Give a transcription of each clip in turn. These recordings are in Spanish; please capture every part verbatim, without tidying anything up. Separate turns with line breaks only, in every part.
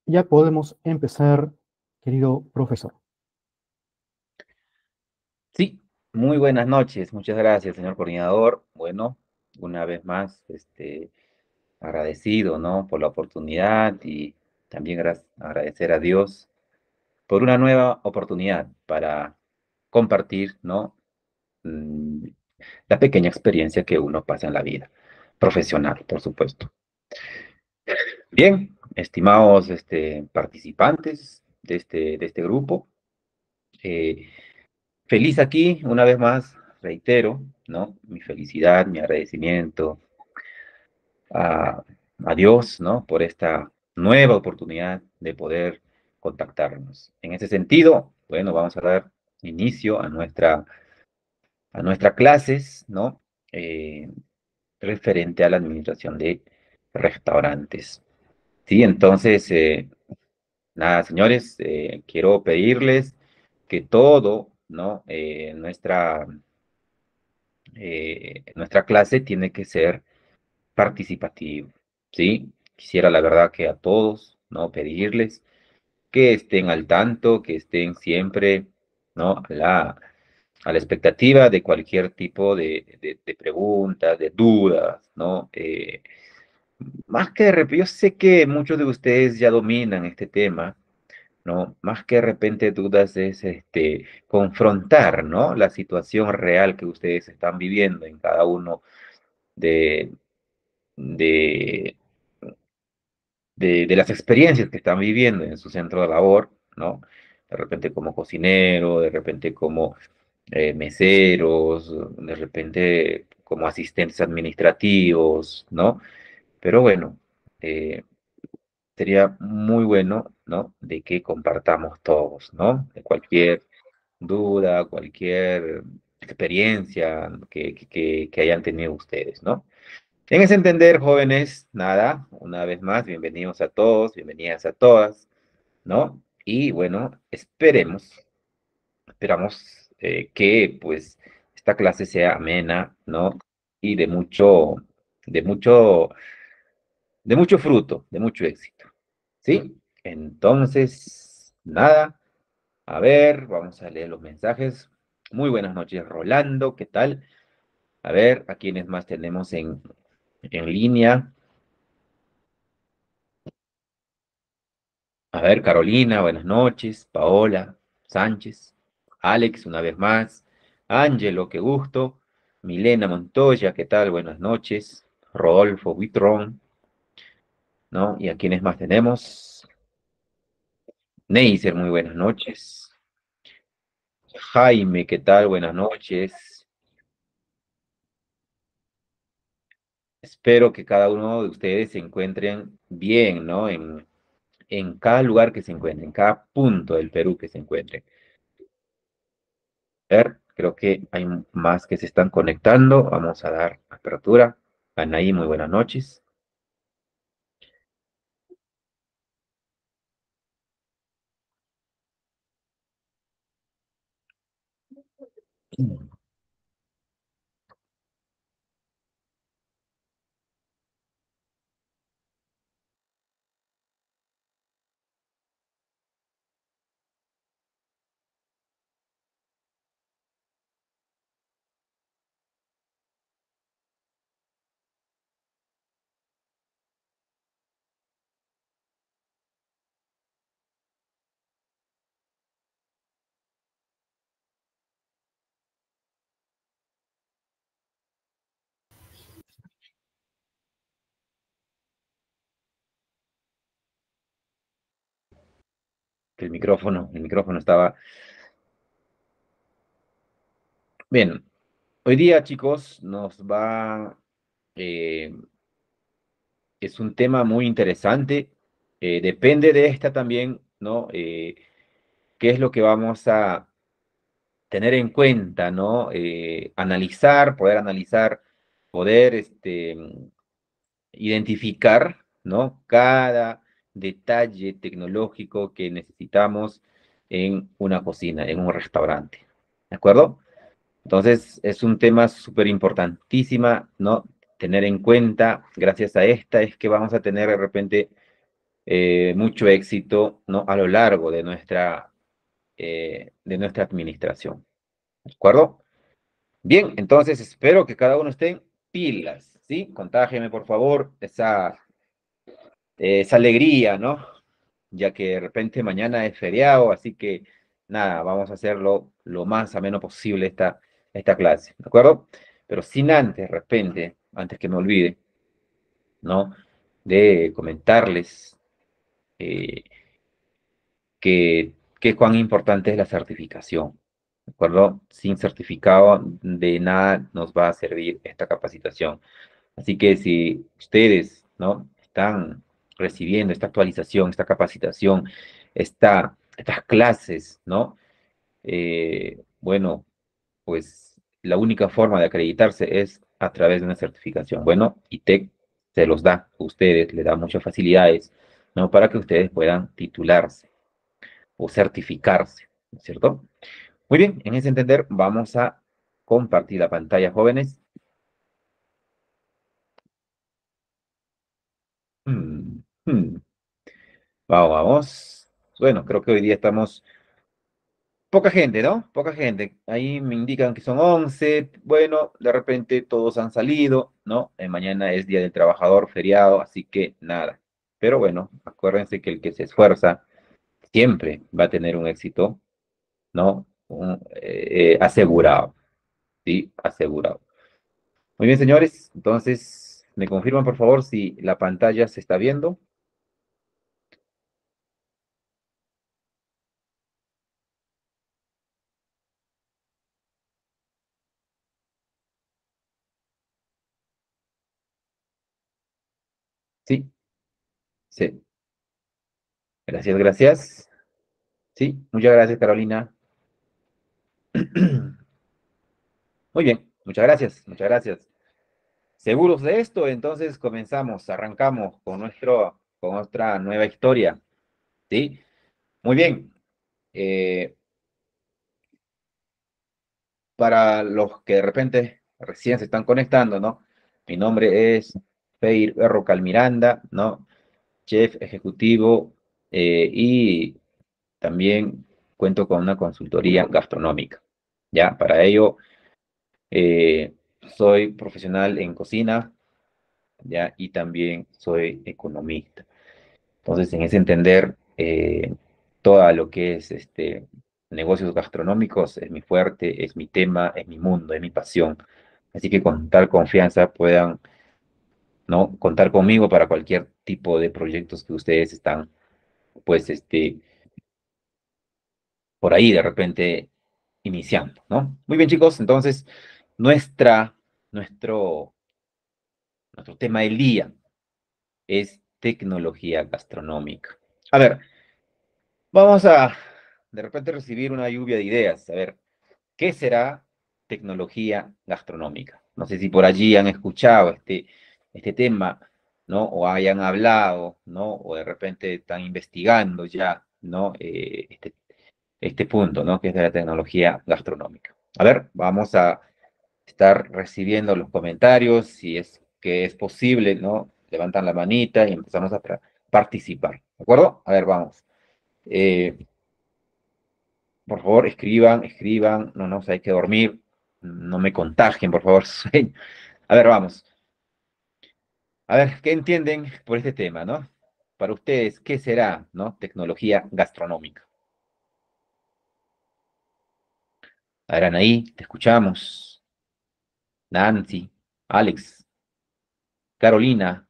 Ya podemos empezar, querido profesor.
Sí, muy buenas noches. Muchas gracias, señor coordinador. Bueno, una vez más, este, agradecido, ¿no? Por la oportunidad y también gra- agradecer a Dios por una nueva oportunidad para compartir, ¿no? Mm, La pequeña experiencia que uno pasa en la vida, profesional, por supuesto. Bien, estimados, este, participantes de este, de este grupo, eh, feliz aquí, una vez más, reitero, ¿no? Mi felicidad, mi agradecimiento a, a Dios, ¿no? Por esta nueva oportunidad de poder contactarnos. En ese sentido, bueno, vamos a dar inicio a nuestra, a nuestras clases, ¿no? Eh, referente a la administración de restaurantes. Sí, entonces, eh, nada, señores, eh, quiero pedirles que todo, ¿no? Eh, nuestra eh, nuestra clase tiene que ser participativo, ¿sí? Quisiera la verdad que a todos, ¿no? Pedirles que estén al tanto, que estén siempre, ¿no? A la, a la expectativa de cualquier tipo de, de, de preguntas, de dudas, ¿no? Eh, más que de repente, yo sé que muchos de ustedes ya dominan este tema, ¿no? Más que de repente dudas es este, confrontar, ¿no? La situación real que ustedes están viviendo en cada uno de, de, de, de las experiencias que están viviendo en su centro de labor, ¿no? De repente como cocinero, de repente como eh, meseros, de repente como asistentes administrativos, ¿no? Pero bueno, eh, sería muy bueno, ¿no? De que compartamos todos, ¿no? De cualquier duda, cualquier experiencia que, que, que hayan tenido ustedes, ¿no? En ese entender, jóvenes, nada, una vez más, bienvenidos a todos, bienvenidas a todas, ¿no? Y bueno, esperemos, esperamos eh, que pues esta clase sea amena, ¿no? Y de mucho, de mucho, de mucho fruto, de mucho éxito, ¿sí? Entonces, nada, a ver, vamos a leer los mensajes. Muy buenas noches, Rolando, ¿qué tal? A ver, a quiénes más tenemos en, en línea. A ver, Carolina, buenas noches. Paola, Sánchez, Alex, una vez más. Ángelo, qué gusto. Milena Montoya, ¿qué tal? Buenas noches. Rodolfo Buitrón, ¿no? ¿Y a quiénes más tenemos? Neiser, muy buenas noches. Jaime, ¿qué tal? Buenas noches. Espero que cada uno de ustedes se encuentren bien, ¿no? En, en cada lugar que se encuentren, en cada punto del Perú que se encuentren. Ver, creo que hay más que se están conectando. Vamos a dar apertura. Anaí, muy buenas noches. El micrófono, el micrófono estaba. Bien, hoy día, chicos, nos va. eh, es un tema muy interesante. Eh, depende de esta también, ¿no? Eh, ¿qué es lo que vamos a tener en cuenta, ¿no? Eh, analizar, poder analizar, poder este, identificar, ¿no? Cada detalle tecnológico que necesitamos en una cocina, en un restaurante. ¿De acuerdo? Entonces, es un tema súper importantísima, ¿no? Tener en cuenta, gracias a esta, es que vamos a tener de repente eh, mucho éxito, ¿no? A lo largo de nuestra, eh, de nuestra administración. ¿De acuerdo? Bien, entonces espero que cada uno esté en pilas, ¿sí? Contágeme, por favor, esa, eh, esa alegría, ¿no? Ya que de repente mañana es feriado, así que nada, vamos a hacerlo lo más ameno posible esta, esta clase, ¿de acuerdo? Pero sin antes, de repente, antes que me olvide, ¿no? De comentarles eh, que, que cuán importante es la certificación, ¿de acuerdo? Sin certificado de nada nos va a servir esta capacitación. Así que si ustedes, ¿no? Están recibiendo esta actualización, esta capacitación, esta, estas clases, ¿no? Eh, bueno, pues la única forma de acreditarse es a través de una certificación. Bueno, I T E C se los da a ustedes, le da muchas facilidades, ¿no? Para que ustedes puedan titularse o certificarse, ¿no es cierto? Muy bien, en ese entender vamos a compartir la pantalla, jóvenes. Hmm, hmm. Vamos, vamos. Bueno, creo que hoy día estamos poca gente, ¿no? Poca gente. Ahí me indican que son once. Bueno, de repente todos han salido, ¿no? Eh, mañana es Día del Trabajador, feriado, así que nada. Pero bueno, acuérdense que el que se esfuerza siempre va a tener un éxito, ¿no? Un, eh, asegurado, ¿sí? Asegurado. Muy bien, señores. Entonces, ¿me confirman, por favor, si la pantalla se está viendo? Sí, sí. Gracias, gracias. Sí, muchas gracias, Carolina. Muy bien, muchas gracias, muchas gracias. ¿Seguros de esto? Entonces comenzamos, arrancamos con nuestro, con nuestra nueva historia, ¿sí? Muy bien. Eh, para los que de repente recién se están conectando, ¿no? Mi nombre es Feir Berrocal Miranda, ¿no? Chef ejecutivo eh, y también cuento con una consultoría gastronómica, ¿ya? Para ello, eh, soy profesional en cocina, ¿ya? Y también soy economista. Entonces, en ese entender, eh, todo lo que es este, negocios gastronómicos es mi fuerte, es mi tema, es mi mundo, es mi pasión. Así que con tal confianza puedan, ¿no? Contar conmigo para cualquier tipo de proyectos que ustedes están, pues, este, por ahí de repente iniciando, ¿no? Muy bien, chicos, entonces, nuestra, nuestro, nuestro tema del día es tecnología gastronómica. A ver, vamos a de repente recibir una lluvia de ideas. A ver, ¿qué será tecnología gastronómica? No sé si por allí han escuchado este, este tema, ¿no? O hayan hablado, ¿no? O de repente están investigando ya, ¿no? Eh, este, este punto, ¿no? Que es de la tecnología gastronómica. A ver, vamos a estar recibiendo los comentarios, si es que es posible, ¿no? Levantan la manita y empezamos a participar, ¿de acuerdo? A ver, vamos. Eh, por favor, escriban, escriban, no nos hay que dormir, no me contagien, por favor, sueño. A ver, vamos. A ver, ¿qué entienden por este tema, no? Para ustedes, ¿qué será, no? Tecnología gastronómica. A ver, Anaí, te escuchamos. Nancy, Alex, Carolina,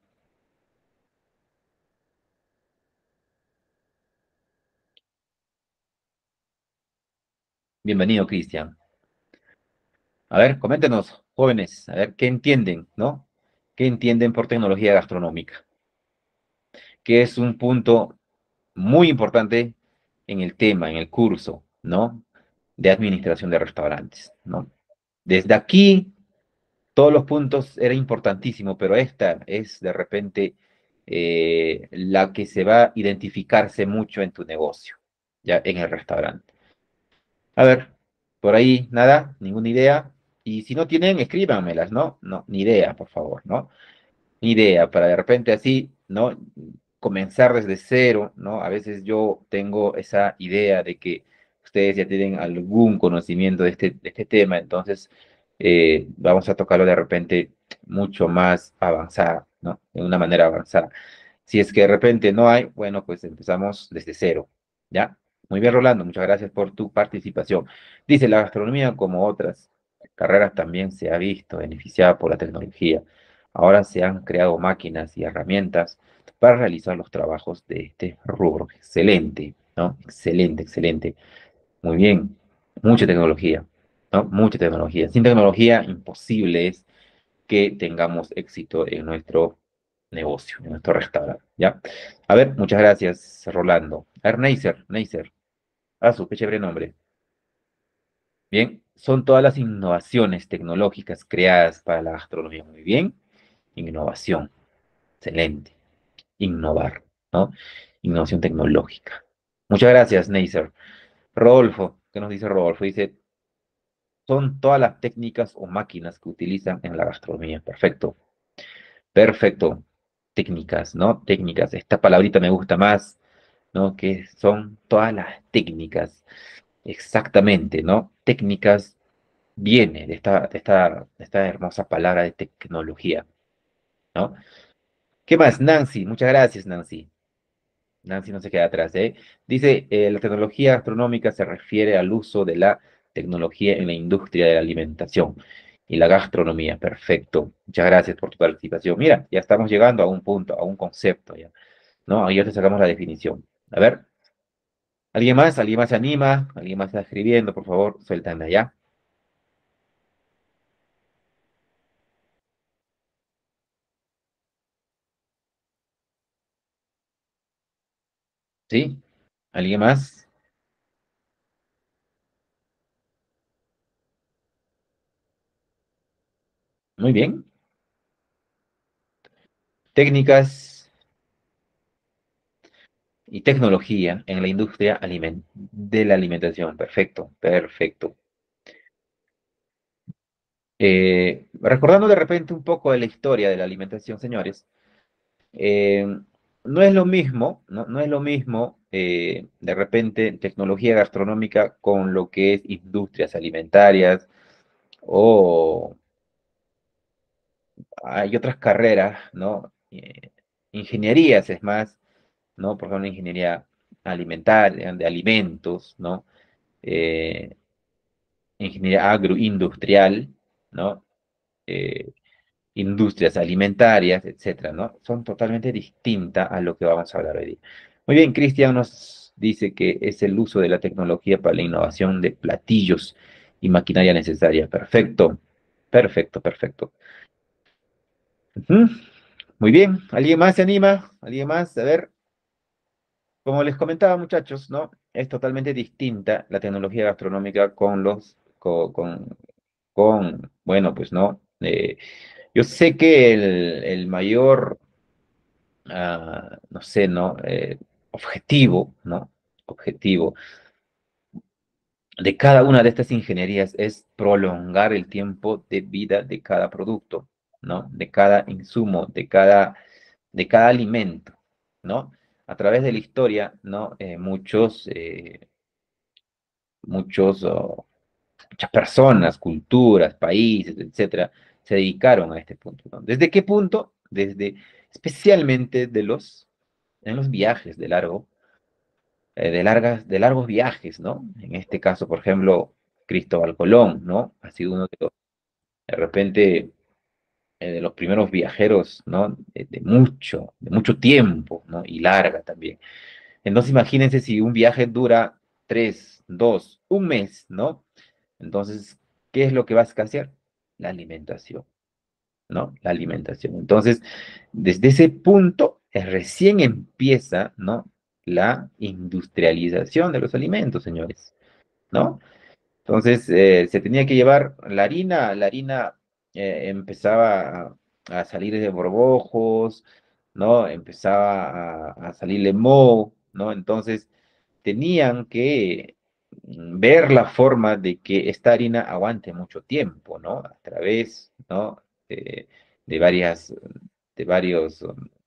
bienvenido, Cristian. A ver, coméntenos, jóvenes, a ver, ¿qué entienden, no? ¿Qué entienden por tecnología gastronómica? Que es un punto muy importante en el tema, en el curso, ¿no? De administración de restaurantes, ¿no? Desde aquí, todos los puntos era importantísimo, pero esta es de repente eh, la que se va a identificarse mucho en tu negocio, ya en el restaurante. A ver, por ahí nada, ninguna idea. Y si no tienen, escríbanmelas, ¿no? No, ni idea, por favor, ¿no? Ni idea, para de repente así, ¿no? comenzar desde cero, ¿no? A veces yo tengo esa idea de que ustedes ya tienen algún conocimiento de este, de este tema, entonces eh, vamos a tocarlo de repente mucho más avanzada, ¿no? De una manera avanzada. Si es que de repente no hay, bueno, pues empezamos desde cero, ¿ya? Muy bien, Rolando, muchas gracias por tu participación. Dice, la gastronomía, como otras carreras, también se ha visto beneficiada por la tecnología. Ahora se han creado máquinas y herramientas para realizar los trabajos de este rubro. Excelente, ¿no? Excelente, excelente. Muy bien. Mucha tecnología, ¿no? Mucha tecnología. Sin tecnología, imposible es que tengamos éxito en nuestro negocio, en nuestro restaurante, ¿ya? A ver, muchas gracias, Rolando. A ver, Neisser, Neisser. Ah, su, qué chévere nombre. Bien, son todas las innovaciones tecnológicas creadas para la gastronomía. Muy bien. Innovación. Excelente. Innovar, ¿no? Innovación tecnológica. Muchas gracias, Neisser. Rodolfo, ¿qué nos dice Rodolfo? Dice, son todas las técnicas o máquinas que utilizan en la gastronomía. Perfecto, perfecto. Técnicas, ¿no? Técnicas. Esta palabrita me gusta más, ¿no? Que son todas las técnicas. Exactamente, ¿no? Técnicas viene de esta, de esta, de esta hermosa palabra de tecnología, ¿no? ¿Qué más? Nancy, muchas gracias, Nancy. Nancy no se queda atrás, ¿eh? Dice, eh, la tecnología gastronómica se refiere al uso de la tecnología en la industria de la alimentación y la gastronomía. Perfecto. Muchas gracias por tu participación. Mira, ya estamos llegando a un punto, a un concepto, ¿ya? ¿No? Ahí ya te sacamos la definición. A ver, ¿alguien más? ¿Alguien más se anima? ¿Alguien más está escribiendo? Por favor, suéltame allá. ¿Sí? ¿Alguien más? Muy bien. Técnicas y tecnología en la industria alimen- de la alimentación. Perfecto, perfecto. Eh, recordando de repente un poco de la historia de la alimentación, señores, eh, no es lo mismo, no, no es lo mismo eh, de repente tecnología gastronómica con lo que es industrias alimentarias o hay otras carreras, ¿no? Eh, ingenierías es más, ¿no? Por ejemplo, ingeniería alimentaria, de alimentos, ¿no? Eh, ingeniería agroindustrial, ¿no? Eh, industrias alimentarias, etcétera, ¿no? Son totalmente distintas a lo que vamos a hablar hoy día. Muy bien, Cristian nos dice que es el uso de la tecnología para la innovación de platillos y maquinaria necesaria. Perfecto, perfecto, perfecto. Ujú. Muy bien, ¿alguien más se anima? ¿Alguien más? A ver, como les comentaba, muchachos, ¿no? Es totalmente distinta la tecnología gastronómica con los, co- con, con, bueno, pues, ¿no? Eh, yo sé que el, el mayor ah, no sé, ¿no? Eh, objetivo, ¿no? Objetivo de cada una de estas ingenierías es prolongar el tiempo de vida de cada producto, ¿no? De cada insumo, de cada, de cada alimento, ¿no? A través de la historia, ¿no? Eh, muchos, eh, muchos, oh, muchas personas, culturas, países, etcétera, se dedicaron a este punto, ¿no? ¿Desde qué punto? Desde especialmente de los, en los viajes de largo eh, de largas, de largos viajes, ¿no? En este caso, por ejemplo, Cristóbal Colón, ¿no? Ha sido uno de los, de repente, eh, de los primeros viajeros, ¿no? De, de mucho, de mucho tiempo, ¿no? Y larga también. Entonces, imagínense si un viaje dura tres, dos, un mes, ¿no? Entonces, ¿qué es lo que va a escasear? La alimentación, ¿no? La alimentación. Entonces, desde ese punto, eh, recién empieza, ¿no? La industrialización de los alimentos, señores. ¿No? Entonces, eh, se tenía que llevar la harina, la harina eh, empezaba a, a salir de borbojos, ¿no? Empezaba a, a salirle moho, ¿no? Entonces, tenían que mm, ver la forma de que esta harina aguante mucho tiempo, ¿no? A través, ¿no? De, de varias, de varios,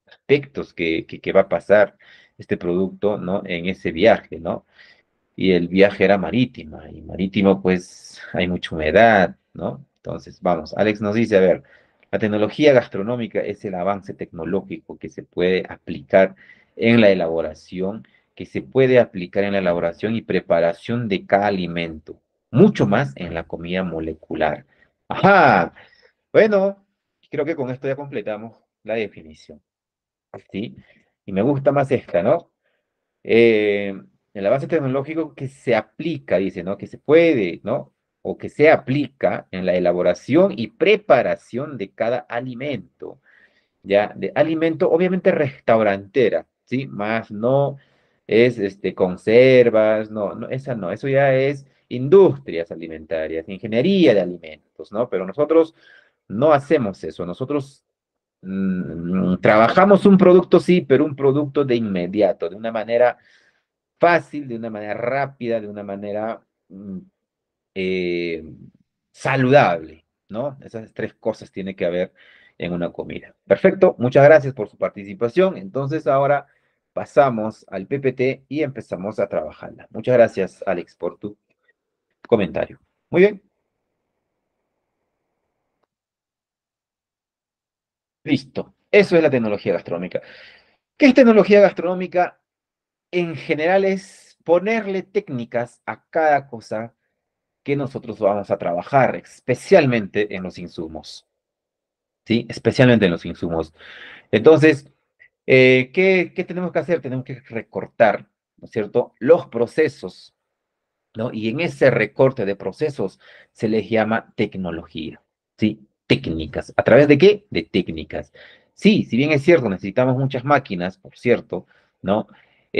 aspectos que, que, que va a pasar este producto, ¿no? En ese viaje, ¿no? Y el viaje era marítimo, y marítimo pues hay mucha humedad, ¿no? Entonces, vamos, Alex nos dice, a ver, la tecnología gastronómica es el avance tecnológico que se puede aplicar en la elaboración, que se puede aplicar en la elaboración y preparación de cada alimento, mucho más en la comida molecular. Ajá, bueno, creo que con esto ya completamos la definición, ¿sí? Y me gusta más esta, ¿no? eh, el avance tecnológico que se aplica, dice, ¿no? Que se puede, ¿no? O que se aplica en la elaboración y preparación de cada alimento, ¿ya? De alimento, obviamente restaurantera, ¿sí? Más no es, este, conservas, no, no, esa no, eso ya es industrias alimentarias, ingeniería de alimentos, ¿no? Pero nosotros no hacemos eso, nosotros mm, trabajamos un producto, sí, pero un producto de inmediato, de una manera fácil, de una manera rápida, de una manera mm, eh, saludable, ¿no? Esas tres cosas tiene que haber en una comida. Perfecto, muchas gracias por su participación. Entonces ahora pasamos al P P T y empezamos a trabajarla. Muchas gracias, Alex, por tu comentario. Muy bien, listo. Eso es la tecnología gastronómica. ¿Qué es tecnología gastronómica? En general es ponerle técnicas a cada cosa que nosotros vamos a trabajar, especialmente en los insumos, ¿sí? Especialmente en los insumos. Entonces, eh, ¿qué, qué tenemos que hacer? Tenemos que recortar, ¿no es cierto?, los procesos, ¿no? Y en ese recorte de procesos se les llama tecnología, ¿sí? Técnicas. ¿A través de qué? De técnicas. Sí, si bien es cierto, necesitamos muchas máquinas, por cierto, ¿no?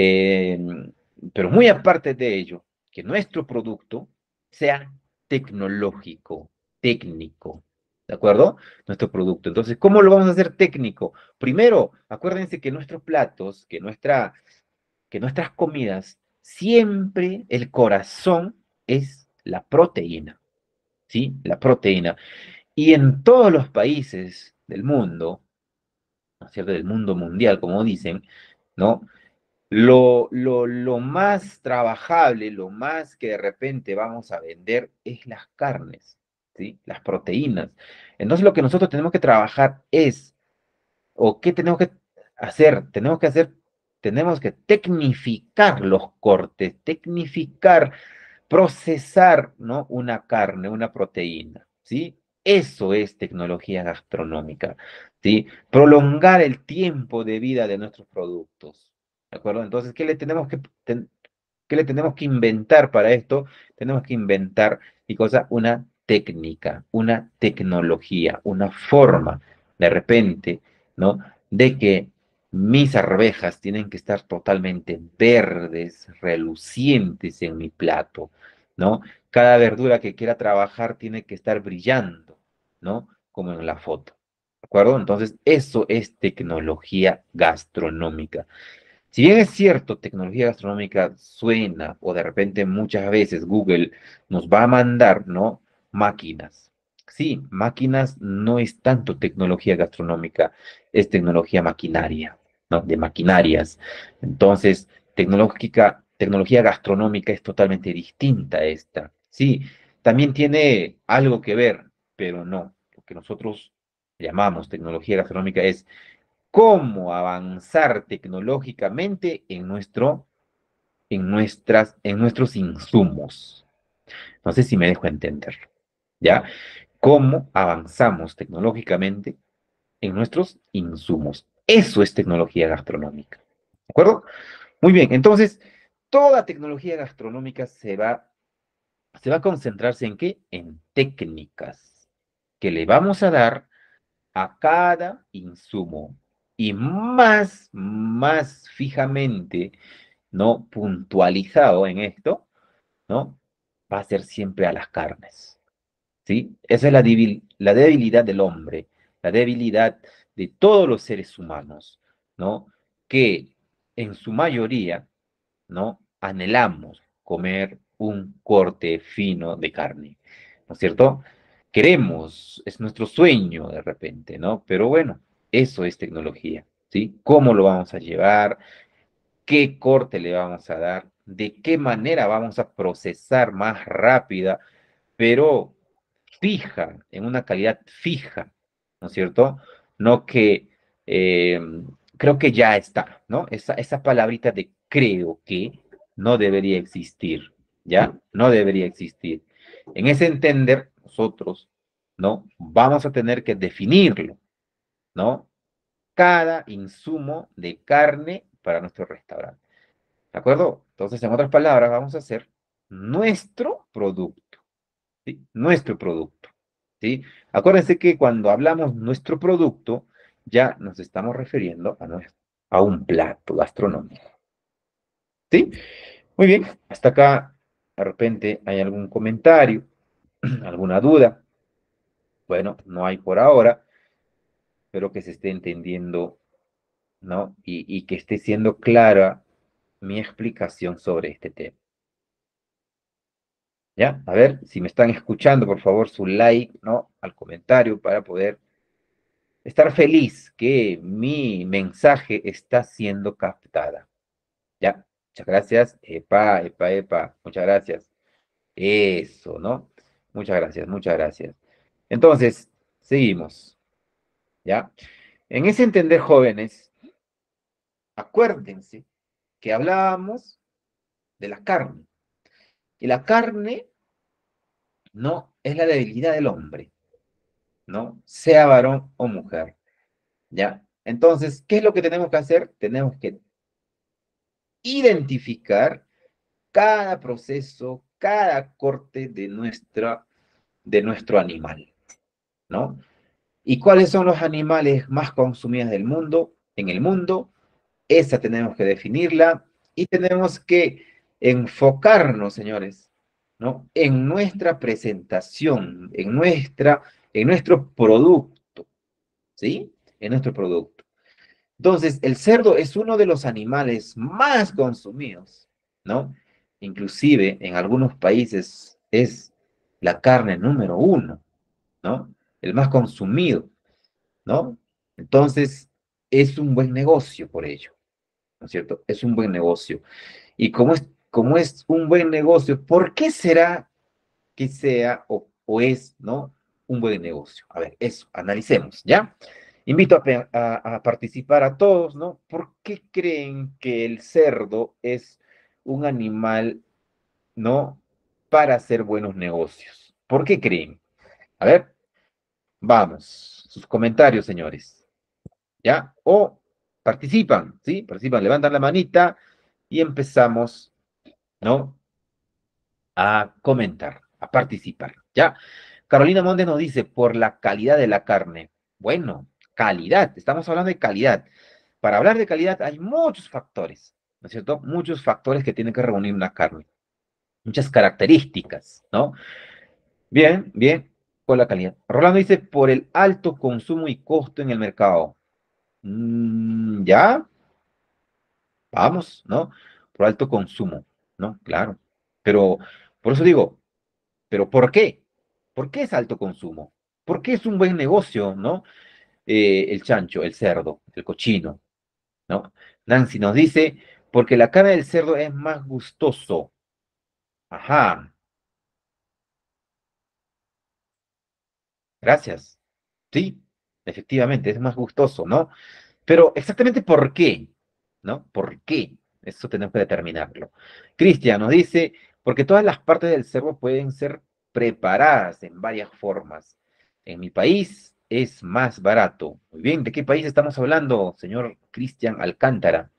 Eh, pero muy aparte de ello, que nuestro producto sea tecnológico, técnico, ¿de acuerdo? Nuestro producto. Entonces, ¿cómo lo vamos a hacer técnico? Primero, acuérdense que nuestros platos, que nuestra que nuestras comidas, siempre el corazón es la proteína, ¿sí? La proteína. Y en todos los países del mundo, ¿no es cierto? Del mundo mundial, como dicen, ¿no? Lo, lo, lo más trabajable, lo más que de repente vamos a vender es las carnes, ¿sí? Las proteínas. Entonces lo que nosotros tenemos que trabajar es ¿o qué tenemos que hacer? Tenemos que hacer, tenemos que tecnificar los cortes, tecnificar, procesar, ¿no? Una carne, una proteína, ¿sí? Eso es tecnología gastronómica, ¿sí? Prolongar el tiempo de vida de nuestros productos, ¿de acuerdo? Entonces, ¿qué le tenemos que, ten- ¿qué le tenemos que inventar para esto? Tenemos que inventar, y cosa, una técnica, una tecnología, una forma, de repente, ¿no? De que mis arvejas tienen que estar totalmente verdes, relucientes en mi plato, ¿no? Cada verdura que quiera trabajar tiene que estar brillando, ¿no? Como en la foto, ¿de acuerdo? Entonces, eso es tecnología gastronómica. Si bien es cierto, tecnología gastronómica suena, o de repente muchas veces Google nos va a mandar, ¿no? Máquinas. Sí, máquinas no es tanto tecnología gastronómica, es tecnología maquinaria, ¿no? De maquinarias. Entonces, tecnológica, tecnología gastronómica es totalmente distinta a esta. Sí, también tiene algo que ver, pero no. Lo que nosotros llamamos tecnología gastronómica es cómo avanzar tecnológicamente en nuestro, en nuestras, en nuestros insumos. No sé si me dejo entender, ¿ya? ¿Cómo avanzamos tecnológicamente en nuestros insumos? Eso es tecnología gastronómica, ¿de acuerdo? Muy bien, entonces, toda tecnología gastronómica se va, se va a concentrarse en qué? En técnicas que le vamos a dar a cada insumo y más, más fijamente, ¿no? Puntualizado en esto, ¿no? Va a ser siempre a las carnes, ¿sí? Esa es la debil- la debilidad del hombre, la debilidad de todos los seres humanos, ¿no? Que en su mayoría, ¿no? Anhelamos comer un corte fino de carne, ¿no es cierto? Queremos, es nuestro sueño de repente, ¿no? Pero bueno, eso es tecnología. ¿sí? ¿Cómo lo vamos a llevar? ¿Qué corte le vamos a dar? ¿De qué manera vamos a procesar más rápida, pero fija, en una calidad fija, ¿no es cierto? No que eh, creo que ya está, ¿no? Esa, esa palabrita de creo que no debería existir, ¿ya? No debería existir. En ese entender, nosotros, ¿no? Vamos a tener que definirlo, ¿no? Cada insumo de carne para nuestro restaurante. ¿De acuerdo? Entonces, en otras palabras, vamos a hacer nuestro producto, ¿sí? Nuestro producto, ¿sí? Acuérdense que cuando hablamos nuestro producto, ya nos estamos refiriendo a, nuestro, a un plato gastronómico, ¿sí? Muy bien, hasta acá, de repente, ¿hay algún comentario, alguna duda? Bueno, no hay por ahora, espero que se esté entendiendo, ¿no? Y, y que esté siendo clara mi explicación sobre este tema. ¿Ya? A ver, si me están escuchando, por favor, su like, ¿no? Al comentario para poder estar feliz que mi mensaje está siendo captada. ¿Ya? Muchas gracias. Epa, epa, epa. Muchas gracias. Eso, ¿no? Muchas gracias, muchas gracias. Entonces, seguimos. ¿Ya? En ese entender, jóvenes, acuérdense que hablábamos de la carne. Y la carne no es la debilidad del hombre, ¿no? Sea varón o mujer. ¿Ya? Entonces, ¿qué es lo que tenemos que hacer? Tenemos que identificar cada proceso, cada corte de, nuestra, de nuestro animal, ¿no? ¿Y cuáles son los animales más consumidos del mundo, en el mundo? Esa tenemos que definirla y tenemos que enfocarnos, señores, ¿no? En nuestra presentación, en, nuestra, en nuestro producto, ¿sí? En nuestro producto. Entonces, el cerdo es uno de los animales más consumidos, ¿no? Inclusive en algunos países es la carne número uno, ¿no? El más consumido, ¿no? Entonces, es un buen negocio por ello, ¿no es cierto? Es un buen negocio. Y como es, como es un buen negocio, ¿por qué será que sea o, o es, ¿no? Un buen negocio. A ver, eso, analicemos, ¿ya? Invito a, pe- a- a participar a todos, ¿no? ¿Por qué creen que el cerdo es un animal, ¿no? Para hacer buenos negocios. ¿Por qué creen? A ver, vamos, sus comentarios, señores, ¿ya? O participan, ¿sí? Participan, levantan la manita y empezamos, ¿no? A comentar, a participar, ¿ya? Carolina Montes nos dice, por la calidad de la carne. Bueno, calidad, estamos hablando de calidad. Para hablar de calidad hay muchos factores, ¿no es cierto? Muchos factores que tienen que reunir una carne, muchas características, ¿no? Bien, bien, por la calidad. Rolando dice, por el alto consumo y costo en el mercado. Mm, ya, vamos, ¿no? Por alto consumo, ¿no? Claro. Pero, por eso digo, ¿pero por qué? ¿Por qué es alto consumo? ¿Por qué es un buen negocio, ¿no? Eh, el chancho, el cerdo, el cochino, ¿no? Nancy nos dice, porque la carne del cerdo es más gustoso. Ajá, gracias. Sí, efectivamente, es más gustoso, ¿no? Pero exactamente por qué, ¿no? ¿Por qué? Eso tenemos que determinarlo. Cristian nos dice, porque todas las partes del cerdo pueden ser preparadas en varias formas. En mi país es más barato. Muy bien, ¿de qué país estamos hablando, señor Cristian Alcántara?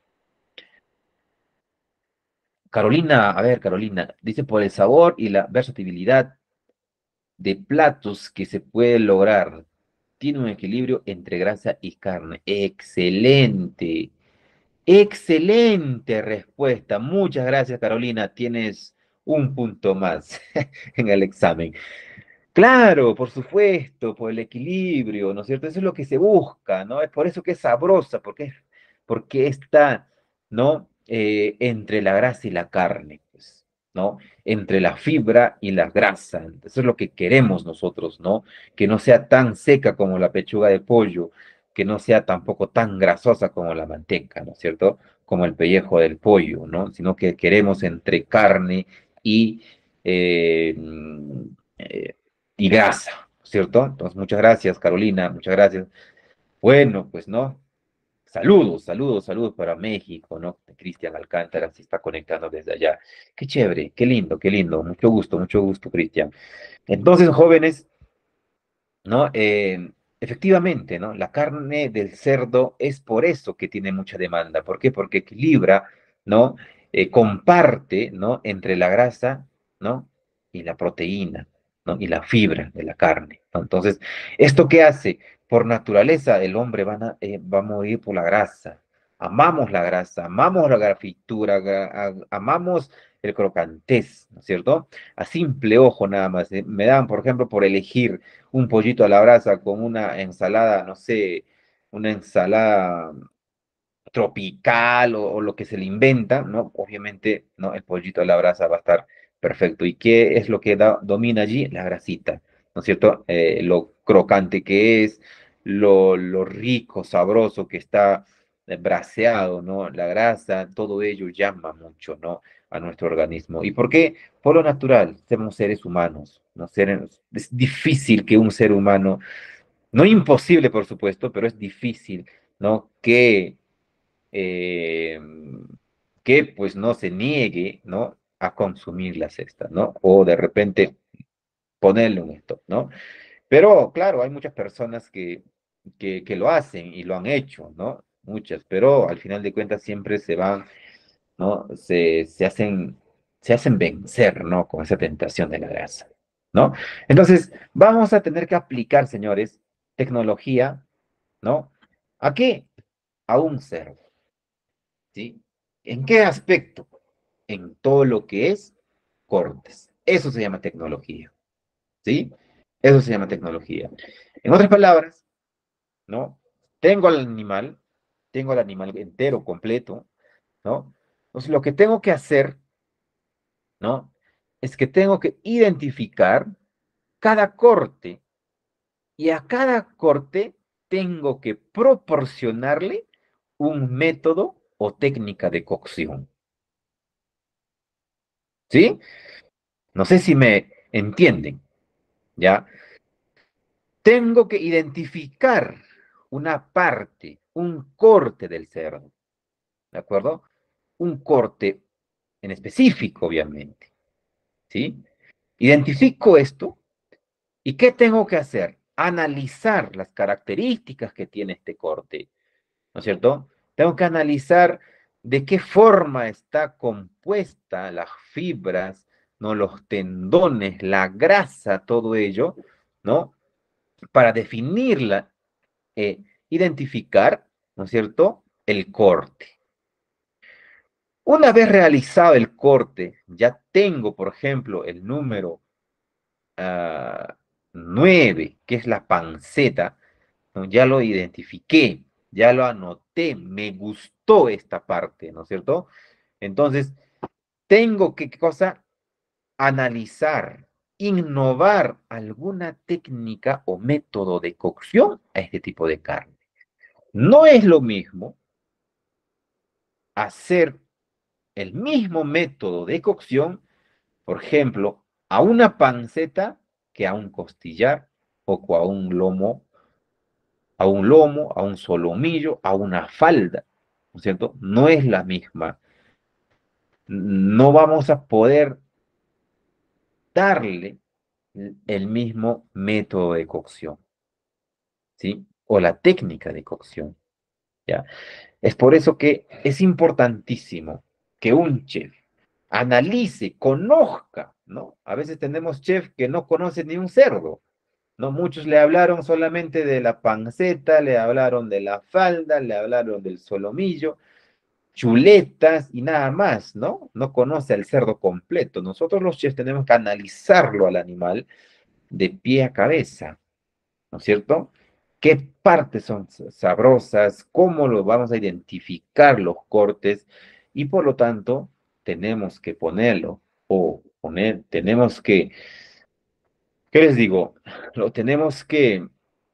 Carolina, a ver, Carolina, dice por el sabor y la versatilidad de platos que se puede lograr. Tiene un equilibrio entre grasa y carne. Excelente. Excelente respuesta. Muchas gracias, Carolina. Tienes un punto más en el examen. Claro, por supuesto, por el equilibrio, ¿no es cierto? Eso es lo que se busca, ¿no? Es por eso que es sabrosa, porque, porque está, ¿no? Eh, entre la grasa y la carne, pues, ¿no? Entre la fibra y la grasa. Eso es lo que queremos nosotros, ¿no? Que no sea tan seca como la pechuga de pollo, que no sea tampoco tan grasosa como la manteca, ¿no es cierto? Como el pellejo del pollo, ¿no? Sino que queremos entre carne y, eh, mm, eh, y grasa, ¿cierto? Entonces, muchas gracias, Carolina, muchas gracias. Bueno, pues, ¿no? Saludos, saludos, saludos para México, ¿no? Cristian Alcántara se está conectando desde allá. Qué chévere, qué lindo, qué lindo. Mucho gusto, mucho gusto, Cristian. Entonces, jóvenes, ¿no? Eh, efectivamente, ¿no? La carne del cerdo es por eso que tiene mucha demanda. ¿Por qué? Porque equilibra, ¿no? Eh, comparte, ¿no? Entre la grasa, ¿no? Y la proteína, ¿no? Y la fibra de la carne, ¿no? Entonces, ¿esto qué hace? Por naturaleza, el hombre va a, eh, va a morir por la grasa. Amamos la grasa, amamos la grafitura, gra- a- amamos el crocantez, ¿no es cierto? A simple ojo nada más. eh, Me dan, por ejemplo, por elegir un pollito a la brasa con una ensalada, no sé, una ensalada tropical o, o lo que se le inventa, ¿no? Obviamente, ¿no? El pollito a la brasa va a estar perfecto. ¿Y qué es lo que da, domina allí? La grasita, ¿no es cierto? Eh, lo crocante que es, lo, lo rico, sabroso que está eh, braseado, ¿no? La grasa, todo ello llama mucho, ¿no? A nuestro organismo. ¿Y por qué? Por lo natural, somos seres humanos, ¿no? Seres- es difícil que un ser humano, no imposible, por supuesto, pero es difícil, ¿no? Que eh, que pues no se niegue, ¿no? A consumir la cesta, ¿no? O de repente ponerle un stop, ¿no? Pero claro, hay muchas personas que, que, que lo hacen y lo han hecho, ¿no? Muchas, pero al final de cuentas siempre se van, ¿no? Se, se hacen, se hacen vencer, ¿no? Con esa tentación de la grasa, ¿no? Entonces, vamos a tener que aplicar, señores, tecnología, ¿no? ¿A qué? A un cerdo. ¿Sí? ¿En qué aspecto? En todo lo que es cortes. Eso se llama tecnología, ¿sí? Eso se llama tecnología. En otras palabras, ¿no? Tengo al animal, tengo al animal entero, completo, ¿no? Entonces, lo que tengo que hacer, ¿no? Es que tengo que identificar cada corte y a cada corte tengo que proporcionarle un método o técnica de cocción, ¿sí? No sé si me entienden, ¿ya? Tengo que identificar una parte, un corte del cerdo, ¿de acuerdo? Un corte en específico, obviamente, ¿sí? Identifico esto y ¿qué tengo que hacer? Analizar las características que tiene este corte, ¿no es cierto? Tengo que analizar de qué forma está compuesta las fibras, ¿no? Los tendones, la grasa, todo ello, ¿no? Para definirla, eh, identificar, ¿no es cierto?, el corte. Una vez realizado el corte, ya tengo, por ejemplo, el número uh, nueve, que es la panceta, ¿no? Ya lo identifiqué, ya lo anoté, me gustó esta parte, ¿no es cierto? Entonces, tengo que, ¿qué cosa? Analizar, innovar alguna técnica o método de cocción a este tipo de carne. No es lo mismo hacer el mismo método de cocción, por ejemplo, a una panceta que a un costillar o a un lomo, a un lomo, a un solomillo, a una falda, ¿no es cierto? No es la misma. No vamos a poder darle el mismo método de cocción, ¿sí? O la técnica de cocción, ¿ya? Es por eso que es importantísimo que un chef analice, conozca, ¿no? A veces tenemos chefs que no conocen ni un cerdo, ¿no? Muchos le hablaron solamente de la panceta, le hablaron de la falda, le hablaron del solomillo, chuletas y nada más, ¿no? No conoce al cerdo completo. Nosotros los chefs tenemos que analizarlo al animal de pie a cabeza, ¿no es cierto? ¿Qué partes son sabrosas? ¿Cómo lo vamos a identificar los cortes? Y por lo tanto, tenemos que ponerlo o poner, tenemos que, ¿qué les digo? Lo tenemos que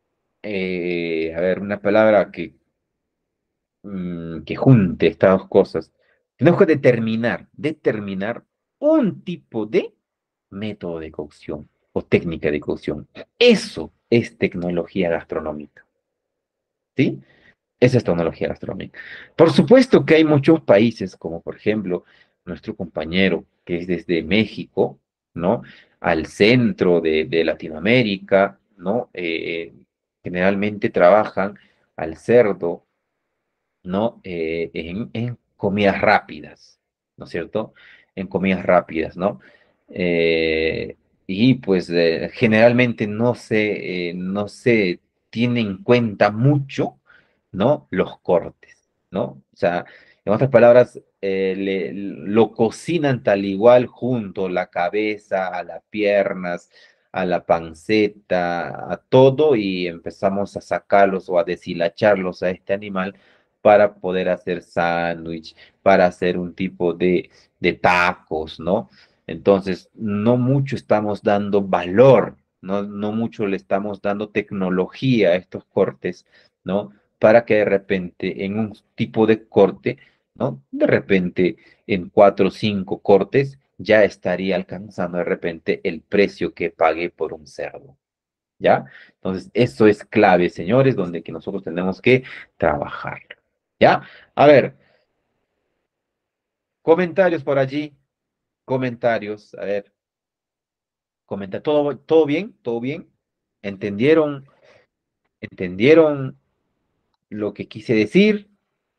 eh, a ver, una palabra que, mm, que junte estas dos cosas. Tenemos que determinar, determinar un tipo de método de cocción o técnica de cocción. Eso es tecnología gastronómica, ¿sí? Esa es tecnología gastronómica. Por supuesto que hay muchos países, como por ejemplo nuestro compañero que es desde México, ¿no? Al centro de, de Latinoamérica, ¿no? Eh, generalmente trabajan al cerdo, ¿no? Eh, en, en comidas rápidas, ¿no es cierto? En comidas rápidas, ¿no? Eh, y pues eh, generalmente no se, eh, no se tiene en cuenta mucho, ¿no? Los cortes, ¿no? O sea, en otras palabras, eh, le- lo cocinan tal igual junto, la cabeza, a las piernas, a la panceta, a todo, y empezamos a sacarlos o a deshilacharlos a este animal para poder hacer sándwich, para hacer un tipo de, de tacos, ¿no? Entonces, no mucho estamos dando valor, no, no mucho le estamos dando tecnología a estos cortes, ¿no? Para que de repente en un tipo de corte, ¿no? De repente en cuatro o cinco cortes ya estaría alcanzando de repente el precio que pagué por un cerdo, ¿ya? Entonces, eso es clave, señores, donde que nosotros tenemos que trabajar, ¿ya? A ver, comentarios por allí, comentarios, a ver, comenta, ¿todo, todo bien? ¿Todo bien? ¿Entendieron? ¿Entendieron lo que quise decir?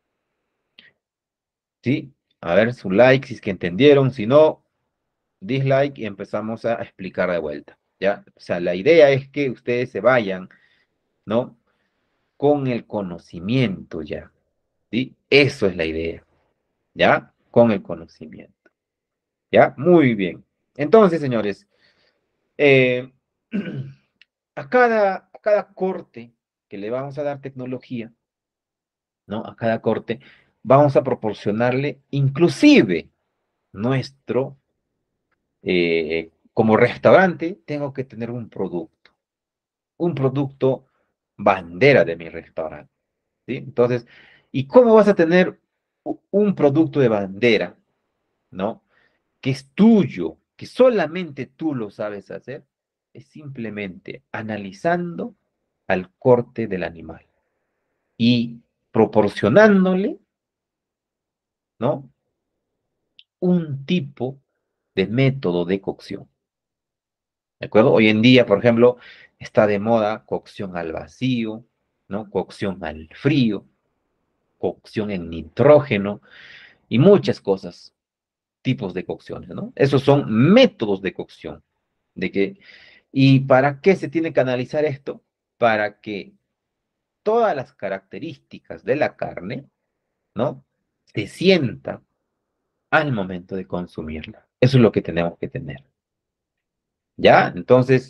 ¿Sí? A ver, su like, si es que entendieron, si no, dislike y empezamos a explicar de vuelta, ¿ya? O sea, la idea es que ustedes se vayan, ¿no? Con el conocimiento ya, ¿sí? Eso es la idea, ¿ya? Con el conocimiento, ¿ya? Muy bien. Entonces, señores, eh, a cada, a cada corte que le vamos a dar tecnología, ¿no? A cada corte vamos a proporcionarle inclusive nuestro, eh, como restaurante, tengo que tener un producto, un producto bandera de mi restaurante, ¿sí? Entonces, ¿y cómo vas a tener u- un producto de bandera, ¿no? Que es tuyo, que solamente tú lo sabes hacer, es simplemente analizando al corte del animal y proporcionándole, ¿no? Un tipo de método de cocción, ¿de acuerdo? Hoy en día, por ejemplo, está de moda cocción al vacío, ¿no? Cocción al frío, cocción en nitrógeno y muchas cosas, tipos de cocciones, ¿no? Esos son métodos de cocción. De que, ¿y para qué se tiene que analizar esto? Para que todas las características de la carne, ¿no? Se sientan al momento de consumirla. Eso es lo que tenemos que tener. ¿Ya? Entonces,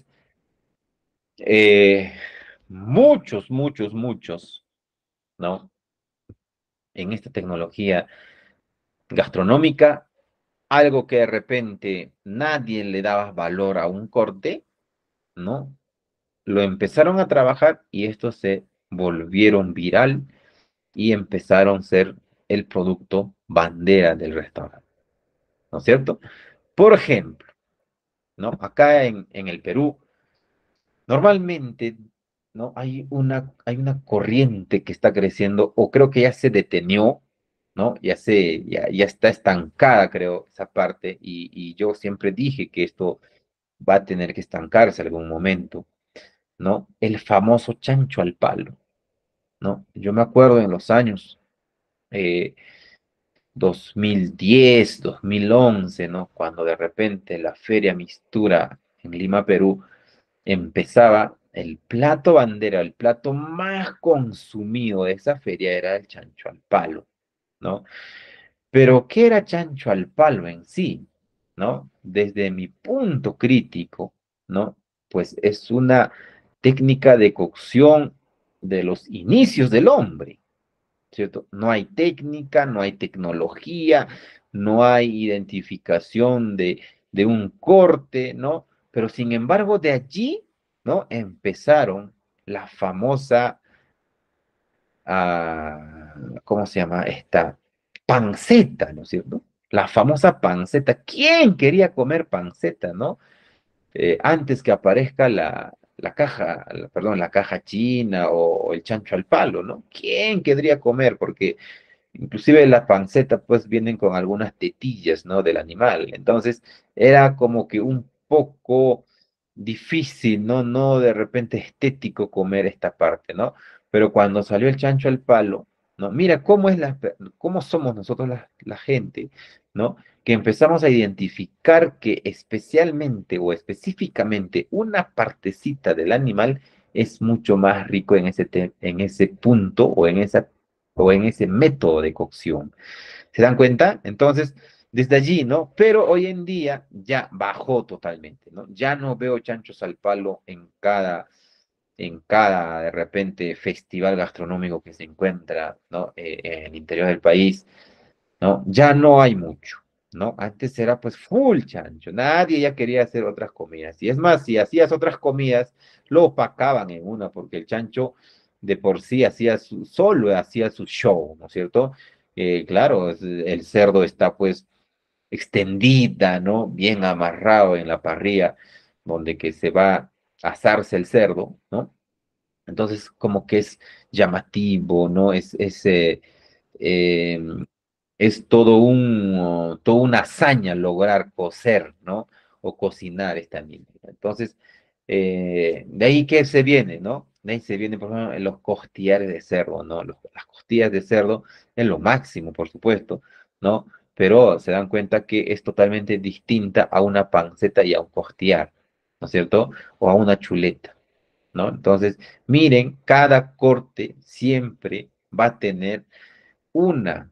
eh, muchos, muchos, muchos, ¿no? En esta tecnología gastronómica, algo que de repente nadie le daba valor a un corte, ¿no? Lo empezaron a trabajar y estos se volvieron viral y empezaron a ser el producto bandera del restaurante, ¿no es cierto? Por ejemplo, ¿no? Acá en, en el Perú, normalmente, ¿no? Hay una, hay una corriente que está creciendo, o creo que ya se detenió, ¿no? Ya se, ya, ya está estancada, creo, esa parte, y, y yo siempre dije que esto va a tener que estancarse algún momento, ¿no? El famoso chancho al palo, ¿no? Yo me acuerdo en los años eh, dos mil diez, dos mil once, ¿no? Cuando de repente la Feria Mistura en Lima, Perú, empezaba el plato bandera, el plato más consumido de esa feria era el chancho al palo, ¿no? Pero, ¿qué era chancho al palo en sí? ¿No? Desde mi punto crítico, ¿no? Pues es una técnica de cocción de los inicios del hombre, ¿cierto? No hay técnica, no hay tecnología, no hay identificación de, de un corte, ¿no? Pero sin embargo, de allí, ¿no? Empezaron la famosa, ah, ¿cómo se llama? Esta panceta, ¿no es cierto? La famosa panceta. ¿Quién quería comer panceta, no? Eh, antes que aparezca la, la caja, la- perdón, la caja china o, o el chancho al palo, ¿no? ¿Quién querría comer? Porque inclusive las pancetas pues vienen con algunas tetillas, ¿no? Del animal. Entonces era como que un poco difícil, ¿no? No de repente estético comer esta parte, ¿no? Pero cuando salió el chancho al palo, ¿no? Mira cómo es la, cómo somos nosotros la, la gente, ¿no? Que empezamos a identificar que especialmente o específicamente una partecita del animal es mucho más rico en ese, te- en ese punto o en esa o en ese método de cocción. ¿Se dan cuenta? Entonces, desde allí, ¿no? Pero hoy en día ya bajó totalmente, ¿no? Ya no veo chanchos al palo en cada, en cada, de repente, festival gastronómico que se encuentra, ¿no? Eh, en el interior del país, ¿no? Ya no hay mucho, ¿no? Antes era pues full chancho, nadie ya quería hacer otras comidas. Y es más, si hacías otras comidas, lo opacaban en una, porque el chancho de por sí hacía su, solo hacía su show, ¿no es cierto? Eh, claro, es- el cerdo está pues extendida, ¿no? Bien amarrado en la parrilla, donde que se va a asarse el cerdo, ¿no? Entonces, como que es llamativo, ¿no? Es, es, eh, eh, es todo un, oh, toda una hazaña lograr cocer, ¿no? O cocinar esta alimento. Entonces, eh, de ahí que se viene, ¿no? De ahí se viene, por ejemplo, en los costillares de cerdo, ¿no? Los- las costillas de cerdo es lo máximo, por supuesto, ¿no? Pero se dan cuenta que es totalmente distinta a una panceta y a un costillar, ¿no es cierto? O a una chuleta, ¿no? Entonces, miren, cada corte siempre va a tener una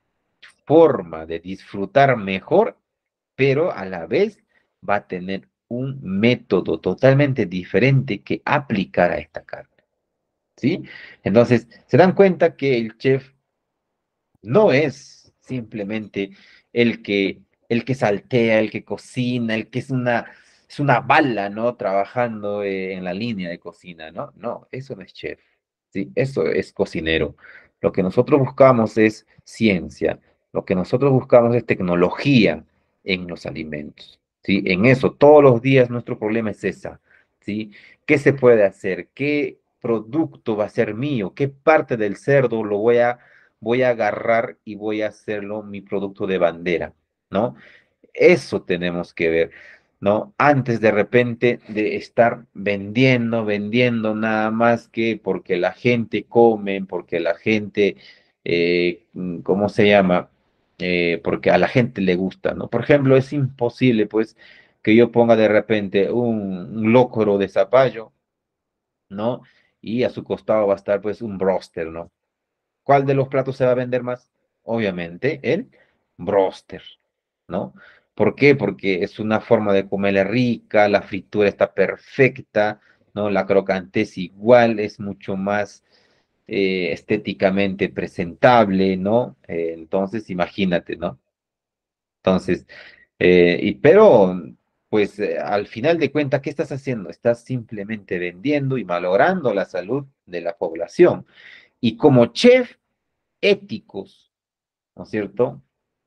forma de disfrutar mejor, pero a la vez va a tener un método totalmente diferente que aplicar a esta carne, ¿sí? Entonces, se dan cuenta que el chef no es simplemente el que, el que saltea, el que cocina, el que es una, es una bala, ¿no? Trabajando eh, en la línea de cocina, ¿no? No, eso no es chef, ¿sí? Eso es cocinero. Lo que nosotros buscamos es ciencia, lo que nosotros buscamos es tecnología en los alimentos, ¿sí? En eso, todos los días nuestro problema es esa, ¿sí? ¿Qué se puede hacer? ¿Qué producto va a ser mío? ¿Qué parte del cerdo lo voy a voy a agarrar y voy a hacerlo mi producto de bandera, ¿no? Eso tenemos que ver, ¿no? Antes de repente de estar vendiendo, vendiendo nada más que porque la gente come, porque la gente, eh, ¿cómo se llama? Eh, porque a la gente le gusta, ¿no? Por ejemplo, es imposible, pues, que yo ponga de repente un, un locro de zapallo, ¿no? Y a su costado va a estar, pues, un broster, ¿no? ¿Cuál de los platos se va a vender más? Obviamente el broster, ¿no? ¿Por qué? Porque es una forma de comerle rica, la fritura está perfecta, ¿no? La crocantez igual, es mucho más eh, estéticamente presentable, ¿no? Eh, entonces, imagínate, ¿no? Entonces, eh, y, pero, pues eh, al final de cuentas, ¿qué estás haciendo? Estás simplemente vendiendo y malogrando la salud de la población. Y como chef, éticos, ¿no es cierto?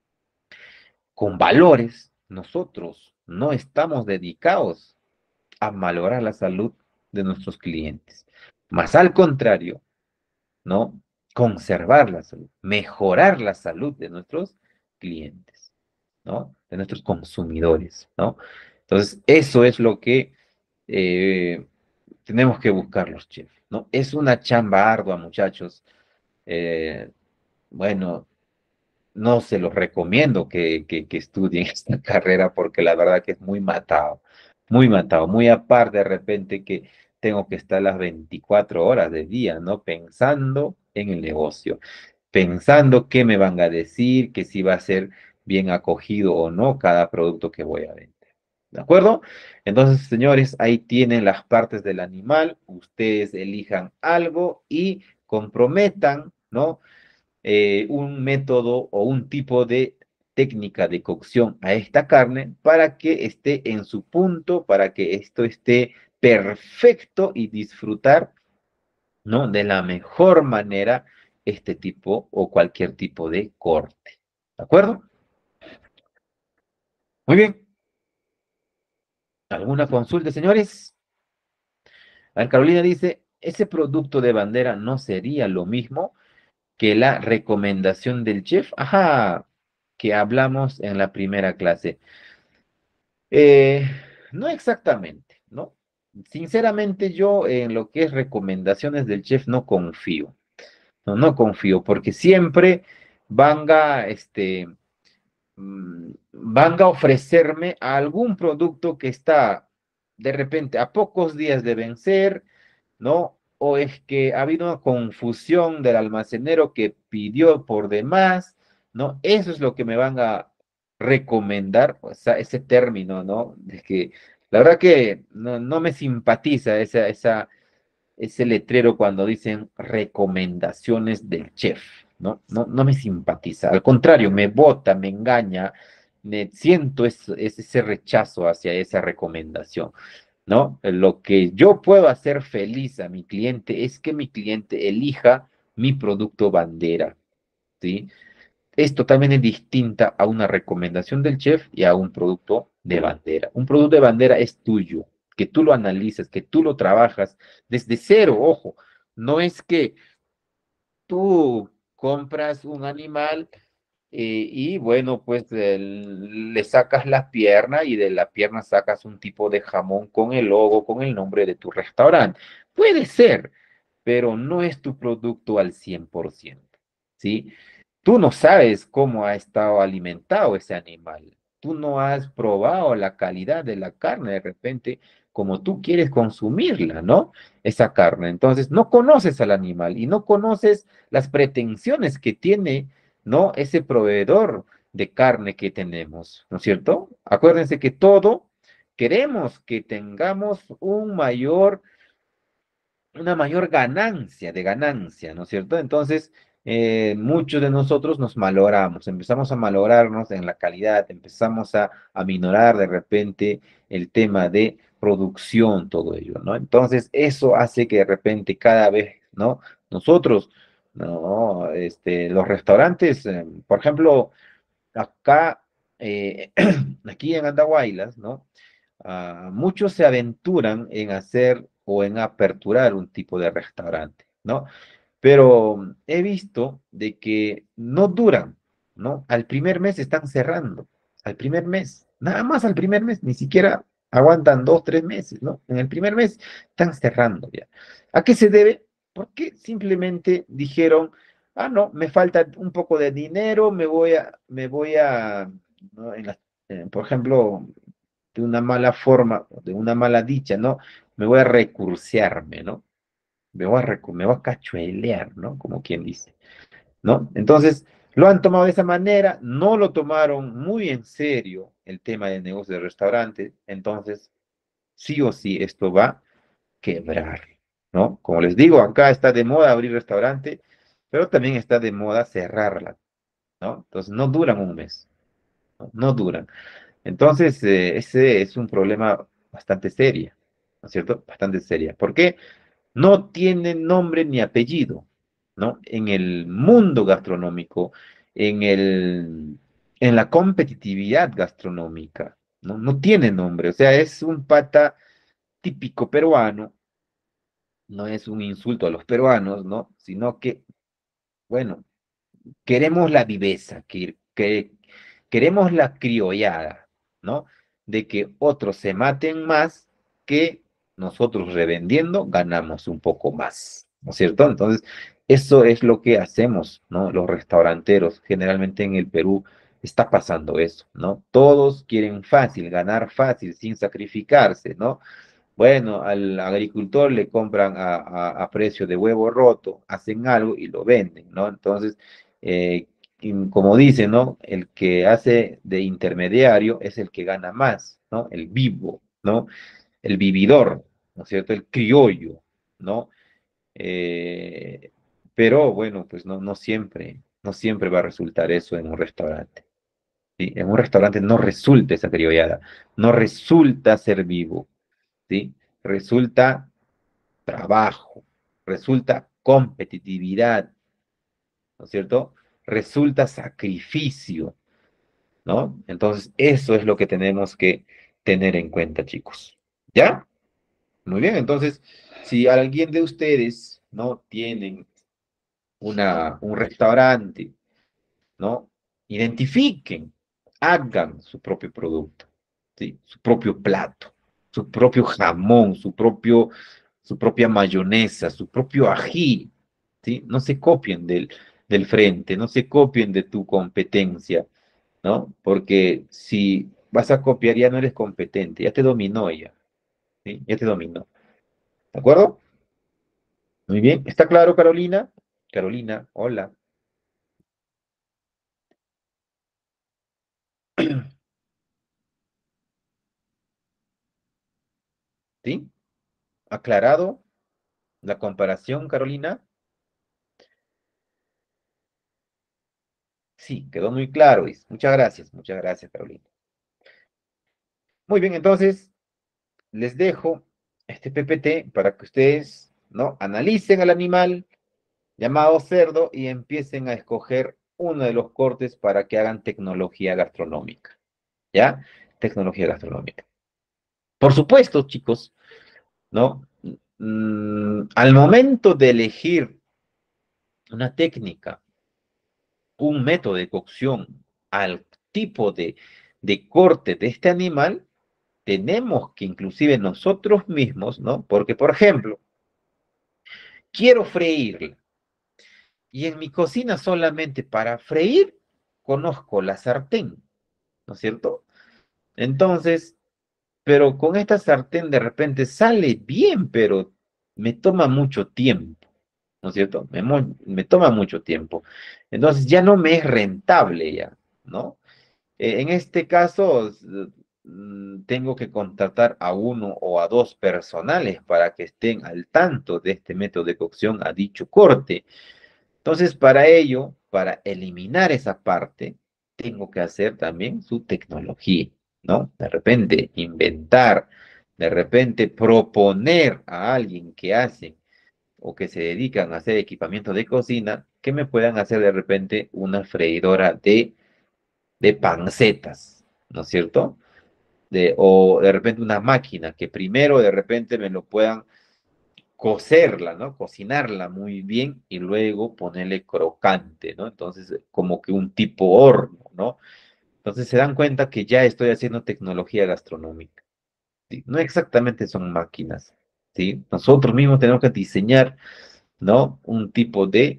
Con valores, nosotros no estamos dedicados a malograr la salud de nuestros clientes. Más al contrario, ¿no? Conservar la salud, mejorar la salud de nuestros clientes, ¿no? De nuestros consumidores, ¿no? Entonces, eso es lo que eh, tenemos que buscar los chefs, ¿no? Es una chamba ardua, muchachos. Eh, bueno, no se los recomiendo que, que, que estudien esta carrera porque la verdad que es muy matado, muy matado, muy aparte de repente que tengo que estar las veinticuatro horas del día, ¿no? Pensando en el negocio, pensando qué me van a decir, que si va a ser bien acogido o no cada producto que voy a vender. ¿De acuerdo? Entonces, señores, ahí tienen las partes del animal, ustedes elijan algo y comprometan, ¿no? eh, un método o un tipo de técnica de cocción a esta carne para que esté en su punto, para que esto esté perfecto y disfrutar ¿no? De la mejor manera este tipo o cualquier tipo de corte. ¿De acuerdo? Muy bien. ¿Alguna consulta, señores? A ver, Carolina dice, ese producto de bandera no sería lo mismo que la recomendación del chef. Ajá, que hablamos en la primera clase. Eh, no exactamente, ¿no? Sinceramente yo en lo que es recomendaciones del chef no confío. No, no confío, porque siempre van a, este, mm, van a ofrecerme algún producto que está de repente a pocos días de vencer, ¿no? O es que ha habido una confusión del almacenero que pidió por demás, ¿no? Eso es lo que me van a recomendar, o sea, ese término, ¿no? De que la verdad que no, no me simpatiza esa, esa, ese letrero cuando dicen recomendaciones del chef, ¿no? No, no me simpatiza. Al contrario, me bota, me engaña, me siento es, es ese rechazo hacia esa recomendación, ¿no? Lo que yo puedo hacer feliz a mi cliente es que mi cliente elija mi producto bandera, ¿sí? Es totalmente distinta a una recomendación del chef y a un producto de bandera. Un producto de bandera es tuyo, que tú lo analices, que tú lo trabajas desde cero, ojo. No es que tú compras un animal eh, y bueno, pues el- le sacas la pierna y de la pierna sacas un tipo de jamón con el logo, con el nombre de tu restaurante. Puede ser, pero no es tu producto al cien por ciento, ¿sí? Tú no sabes cómo ha estado alimentado ese animal. Tú no has probado la calidad de la carne de repente como tú quieres consumirla, ¿no? Esa carne. Entonces, no conoces al animal y no conoces las pretensiones que tiene, ¿no? Ese proveedor de carne que tenemos, ¿no es cierto? Acuérdense que todo queremos que tengamos un mayor una mayor ganancia de ganancia, ¿no es cierto? Entonces, eh, muchos de nosotros nos malogramos, empezamos a malograrnos en la calidad, empezamos a, a minorar de repente el tema de producción, todo ello, ¿no? Entonces, eso hace que de repente cada vez, ¿no? Nosotros, ¿no? Este, los restaurantes, eh, por ejemplo, acá, eh, aquí en Andahuaylas, ¿no? Ah, muchos se aventuran en hacer o en aperturar un tipo de restaurante, ¿no? Pero he visto de que no duran, ¿no? Al primer mes están cerrando, al primer mes, nada más al primer mes, ni siquiera aguantan dos, tres meses, ¿no? En el primer mes están cerrando ya. ¿A qué se debe? Porque simplemente dijeron, ah, no, me falta un poco de dinero, me voy a, me voy a, ¿no? En la- eh, por ejemplo, de una mala forma, de una mala dicha, ¿no? Me voy a recursearme, ¿no? Me voy a, recu- me voy a cachuelear, ¿no? Como quien dice, ¿no? Entonces, lo han tomado de esa manera, no lo tomaron muy en serio el tema del negocio de restaurante, entonces, sí o sí, esto va a quebrar, ¿no? Como les digo, acá está de moda abrir restaurante, pero también está de moda cerrarla, ¿no? Entonces, no duran un mes, ¿no? No duran. Entonces, eh, ese es un problema bastante serio, ¿no es cierto? Bastante seria. ¿Por qué? No tiene nombre ni apellido, ¿no? En el mundo gastronómico, en el, en la competitividad gastronómica, ¿no? No tiene nombre, o sea, es un pata típico peruano, no es un insulto a los peruanos, ¿no? Sino que, bueno, queremos la viveza, que, que queremos la criollada, ¿no? De que otros se maten más que nosotros revendiendo ganamos un poco más, ¿no es cierto? Entonces, eso es lo que hacemos, ¿no? Los restauranteros, generalmente en el Perú está pasando eso, ¿no? Todos quieren fácil, ganar fácil, sin sacrificarse, ¿no? Bueno, al agricultor le compran a, a- a precio de huevo roto, hacen algo y lo venden, ¿no? Entonces, eh, y como dicen, ¿no? El que hace de intermediario es el que gana más, ¿no? El vivo, ¿no? El vividor, ¿no es cierto? El criollo, ¿no? Eh, pero bueno, pues no, no siempre, no siempre va a resultar eso en un restaurante, ¿sí? En un restaurante no resulta esa criollada, no resulta ser vivo, ¿sí? Resulta trabajo. resulta competitividad, ¿no es cierto? Resulta sacrificio, ¿no? Entonces, eso es lo que tenemos que tener en cuenta, chicos. ¿Ya? Muy bien, entonces, si alguien de ustedes, ¿no? Tienen una, un restaurante, ¿no? Identifiquen, hagan su propio producto, ¿sí? Su propio plato, su propio jamón, su propio, su propia mayonesa, su propio ají, ¿sí? No se copien del, del frente, no se copien de tu competencia, ¿no? Porque si vas a copiar ya no eres competente, ya te dominó ella, ¿sí? Ya te dominó, ¿de acuerdo? Muy bien, ¿está claro, Carolina? Carolina, hola, ¿sí? ¿Aclarado la comparación, Carolina? Sí, quedó muy claro, Is. Muchas gracias, muchas gracias, Carolina. Muy bien, entonces les dejo este P P T para que ustedes, ¿no? Analicen al animal llamado cerdo y empiecen a escoger uno de los cortes para que hagan tecnología gastronómica, ¿ya? Tecnología gastronómica. Por supuesto, chicos, ¿no? Mm, al momento de elegir una técnica, un método de cocción al tipo de, de corte de este animal, tenemos que inclusive nosotros mismos, ¿no? Porque, por ejemplo, quiero freírla y en mi cocina solamente para freír conozco la sartén, ¿no es cierto? Entonces, pero con esta sartén de repente sale bien, pero me toma mucho tiempo, ¿no es cierto? Me, mo- me toma mucho tiempo. Entonces ya no me es rentable ya, ¿no? Eh, En este caso, s- mm, tengo que contratar a uno o a dos personales para que estén al tanto de este método de cocción a dicho corte. Entonces, para ello, para eliminar esa parte, tengo que hacer también su tecnología, ¿no? De repente, inventar, de repente, proponer a alguien que hace o que se dedican a hacer equipamiento de cocina, que me puedan hacer de repente una freidora de de pancetas, ¿no es cierto? De, o de repente una máquina que primero de repente me lo puedan cocerla, ¿no? Cocinarla muy bien y luego ponerle crocante, ¿no? Entonces, como que un tipo horno, ¿no? Entonces se dan cuenta que ya estoy haciendo tecnología gastronómica, ¿sí? No exactamente son máquinas, ¿sí? Nosotros mismos tenemos que diseñar, ¿no? Un tipo de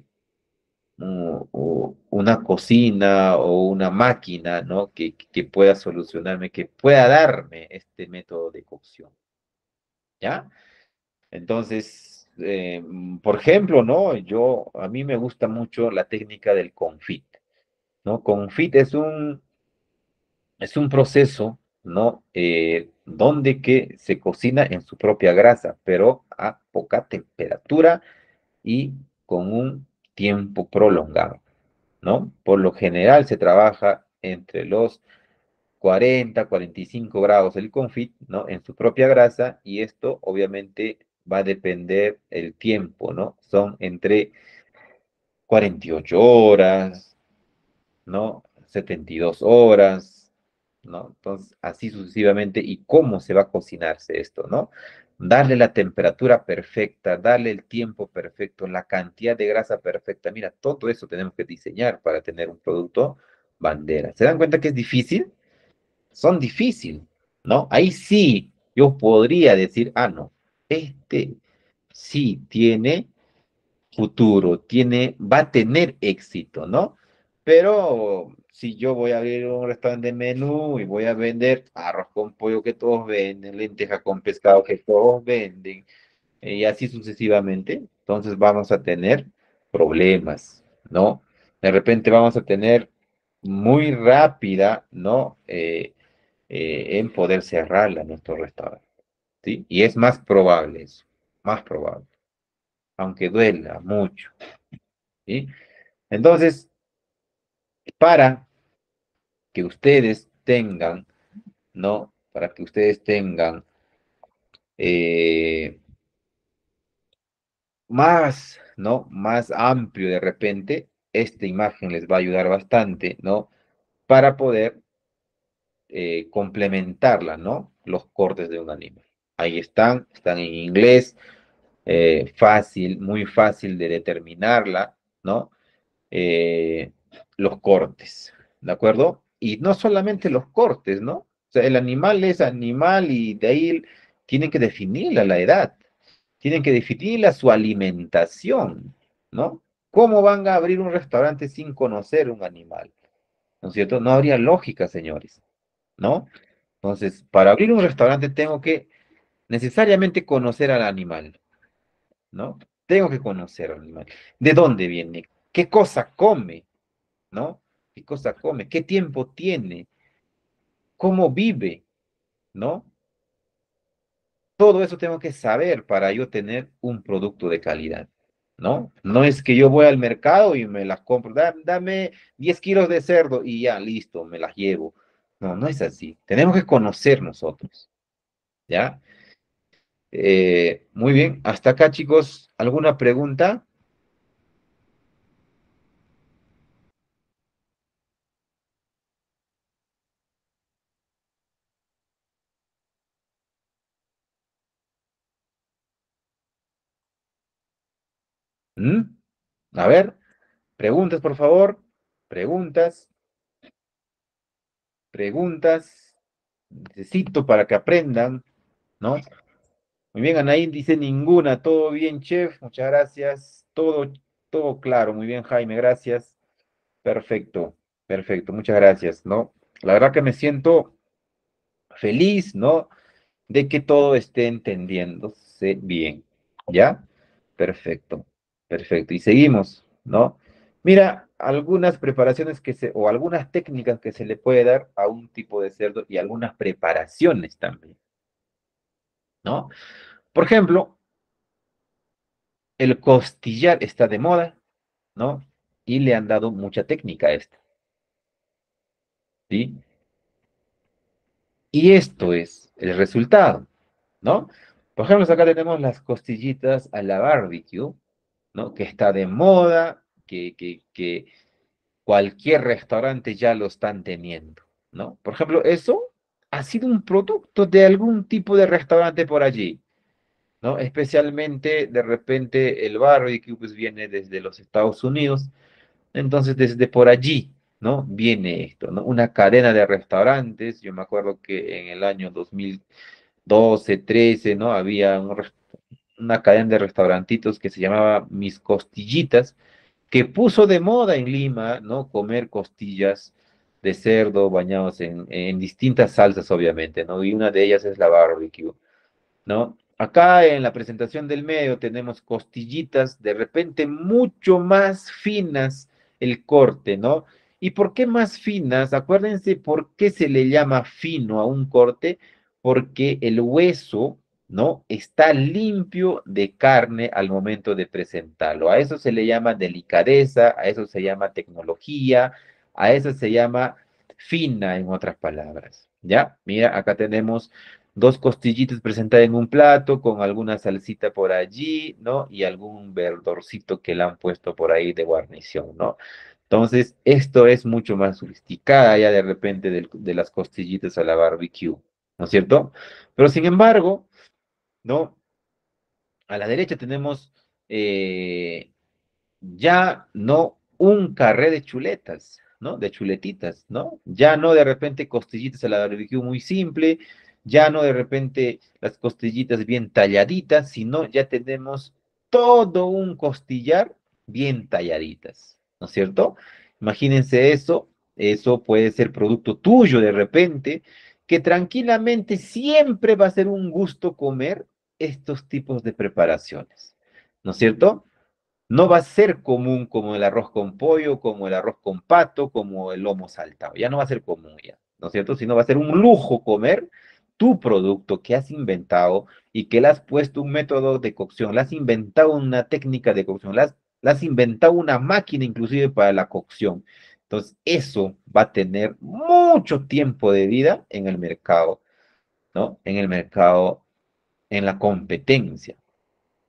o- o una cocina o una máquina, ¿no? Que, que pueda solucionarme, que pueda darme este método de cocción, ¿ya? Entonces, eh, mm, por ejemplo, ¿no? Yo, a mí me gusta mucho la técnica del confit, ¿no? Confit es un, es un proceso, ¿no? Eh, donde que se cocina en su propia grasa, pero a poca temperatura y con un tiempo prolongado. ¿No? Por lo general se trabaja entre los cuarenta, cuarenta y cinco grados el confit, ¿no? En su propia grasa y esto obviamente va a depender el tiempo, ¿no? Son entre cuarenta y ocho horas, ¿no? setenta y dos horas, ¿no? Entonces, así sucesivamente. ¿Y cómo se va a cocinarse esto, ¿no? Darle la temperatura perfecta, darle el tiempo perfecto, la cantidad de grasa perfecta. Mira, todo eso tenemos que diseñar para tener un producto bandera. ¿Se dan cuenta que es difícil? Son difíciles, ¿no? Ahí sí, yo podría decir, ah, no, este sí tiene futuro, tiene, va a tener éxito, ¿no? Pero si yo voy a abrir un restaurante de menú y voy a vender arroz con pollo que todos venden, lenteja con pescado que todos venden, eh, y así sucesivamente, entonces vamos a tener problemas, ¿no? De repente vamos a tener muy rápida, ¿no? Eh, eh, en poder cerrarla nuestro restaurante, ¿sí? Y es más probable eso, más probable, aunque duela mucho. ¿Sí? Entonces, para que ustedes tengan, ¿no? Para que ustedes tengan, eh, más, ¿no? Más amplio de repente, esta imagen les va a ayudar bastante, ¿no? Para poder eh, complementarla, ¿no? Los cortes de un animal. Ahí están, están en inglés, eh, fácil, muy fácil de determinarla, ¿no? Eh, los cortes, ¿de acuerdo? Y no solamente los cortes, ¿no? O sea, el animal es animal y de ahí tienen que definirla la edad, tienen que definirla su alimentación, ¿no? ¿Cómo van a abrir un restaurante sin conocer un animal? ¿No es cierto? No habría lógica, señores, ¿no? Entonces, para abrir un restaurante tengo que necesariamente conocer al animal, ¿no? Tengo que conocer al animal. ¿De dónde viene? ¿Qué cosa come? ¿No? ¿Qué cosa come? ¿Qué tiempo tiene? ¿Cómo vive? ¿No? Todo eso tengo que saber para yo tener un producto de calidad, ¿no? No es que yo voy al mercado y me las compro, "Da- dame diez kilos de cerdo y ya, listo, me las llevo". No, no es así. Tenemos que conocer nosotros, ¿ya? Eh, muy bien, hasta acá, chicos, ¿alguna pregunta? ¿Mm? A ver, preguntas, por favor. Preguntas, preguntas. Necesito para que aprendan, ¿no? Muy bien, Anaí dice ninguna. Todo bien, chef. Muchas gracias. Todo, todo claro. Muy bien, Jaime. Gracias. Perfecto, perfecto. Muchas gracias, ¿no? La verdad que me siento feliz, ¿no? De que todo esté entendiéndose bien. ¿Ya? Perfecto, perfecto. Y seguimos, ¿no? Mira, algunas preparaciones que se, o algunas técnicas que se le puede dar a un tipo de cerdo y algunas preparaciones también, ¿no? Por ejemplo, el costillar está de moda, ¿no? Y le han dado mucha técnica a esto, ¿sí? Y esto es el resultado, ¿no? Por ejemplo, acá tenemos las costillitas a la barbecue, ¿no? Que está de moda, que, que, que cualquier restaurante ya lo están teniendo, ¿no? Por ejemplo, eso ha sido un producto de algún tipo de restaurante por allí, ¿no? Especialmente, de repente, el barbecue pues viene desde los Estados Unidos. Entonces, desde por allí, ¿no? Viene esto, ¿no? Una cadena de restaurantes. Yo me acuerdo que en el año dos mil doce, trece, ¿no? Había un res- una cadena de restaurantitos que se llamaba Mis Costillitas, que puso de moda en Lima, ¿no? Comer costillas de cerdo bañados en, en distintas salsas, obviamente, ¿no? Y una de ellas es la barbecue, ¿no? Acá en la presentación del medio tenemos costillitas de repente mucho más finas el corte, ¿no? ¿Y por qué más finas? Acuérdense por qué se le llama fino a un corte, porque el hueso, ¿no? Está limpio de carne al momento de presentarlo. A eso se le llama delicadeza, a eso se llama tecnología, a eso se llama fina, en otras palabras. ¿Ya? Mira, acá tenemos dos costillitas presentadas en un plato con alguna salsita por allí, ¿no? Y algún verdorcito que le han puesto por ahí de guarnición, ¿no? Entonces, esto es mucho más sofisticada ya de repente del- de, las costillitas a la barbecue, ¿no es cierto? Pero sin embargo, ¿no? A la derecha tenemos eh, ya no un carré de chuletas, ¿no? De chuletitas, ¿no? Ya no de repente costillitas a la barbecue muy simple, ya no de repente las costillitas bien talladitas, sino ya tenemos todo un costillar bien talladitas, ¿no es cierto? Imagínense eso, eso puede ser producto tuyo de repente, que tranquilamente siempre va a ser un gusto comer estos tipos de preparaciones, ¿no es cierto? No va a ser común como el arroz con pollo, como el arroz con pato, como el lomo saltado. Ya no va a ser común ya, ¿no es cierto? Sino va a ser un lujo comer tu producto que has inventado y que le has puesto un método de cocción, le has inventado una técnica de cocción, le has, le has inventado una máquina inclusive para la cocción. Entonces, eso va a tener mucho tiempo de vida en el mercado, ¿no? En el mercado, en la competencia.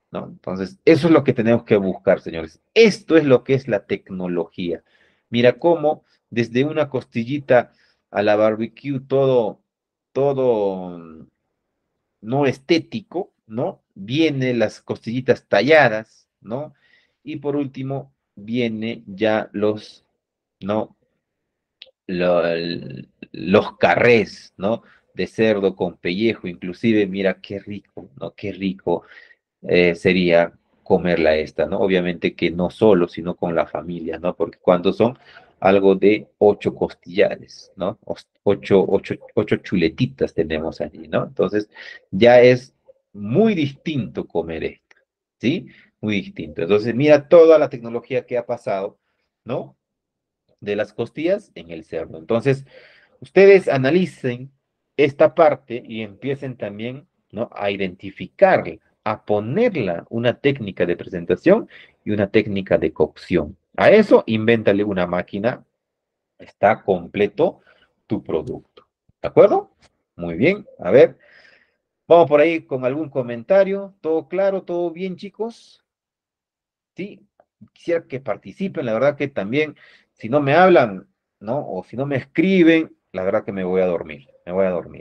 ¿no? Entonces, eso es lo que tenemos que buscar, señores. Esto es lo que es la tecnología. Mira cómo desde una costillita a la barbecue, todo, todo mm, no estético, ¿no? Viene las costillitas talladas, ¿no? Y por último, viene ya los, ¿no? Lo- el- los carrés, ¿no? De cerdo con pellejo, inclusive, mira qué rico, ¿no? Qué rico eh, sería comerla esta, ¿no? Obviamente que no solo, sino con la familia, ¿no? Porque cuando son algo de ocho costillares, ¿no? Os- Ocho, ocho, ocho chuletitas tenemos allí, ¿no? Entonces, ya es muy distinto comer esto, ¿sí? Muy distinto. Entonces, mira toda la tecnología que ha pasado, ¿no? De las costillas en el cerdo. Entonces, ustedes analicen esta parte y empiecen también, ¿no? A identificarla, a ponerla una técnica de presentación y una técnica de cocción. A eso, invéntale una máquina, está completo tu producto. ¿De acuerdo? Muy bien, a ver, vamos por ahí con algún comentario. ¿Todo claro? ¿Todo bien, chicos? Sí, quisiera que participen, la verdad que también, si no me hablan, ¿no? O si no me escriben, la verdad que me voy a dormir, me voy a dormir.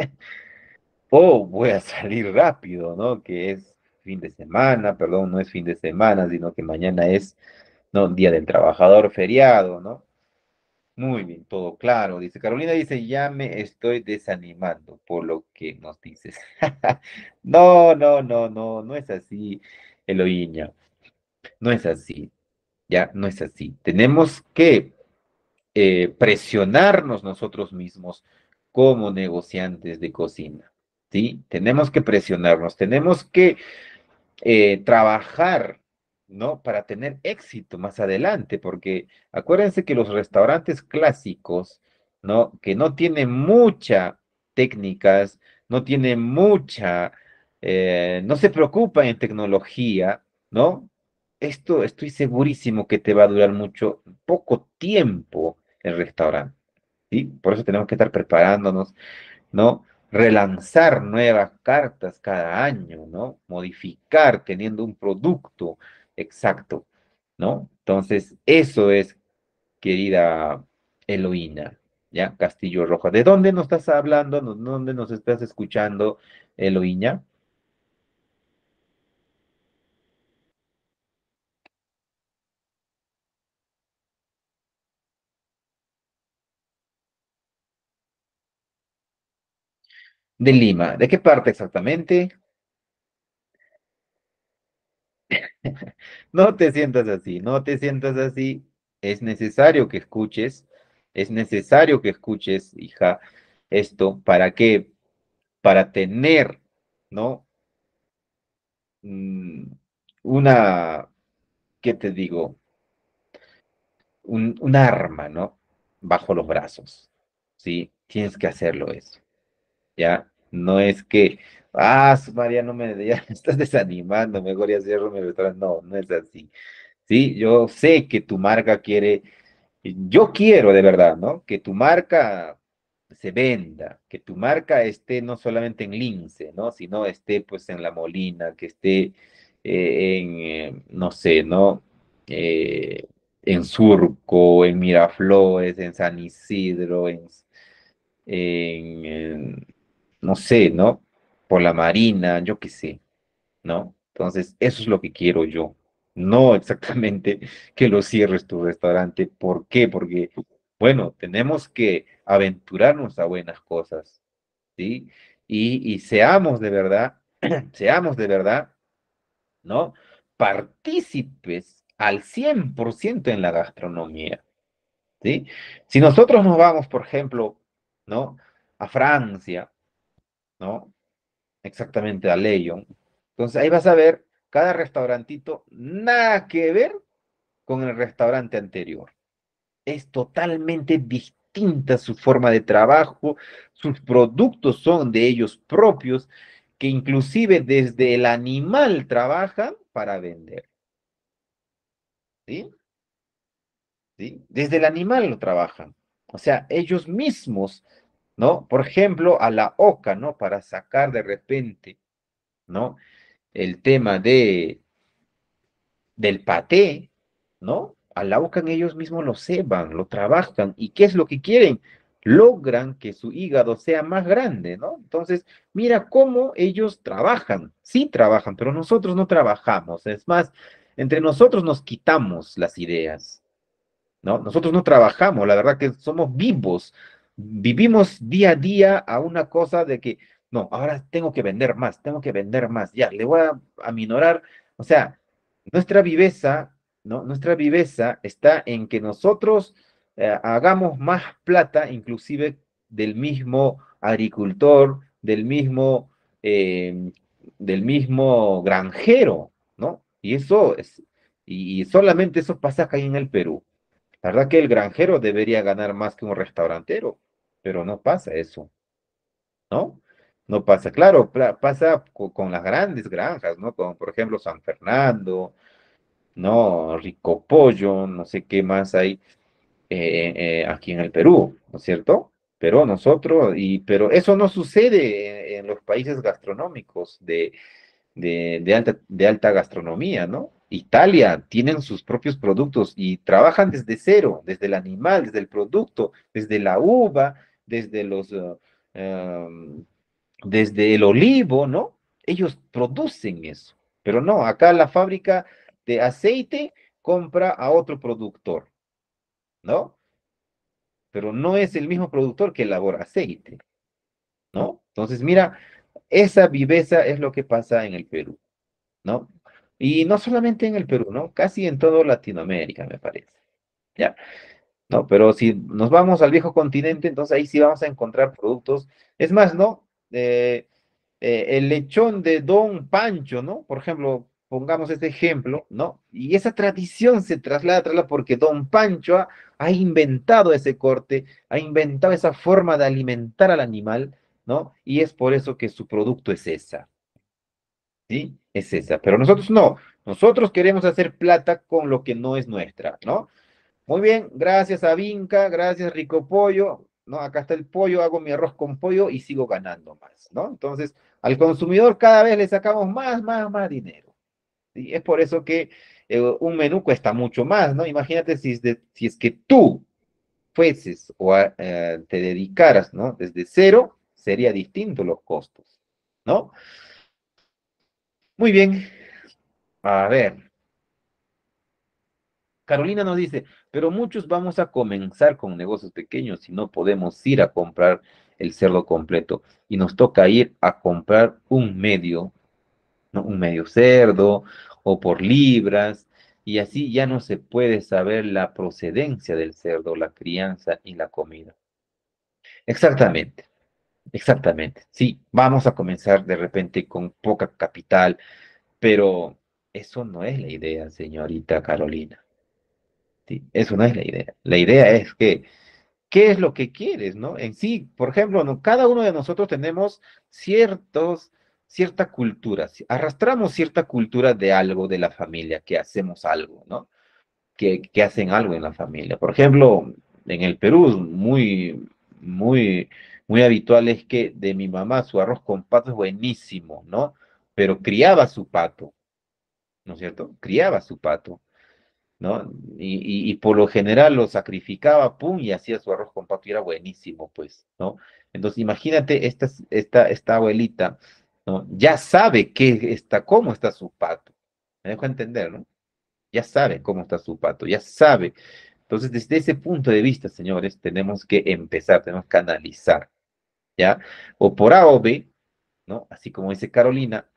O voy a salir rápido, ¿no? Que es fin de semana, perdón, no es fin de semana, sino que mañana es, ¿no? Día del Trabajador, feriado, ¿no? Muy bien, todo claro. Dice Carolina, dice, ya me estoy desanimando por lo que nos dices. No, no, no, no, no es así, Eloíña, no es así. Ya no es así. Tenemos que eh, presionarnos nosotros mismos como negociantes de cocina, ¿sí? Tenemos que presionarnos, tenemos que eh, trabajar, ¿no? Para tener éxito más adelante, porque acuérdense que los restaurantes clásicos, ¿no? Que no tienen mucha técnicas, no tienen mucha, eh, no se preocupan en tecnología, ¿no? Esto estoy segurísimo que te va a durar mucho, poco tiempo el restaurante, ¿sí? Por eso tenemos que estar preparándonos, ¿no? Relanzar nuevas cartas cada año, ¿no? Modificar teniendo un producto exacto, ¿no? Entonces, eso es, querida Eloína, ¿ya? Castillo Rojo. ¿De dónde nos estás hablando? ¿De dónde nos estás escuchando, Eloína? De Lima. ¿De qué parte exactamente? No te sientas así, no te sientas así. Es necesario que escuches, es necesario que escuches, hija, esto, ¿para qué? Para tener, ¿no? Mm, una, ¿qué te digo? Un, un arma, ¿no? Bajo los brazos, ¿sí? Tienes que hacerlo eso, ¿ya? No es que, ah, su María, no me, ya me estás desanimando, mejor ya cierro mi restaurante. No, no es así, ¿sí? Yo sé que tu marca quiere. Yo quiero de verdad, ¿no? Que tu marca se venda, que tu marca esté no solamente en Lince, ¿no? Sino esté pues en La Molina, que esté eh, en, eh, no sé, ¿no? Eh, en Surco, en Miraflores, en San Isidro, en, en, en, no sé, ¿no? Por la Marina, yo qué sé. ¿No? Entonces, eso es lo que quiero yo. No exactamente que lo cierres tu restaurante. ¿Por qué? Porque, bueno, tenemos que aventurarnos a buenas cosas, ¿sí? Y, y seamos de verdad, seamos de verdad, ¿no? Partícipes al cien por ciento en la gastronomía, ¿sí? Si nosotros nos vamos, por ejemplo, ¿no? A Francia, ¿no? Exactamente, a Leyon. Entonces ahí vas a ver cada restaurantito, nada que ver con el restaurante anterior. Es totalmente distinta su forma de trabajo, sus productos son de ellos propios, que inclusive desde el animal trabajan para vender, ¿sí? ¿Sí? Desde el animal lo trabajan. O sea, ellos mismos, ¿no? Por ejemplo, a la oca, ¿no? Para sacar de repente, ¿no? el tema de, del paté, ¿no? Alaucan ellos mismos lo ceban, lo trabajan. ¿Y qué es lo que quieren? Logran que su hígado sea más grande, ¿no? Entonces, mira cómo ellos trabajan. Sí trabajan, pero nosotros no trabajamos. Es más, entre nosotros nos quitamos las ideas. ¿No? Nosotros no trabajamos, la verdad que somos vivos, vivimos día a día a una cosa de que, no, ahora tengo que vender más, tengo que vender más, ya, le voy a aminorar, o sea, nuestra viveza, ¿no? Nuestra viveza está en que nosotros eh, hagamos más plata, inclusive del mismo agricultor, del mismo, eh, del mismo granjero, ¿no? Y eso es, y solamente eso pasa acá en el Perú. La verdad que el granjero debería ganar más que un restaurantero, pero no pasa eso, ¿no? No pasa, claro, pla- pasa co- con, las grandes granjas, ¿no? Como por ejemplo San Fernando, ¿no? Rico Pollo, no sé qué más hay eh, eh, aquí en el Perú, ¿no es cierto? Pero nosotros, y, pero eso no sucede en, en los países gastronómicos de de, de alta, de alta gastronomía, ¿no? Italia tienen sus propios productos y trabajan desde cero, desde el animal, desde el producto, desde la uva, desde los, uh, um, desde el olivo, ¿no? Ellos producen eso, pero no, acá la fábrica de aceite compra a otro productor, ¿no? Pero no es el mismo productor que elabora aceite, ¿no? Entonces, mira, esa viveza es lo que pasa en el Perú. ¿No? Y no solamente en el Perú, ¿no? Casi en toda Latinoamérica, me parece. Ya, no, pero si nos vamos al viejo continente, entonces ahí sí vamos a encontrar productos. Es más, ¿no? Eh, eh, el lechón de Don Pancho, ¿no? Por ejemplo, pongamos este ejemplo, ¿no? Y esa tradición se traslada, traslada porque Don Pancho ha, ha inventado ese corte, ha inventado esa forma de alimentar al animal, ¿no? Y es por eso que su producto es esa. ¿Sí? Es esa. Pero nosotros no. Nosotros queremos hacer plata con lo que no es nuestra, ¿no? Muy bien, gracias a Vinca, gracias Rico Pollo, ¿no? Acá está el pollo, hago mi arroz con pollo y sigo ganando más, ¿no? Entonces, al consumidor cada vez le sacamos más, más, más dinero. Y es por eso que eh, un menú cuesta mucho más, ¿no? Imagínate si es, de- si es que tú fueses o a- eh, te dedicaras, ¿no? Desde cero, sería distinto los costos, ¿no? Muy bien, a ver. Carolina nos dice, pero muchos vamos a comenzar con negocios pequeños y no podemos ir a comprar el cerdo completo y nos toca ir a comprar un medio, ¿no? Un medio cerdo o por libras y así ya no se puede saber la procedencia del cerdo, la crianza y la comida. Exactamente, exactamente. Sí, vamos a comenzar de repente con poca capital, pero eso no es la idea, señorita Carolina. Sí, eso no es la idea. La idea es que, ¿qué es lo que quieres, no? En sí, por ejemplo, ¿no? Cada uno de nosotros tenemos ciertos, cierta cultura, si- arrastramos cierta cultura de algo de la familia, que hacemos algo, ¿no? Que, que hacen algo en la familia. Por ejemplo, en el Perú, muy, muy, muy habitual es que de mi mamá su arroz con pato es buenísimo, ¿no? Pero criaba su pato, ¿no es cierto? Criaba su pato. ¿No? Y, y, y por lo general lo sacrificaba, pum, y hacía su arroz con pato y era buenísimo, pues, ¿no? Entonces, imagínate, esta, esta, esta abuelita, ¿no? Ya sabe qué está, cómo está su pato. Me dejo entender, ¿no? Ya sabe cómo está su pato, ya sabe. Entonces, desde ese punto de vista, señores, tenemos que empezar, tenemos que analizar, ¿ya? O por A o B, ¿no? Así como dice Carolina,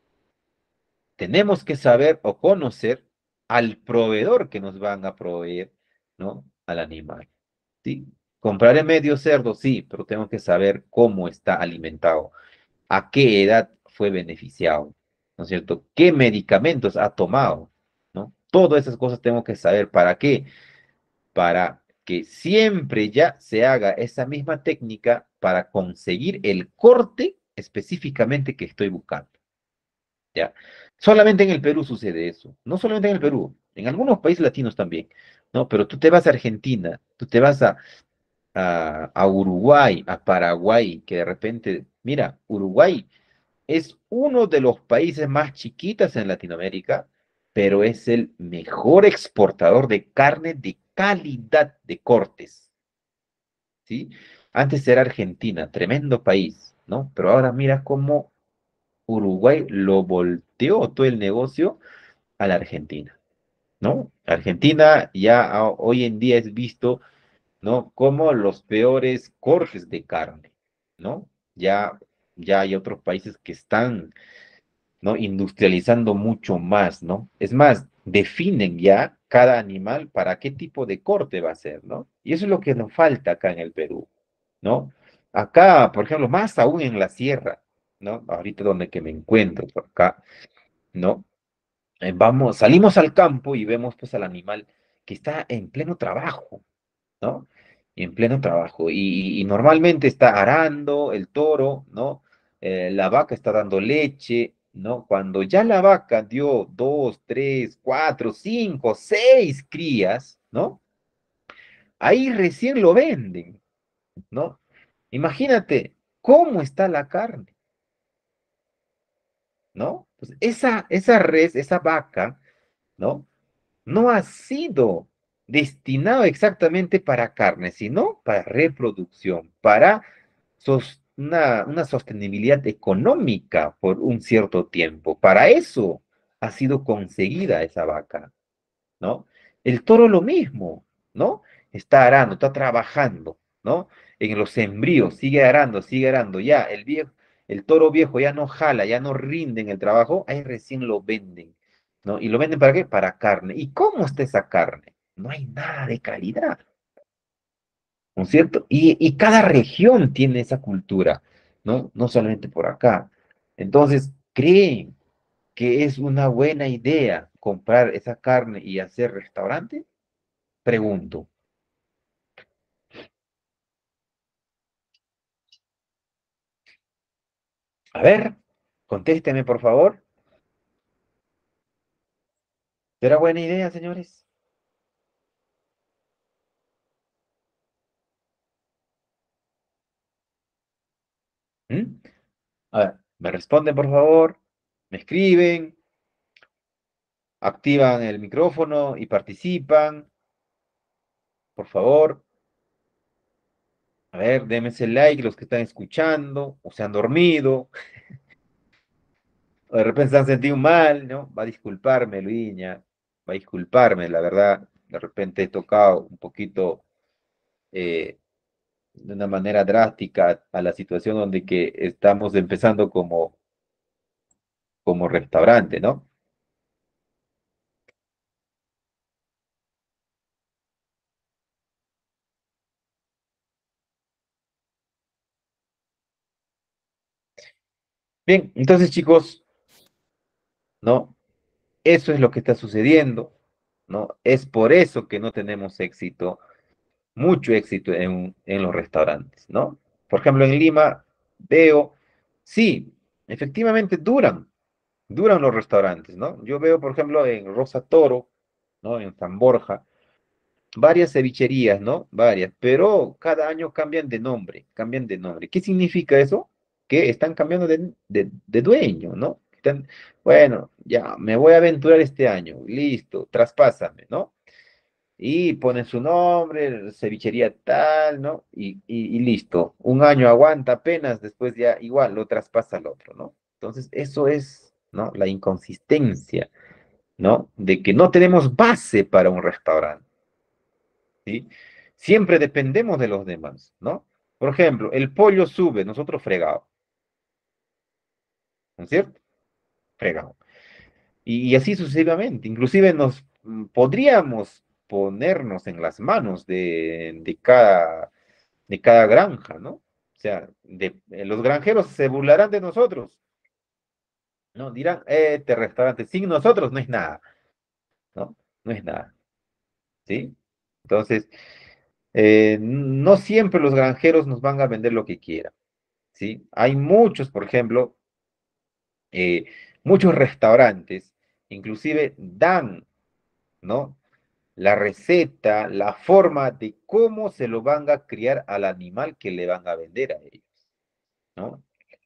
tenemos que saber o conocer al proveedor que nos van a proveer, ¿no? Al animal, ¿sí? Compraré medio cerdo, sí, pero tengo que saber cómo está alimentado, a qué edad fue beneficiado, ¿no es cierto? ¿Qué medicamentos ha tomado, ¿no? Todas esas cosas tengo que saber. ¿Para qué? Para que siempre ya se haga esa misma técnica para conseguir el corte específicamente que estoy buscando. ¿Ya? Solamente en el Perú sucede eso, no solamente en el Perú, en algunos países latinos también, ¿no? Pero tú te vas a Argentina, tú te vas a, a, a Uruguay, a Paraguay, que de repente, mira, Uruguay, es uno de los países más chiquitos en Latinoamérica, pero es el mejor exportador de carne de calidad de cortes, ¿sí? Antes era Argentina, tremendo país, ¿no? Pero ahora mira cómo Uruguay lo volteó todo el negocio a la Argentina, ¿no? Argentina ya a- hoy en día es visto, ¿no? Como los peores cortes de carne, ¿no? Ya, ya hay otros países que están, ¿no? Industrializando mucho más, ¿no? Es más, definen ya cada animal para qué tipo de corte va a ser, ¿no? Y eso es lo que nos falta acá en el Perú, ¿no? Acá, por ejemplo, más aún en la sierra, ¿no? Ahorita donde que me encuentro, por acá, ¿no? Eh, vamos, salimos al campo y vemos pues al animal que está en pleno trabajo, ¿no? En pleno trabajo. Y, y normalmente está arando el toro, ¿no? Eh, la vaca está dando leche, ¿no? Cuando ya la vaca dio dos, tres, cuatro, cinco, seis crías, ¿no? Ahí recién lo venden, ¿no? Imagínate cómo está la carne, ¿no? Pues esa, esa res, esa vaca, ¿no? No ha sido destinado exactamente para carne, sino para reproducción, para sos- una, una sostenibilidad económica por un cierto tiempo. Para eso ha sido conseguida esa vaca, ¿no? El toro lo mismo, ¿no? Está arando, está trabajando, ¿no? En los sembríos, sigue arando, sigue arando, ya, el viejo, el toro viejo ya no jala, ya no rinde en el trabajo, ahí recién lo venden, ¿no? ¿Y lo venden para qué? Para carne. ¿Y cómo está esa carne? No hay nada de calidad, ¿no es cierto? Y, y cada región tiene esa cultura, ¿no? No solamente por acá. Entonces, ¿creen que es una buena idea comprar esa carne y hacer restaurante? Pregunto. A ver, contésteme, por favor. ¿Será buena idea, señores? ¿Mm? A ver, me responden, por favor. Me escriben, activan el micrófono y participan. Por favor. A ver, denme ese like los que están escuchando o se han dormido. O de repente se han sentido mal, ¿no? Va a disculparme, Luiña. Va a disculparme, la verdad. De repente he tocado un poquito eh, de una manera drástica a la situación donde que estamos empezando como, como restaurante, ¿no? Bien, entonces chicos, ¿no? Eso es lo que está sucediendo, ¿no? Es por eso que no tenemos éxito, mucho éxito en, en los restaurantes, ¿no? Por ejemplo, en Lima veo, sí, efectivamente duran, duran los restaurantes, ¿no? Yo veo, por ejemplo, en Rosa Toro, ¿no? En San Borja, varias cevicherías, ¿no? Varias, pero cada año cambian de nombre, cambian de nombre. ¿Qué significa eso? Que están cambiando de, de, de dueño, ¿no? Están, bueno, ya, me voy a aventurar este año, listo, traspásame, ¿no? Y ponen su nombre, cevichería tal, ¿no? Y, y, y listo, un año aguanta apenas, después ya igual lo traspasa al otro, ¿no? Entonces, eso es, ¿no? La inconsistencia, ¿no? De que no tenemos base para un restaurante. ¿Sí? Siempre dependemos de los demás, ¿no? Por ejemplo, el pollo sube, nosotros fregado, ¿no es cierto? Fregado. Y, y así sucesivamente. Inclusive nos mm, podríamos ponernos en las manos de, de cada, de cada granja, ¿no? O sea, de, eh, los granjeros se burlarán de nosotros, ¿no? Dirán, este restaurante sin nosotros no es nada, ¿no? No es nada, ¿sí? Entonces, eh, no siempre los granjeros nos van a vender lo que quieran. ¿Sí? Hay muchos, por ejemplo, eh, muchos restaurantes, inclusive dan, ¿no? La receta, la forma de cómo se lo van a criar al animal que le van a vender a ellos, ¿no?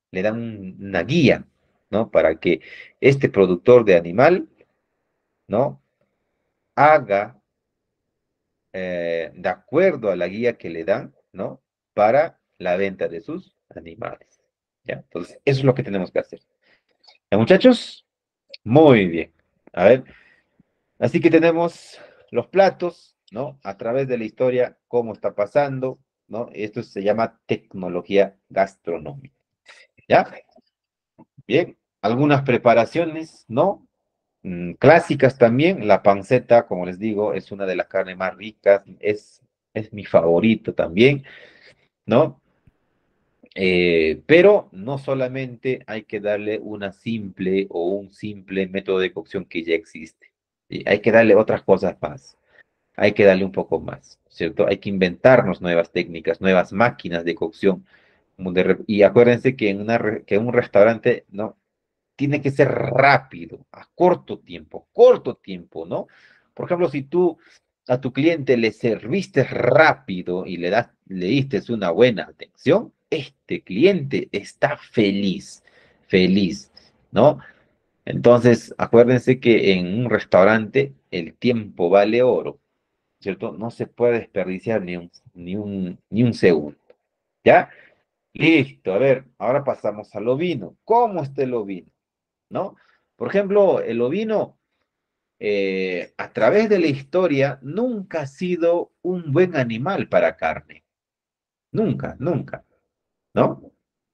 le dan un- una guía, ¿no? Para que este productor de animal, ¿no? Haga eh, de acuerdo a la guía que le dan, ¿no? Para la venta de sus animales. ¿Ya? Entonces, eso es lo que tenemos que hacer. ¿Ya, muchachos? Muy bien. A ver, así que tenemos los platos, ¿no? A través de la historia, cómo está pasando, ¿no? Esto se llama tecnología gastronómica. ¿Ya? Bien. Algunas preparaciones, ¿no? Mm, clásicas también. La panceta, como les digo, es una de las carnes más ricas, es, es mi favorito también, ¿no? Eh, pero no solamente hay que darle una simple o un simple método de cocción que ya existe. ¿Sí? Hay que darle otras cosas más. Hay que darle un poco más, ¿cierto? Hay que inventarnos nuevas técnicas, nuevas máquinas de cocción. Como de re- y acuérdense que en una re- que un restaurante, ¿no? Tiene que ser rápido, a corto tiempo, corto tiempo, ¿no? Por ejemplo, si tú a tu cliente le serviste rápido y le das, le diste una buena atención, este cliente está feliz, feliz, ¿no? Entonces, acuérdense que en un restaurante el tiempo vale oro, ¿cierto? No se puede desperdiciar ni un, ni un, ni un segundo, ¿ya? Listo, a ver, ahora pasamos al ovino. ¿Cómo está el ovino? ¿No? Por ejemplo, el ovino, eh, a través de la historia, nunca ha sido un buen animal para carne. Nunca, nunca, ¿no?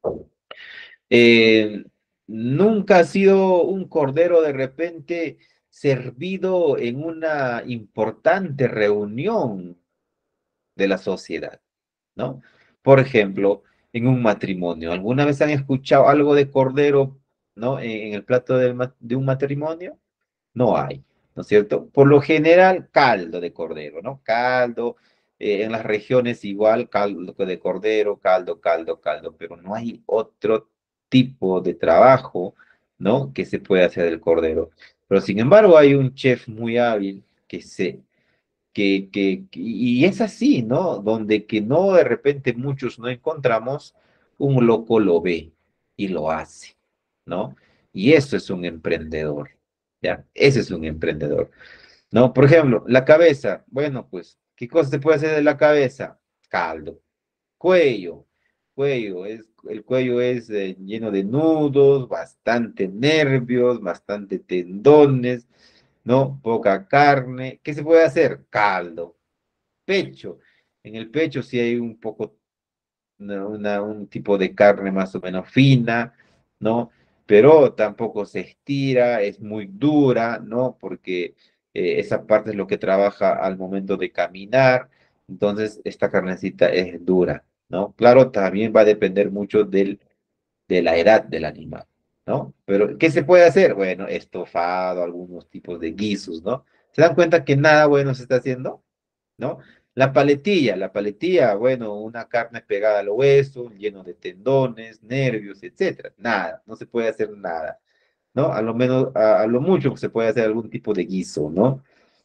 Eh, nunca ha sido un cordero de repente servido en una importante reunión de la sociedad, ¿no? Por ejemplo, en un matrimonio. ¿Alguna vez han escuchado algo de cordero, ¿no? En, en el plato del ma- de un matrimonio? No hay, ¿no es cierto? Por lo general, caldo de cordero, ¿no? Caldo, eh, en las regiones igual, caldo de cordero, caldo, caldo, caldo, pero no hay otro tipo de trabajo, ¿no? Que se pueda hacer del cordero. Pero sin embargo, hay un chef muy hábil que se que, que, que- y es así, ¿no? Donde que no de repente muchos no encontramos, un loco lo ve y lo hace, ¿no? Y eso es un emprendedor, ¿ya? Ese es un emprendedor, ¿no? Por ejemplo, la cabeza, bueno, pues, ¿qué cosa se puede hacer de la cabeza? Caldo. Cuello, cuello, es, el cuello es eh, lleno de nudos, bastante nervios, bastante tendones, ¿no? Poca carne. ¿Qué se puede hacer? Caldo. Pecho. En el pecho sí hay un poco, una, una- un tipo de carne más o menos fina, ¿no? Pero tampoco se estira, es muy dura, ¿no? Porque eh, esa parte es lo que trabaja al momento de caminar, entonces esta carnecita es dura, ¿no? Claro, también va a depender mucho del, de la edad del animal, ¿no? Pero, ¿qué se puede hacer? Bueno, estofado, algunos tipos de guisos, ¿no? ¿Se dan cuenta que nada bueno se está haciendo? ¿No? La paletilla, la paletilla, bueno, una carne pegada al hueso, lleno de tendones, nervios, etcétera. Nada, no se puede hacer nada, ¿no? A lo menos, a, a lo mucho se puede hacer algún tipo de guiso, ¿no?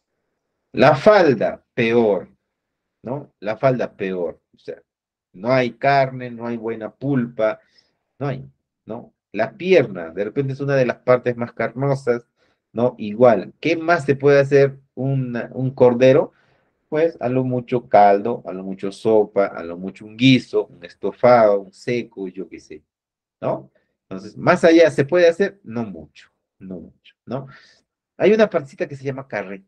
La falda, peor, ¿no? La falda, peor. O sea, no hay carne, no hay buena pulpa, no hay, ¿no? La pierna, de repente es una de las partes más carnosas, ¿no? Igual, ¿qué más se puede hacer una- un cordero? Pues a lo mucho caldo, a lo mucho sopa, a lo mucho un guiso, un estofado, un seco, yo qué sé, ¿no? Entonces, más allá, ¿se puede hacer? No mucho, no mucho, ¿no? Hay una partecita que se llama carré,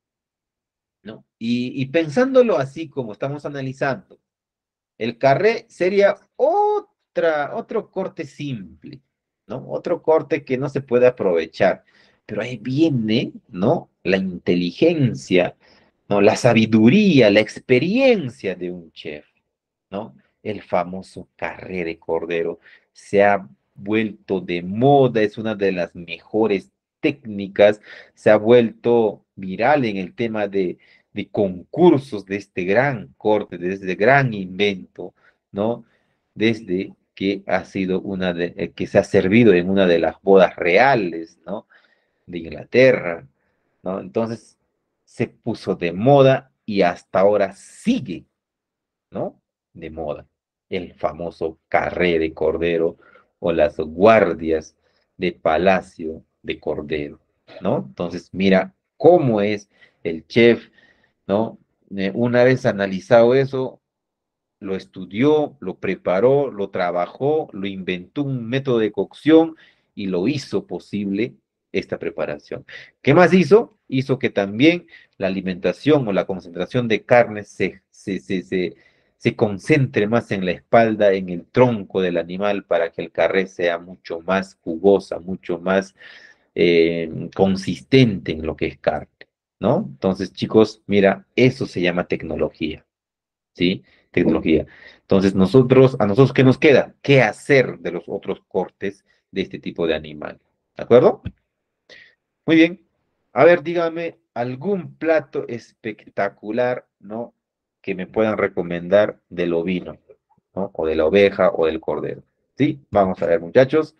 ¿no? Y, y pensándolo así como estamos analizando, el carré sería otra, otro corte simple, ¿no? Otro corte que no se puede aprovechar. Pero ahí viene, ¿no? La inteligencia, ¿no? La sabiduría, la experiencia de un chef, ¿no? El famoso carré de cordero se ha vuelto de moda, es una de las mejores técnicas, se ha vuelto viral en el tema de, de concursos de este gran corte, de este gran invento, ¿no? Desde que ha sido una de, eh, que se ha servido en una de las bodas reales, ¿no? De Inglaterra, ¿no? Entonces se puso de moda y hasta ahora sigue, ¿no? De moda. El famoso carré de cordero, o las guardias de palacio de cordero, ¿no? Entonces, mira cómo es el chef, ¿no? Eh, una vez analizado eso, lo estudió, lo preparó, lo trabajó, lo inventó un método de cocción y lo hizo posible esta preparación. ¿Qué más hizo? Hizo que también la alimentación o la concentración de carne se, se, se, se, se concentre más en la espalda, en el tronco del animal, para que el carré sea mucho más jugosa, mucho más eh, consistente en lo que es carne, ¿no? Entonces, chicos, mira, eso se llama tecnología. ¿Sí? Tecnología. Entonces, nosotros, ¿a nosotros qué nos queda? ¿Qué hacer de los otros cortes de este tipo de animal? ¿De acuerdo? Muy bien. A ver, dígame algún plato espectacular, ¿no? Que me puedan recomendar del ovino, ¿no? O de la oveja o del cordero. ¿Sí? Vamos a ver, muchachos.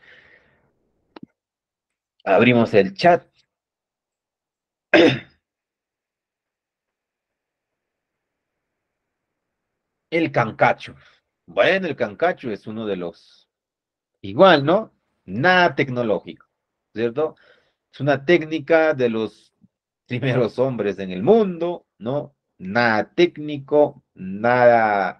Abrimos el chat. El cancacho. Bueno, el cancacho es uno de los, igual, ¿no? Nada tecnológico, ¿cierto? Es una técnica de los primeros hombres en el mundo, ¿no? Nada técnico, nada,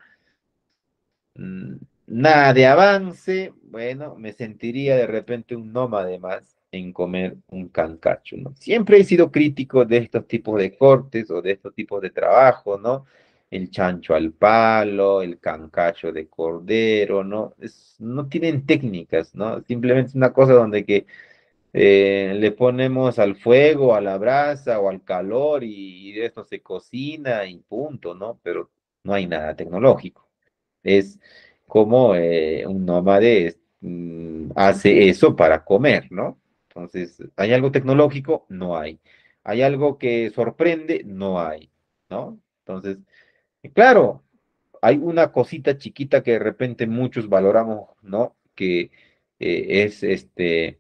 mm, nada de avance. Bueno, me sentiría de repente un nómade más en comer un cancacho, ¿no? Siempre he sido crítico de estos tipos de cortes o de estos tipos de trabajo, ¿no? El chancho al palo, el cancacho de cordero, ¿no? Es, no tienen técnicas, ¿no? Simplemente es una cosa donde que eh, le ponemos al fuego, a la brasa o al calor y, y esto se cocina y punto, ¿no? Pero no hay nada tecnológico. Es como eh, un nómade mm, hace eso para comer, ¿no? Entonces, ¿hay algo tecnológico? No hay. ¿Hay algo que sorprende? No hay, ¿no? Entonces, claro, hay una cosita chiquita que de repente muchos valoramos, ¿no? Que eh, es este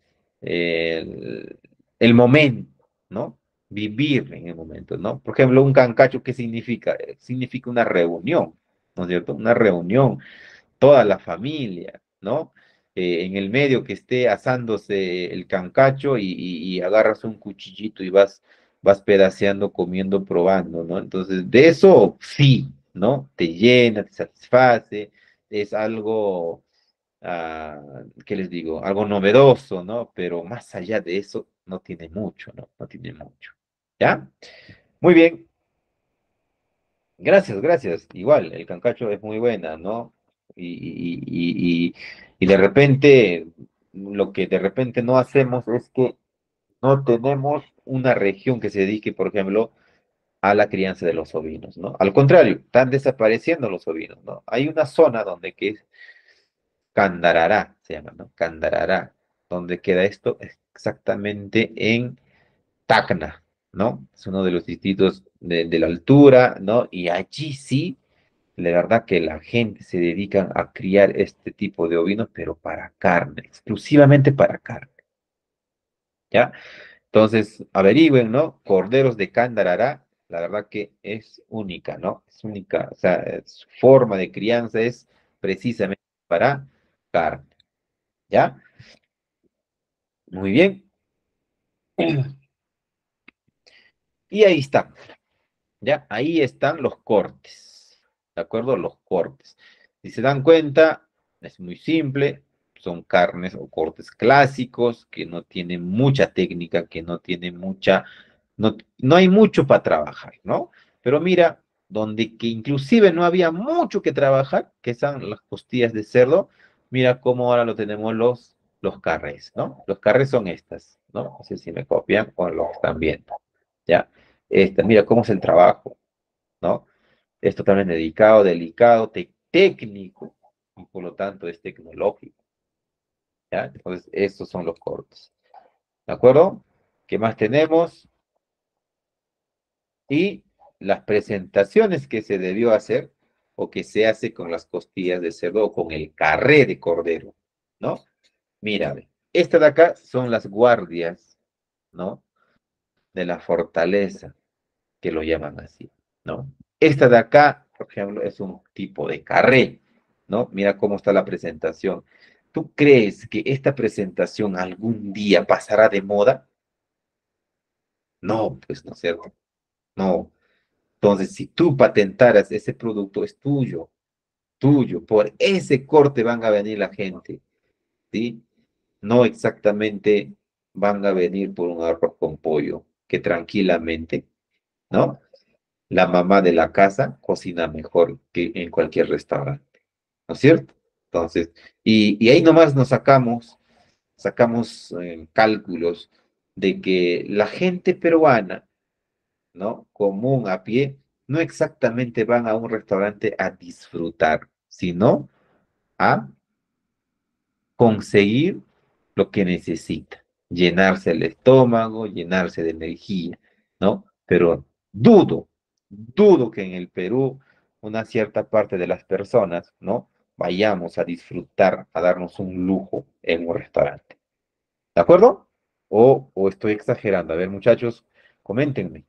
el, el momento, ¿no? Vivir en el momento, ¿no? Por ejemplo, un cancacho, ¿qué significa? Eh, Significa una reunión, ¿no es cierto? Una reunión, toda la familia, ¿no? Eh, en el medio que esté asándose el cancacho y, y- y agarras un cuchillito y vas, vas pedaceando, comiendo, probando, ¿no? Entonces, de eso sí, ¿no? Te llena, te satisface, es algo, ah, ¿qué les digo? Algo novedoso, ¿no? Pero más allá de eso, no tiene mucho, ¿no? No tiene mucho. ¿Ya? Muy bien. Gracias, gracias. Igual, el cancacho es muy buena, ¿no? Y, y, y, y, y de repente, lo que de repente no hacemos es que no tenemos una región que se dedique, por ejemplo, a la crianza de los ovinos, ¿no? Al contrario, están desapareciendo los ovinos, ¿no? Hay una zona donde que es Candarará, se llama, ¿no? Candarará, donde queda esto exactamente en Tacna, ¿no? Es uno de los distritos de, de la altura, ¿no? Y allí sí la verdad que la gente se dedica a criar este tipo de ovinos, pero para carne, exclusivamente para carne, ¿ya? Entonces, averigüen, ¿no? Corderos de Candarará, la verdad que es única, ¿no? Es única, o sea, su forma de crianza es precisamente para carne, ¿ya? Muy bien. Y ahí está. Ya, ahí están los cortes, ¿de acuerdo? Los cortes. Si se dan cuenta, es muy simple, son carnes o cortes clásicos que no tienen mucha técnica, que no tienen mucha, no, no hay mucho para trabajar, ¿no? Pero mira, donde que inclusive no había mucho que trabajar, que son las costillas de cerdo, mira cómo ahora lo tenemos los, los carrés, ¿no? Los carrés son estas, ¿no? No sé si me copian o lo están viendo, ¿ya? Esta, mira cómo es el trabajo, ¿no? Es totalmente dedicado, delicado, te- técnico, y por lo tanto es tecnológico, ¿ya? Entonces, estos son los cortes, ¿de acuerdo? ¿Qué más tenemos? Y las presentaciones que se debió hacer o que se hace con las costillas de cerdo o con el carré de cordero, ¿no? Mira, ve, esta de acá son las guardias, ¿no? De la fortaleza, que lo llaman así, ¿no? Esta de acá, por ejemplo, es un tipo de carré, ¿no? Mira cómo está la presentación. ¿Tú crees que esta presentación algún día pasará de moda? No, pues no es cierto. No. Entonces, si tú patentaras ese producto, es tuyo, tuyo. Por ese corte van a venir la gente, ¿sí? No exactamente van a venir por un arroz con pollo, que tranquilamente, ¿no? La mamá de la casa cocina mejor que en cualquier restaurante, ¿no es cierto? Entonces, y, y ahí nomás nos sacamos, sacamos eh, cálculos de que la gente peruana, ¿no? Común a pie, no exactamente van a un restaurante a disfrutar, sino a conseguir lo que necesita, llenarse el estómago, llenarse de energía, ¿no? Pero dudo, dudo que en el Perú una cierta parte de las personas, ¿no? Vayamos a disfrutar, a darnos un lujo en un restaurante. ¿De acuerdo? O, o estoy exagerando. A ver, muchachos, coméntenme.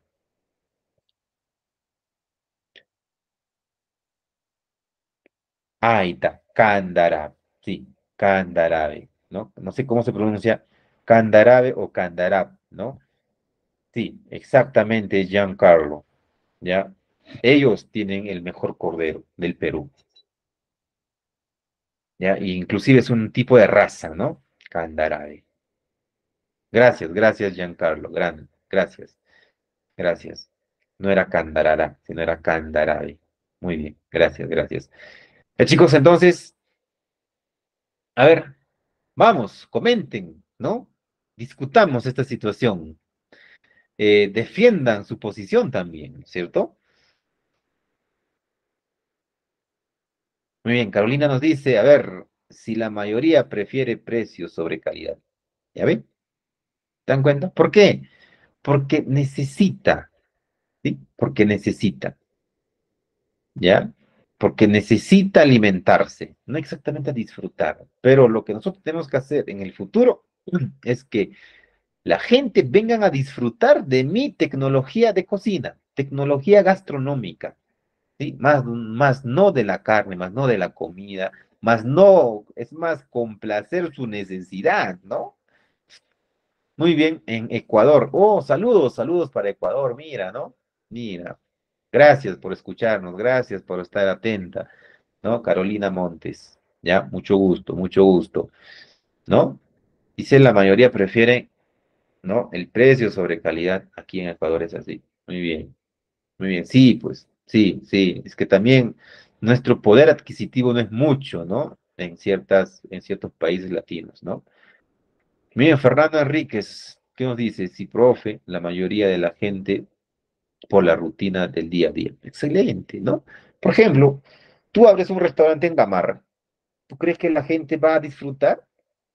Ahí está, Candarave, sí, Candarave, ¿no? No sé cómo se pronuncia, Candarave o Candarab, ¿no? Sí, exactamente, Giancarlo, ¿ya? Ellos tienen el mejor cordero del Perú, ¿ya? E inclusive es un tipo de raza, ¿no? Candarave. Gracias, gracias, Giancarlo, gran, gracias, gracias. No era Candarara, sino era Candarave. Muy bien, gracias, gracias. Eh, chicos, entonces, a ver, vamos, comenten, ¿no? Discutamos esta situación. Eh, defiendan su posición también, ¿cierto? Muy bien, Carolina nos dice, a ver, si la mayoría prefiere precio sobre calidad. ¿Ya ven? ¿Se dan cuenta? ¿Por qué? Porque necesita, ¿sí? Porque necesita, ¿ya? Porque necesita alimentarse, no exactamente disfrutar. Pero lo que nosotros tenemos que hacer en el futuro es que la gente vengan a disfrutar de mi tecnología de cocina, tecnología gastronómica. ¿Sí? Más, más no de la carne, más no de la comida, más no, es más complacer su necesidad, ¿no? Muy bien, en Ecuador. Oh, saludos, saludos para Ecuador, mira, ¿no? Mira, gracias por escucharnos, gracias por estar atenta, ¿no? Carolina Montes, ya, mucho gusto, mucho gusto, ¿no? Dice la mayoría prefiere, ¿no? El precio sobre calidad, aquí en Ecuador es así. Muy bien. Muy bien, sí, pues, sí, sí, es que también nuestro poder adquisitivo no es mucho, ¿no? En ciertas, en ciertos países latinos, ¿no? Miren, Fernando Enríquez, ¿qué nos dice? Sí, profe, la mayoría de la gente por la rutina del día a día. Excelente, ¿no? Por ejemplo, tú abres un restaurante en Gamarra, ¿tú crees que la gente va a disfrutar?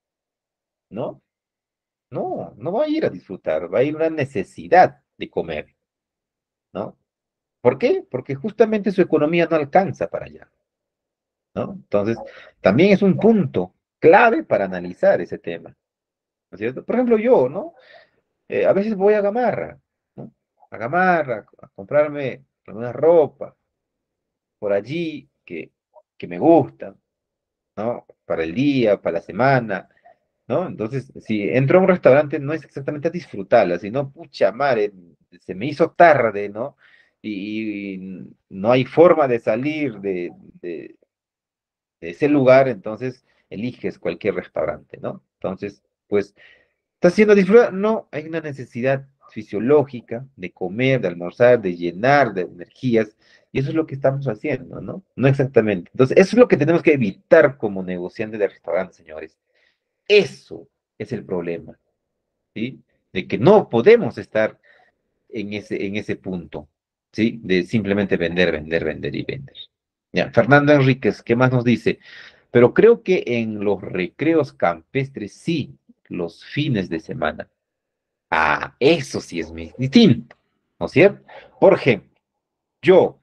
¿No? No, no va a ir a disfrutar, va a ir una necesidad de comer, ¿no? ¿Por qué? Porque justamente su economía no alcanza para allá. ¿No? Entonces, también es un punto clave para analizar ese tema, ¿no es cierto? Por ejemplo, yo, ¿no? Eh, a veces voy a Gamarra, ¿no? A Gamarra, a comprarme alguna ropa por allí que, que me gusta, ¿no? Para el día, para la semana, ¿no? Entonces, si entro a un restaurante, no es exactamente a disfrutarla, sino, pucha madre, se me hizo tarde, ¿no? Y, y no hay forma de salir de, de, de ese lugar, entonces eliges cualquier restaurante, ¿no? Entonces, pues, ¿estás haciendo disfrutar? No, hay una necesidad fisiológica de comer, de almorzar, de llenar de energías, y eso es lo que estamos haciendo, ¿no? No exactamente. Entonces, eso es lo que tenemos que evitar como negociantes de restaurantes, señores. Eso es el problema, ¿sí? De que no podemos estar en ese, en ese punto, ¿sí? De simplemente vender, vender, vender y vender. Ya, Fernando Enríquez, ¿qué más nos dice? Pero creo que en los recreos campestres sí, los fines de semana. Ah, eso sí es muy distinto, ¿no es cierto? Por ejemplo, yo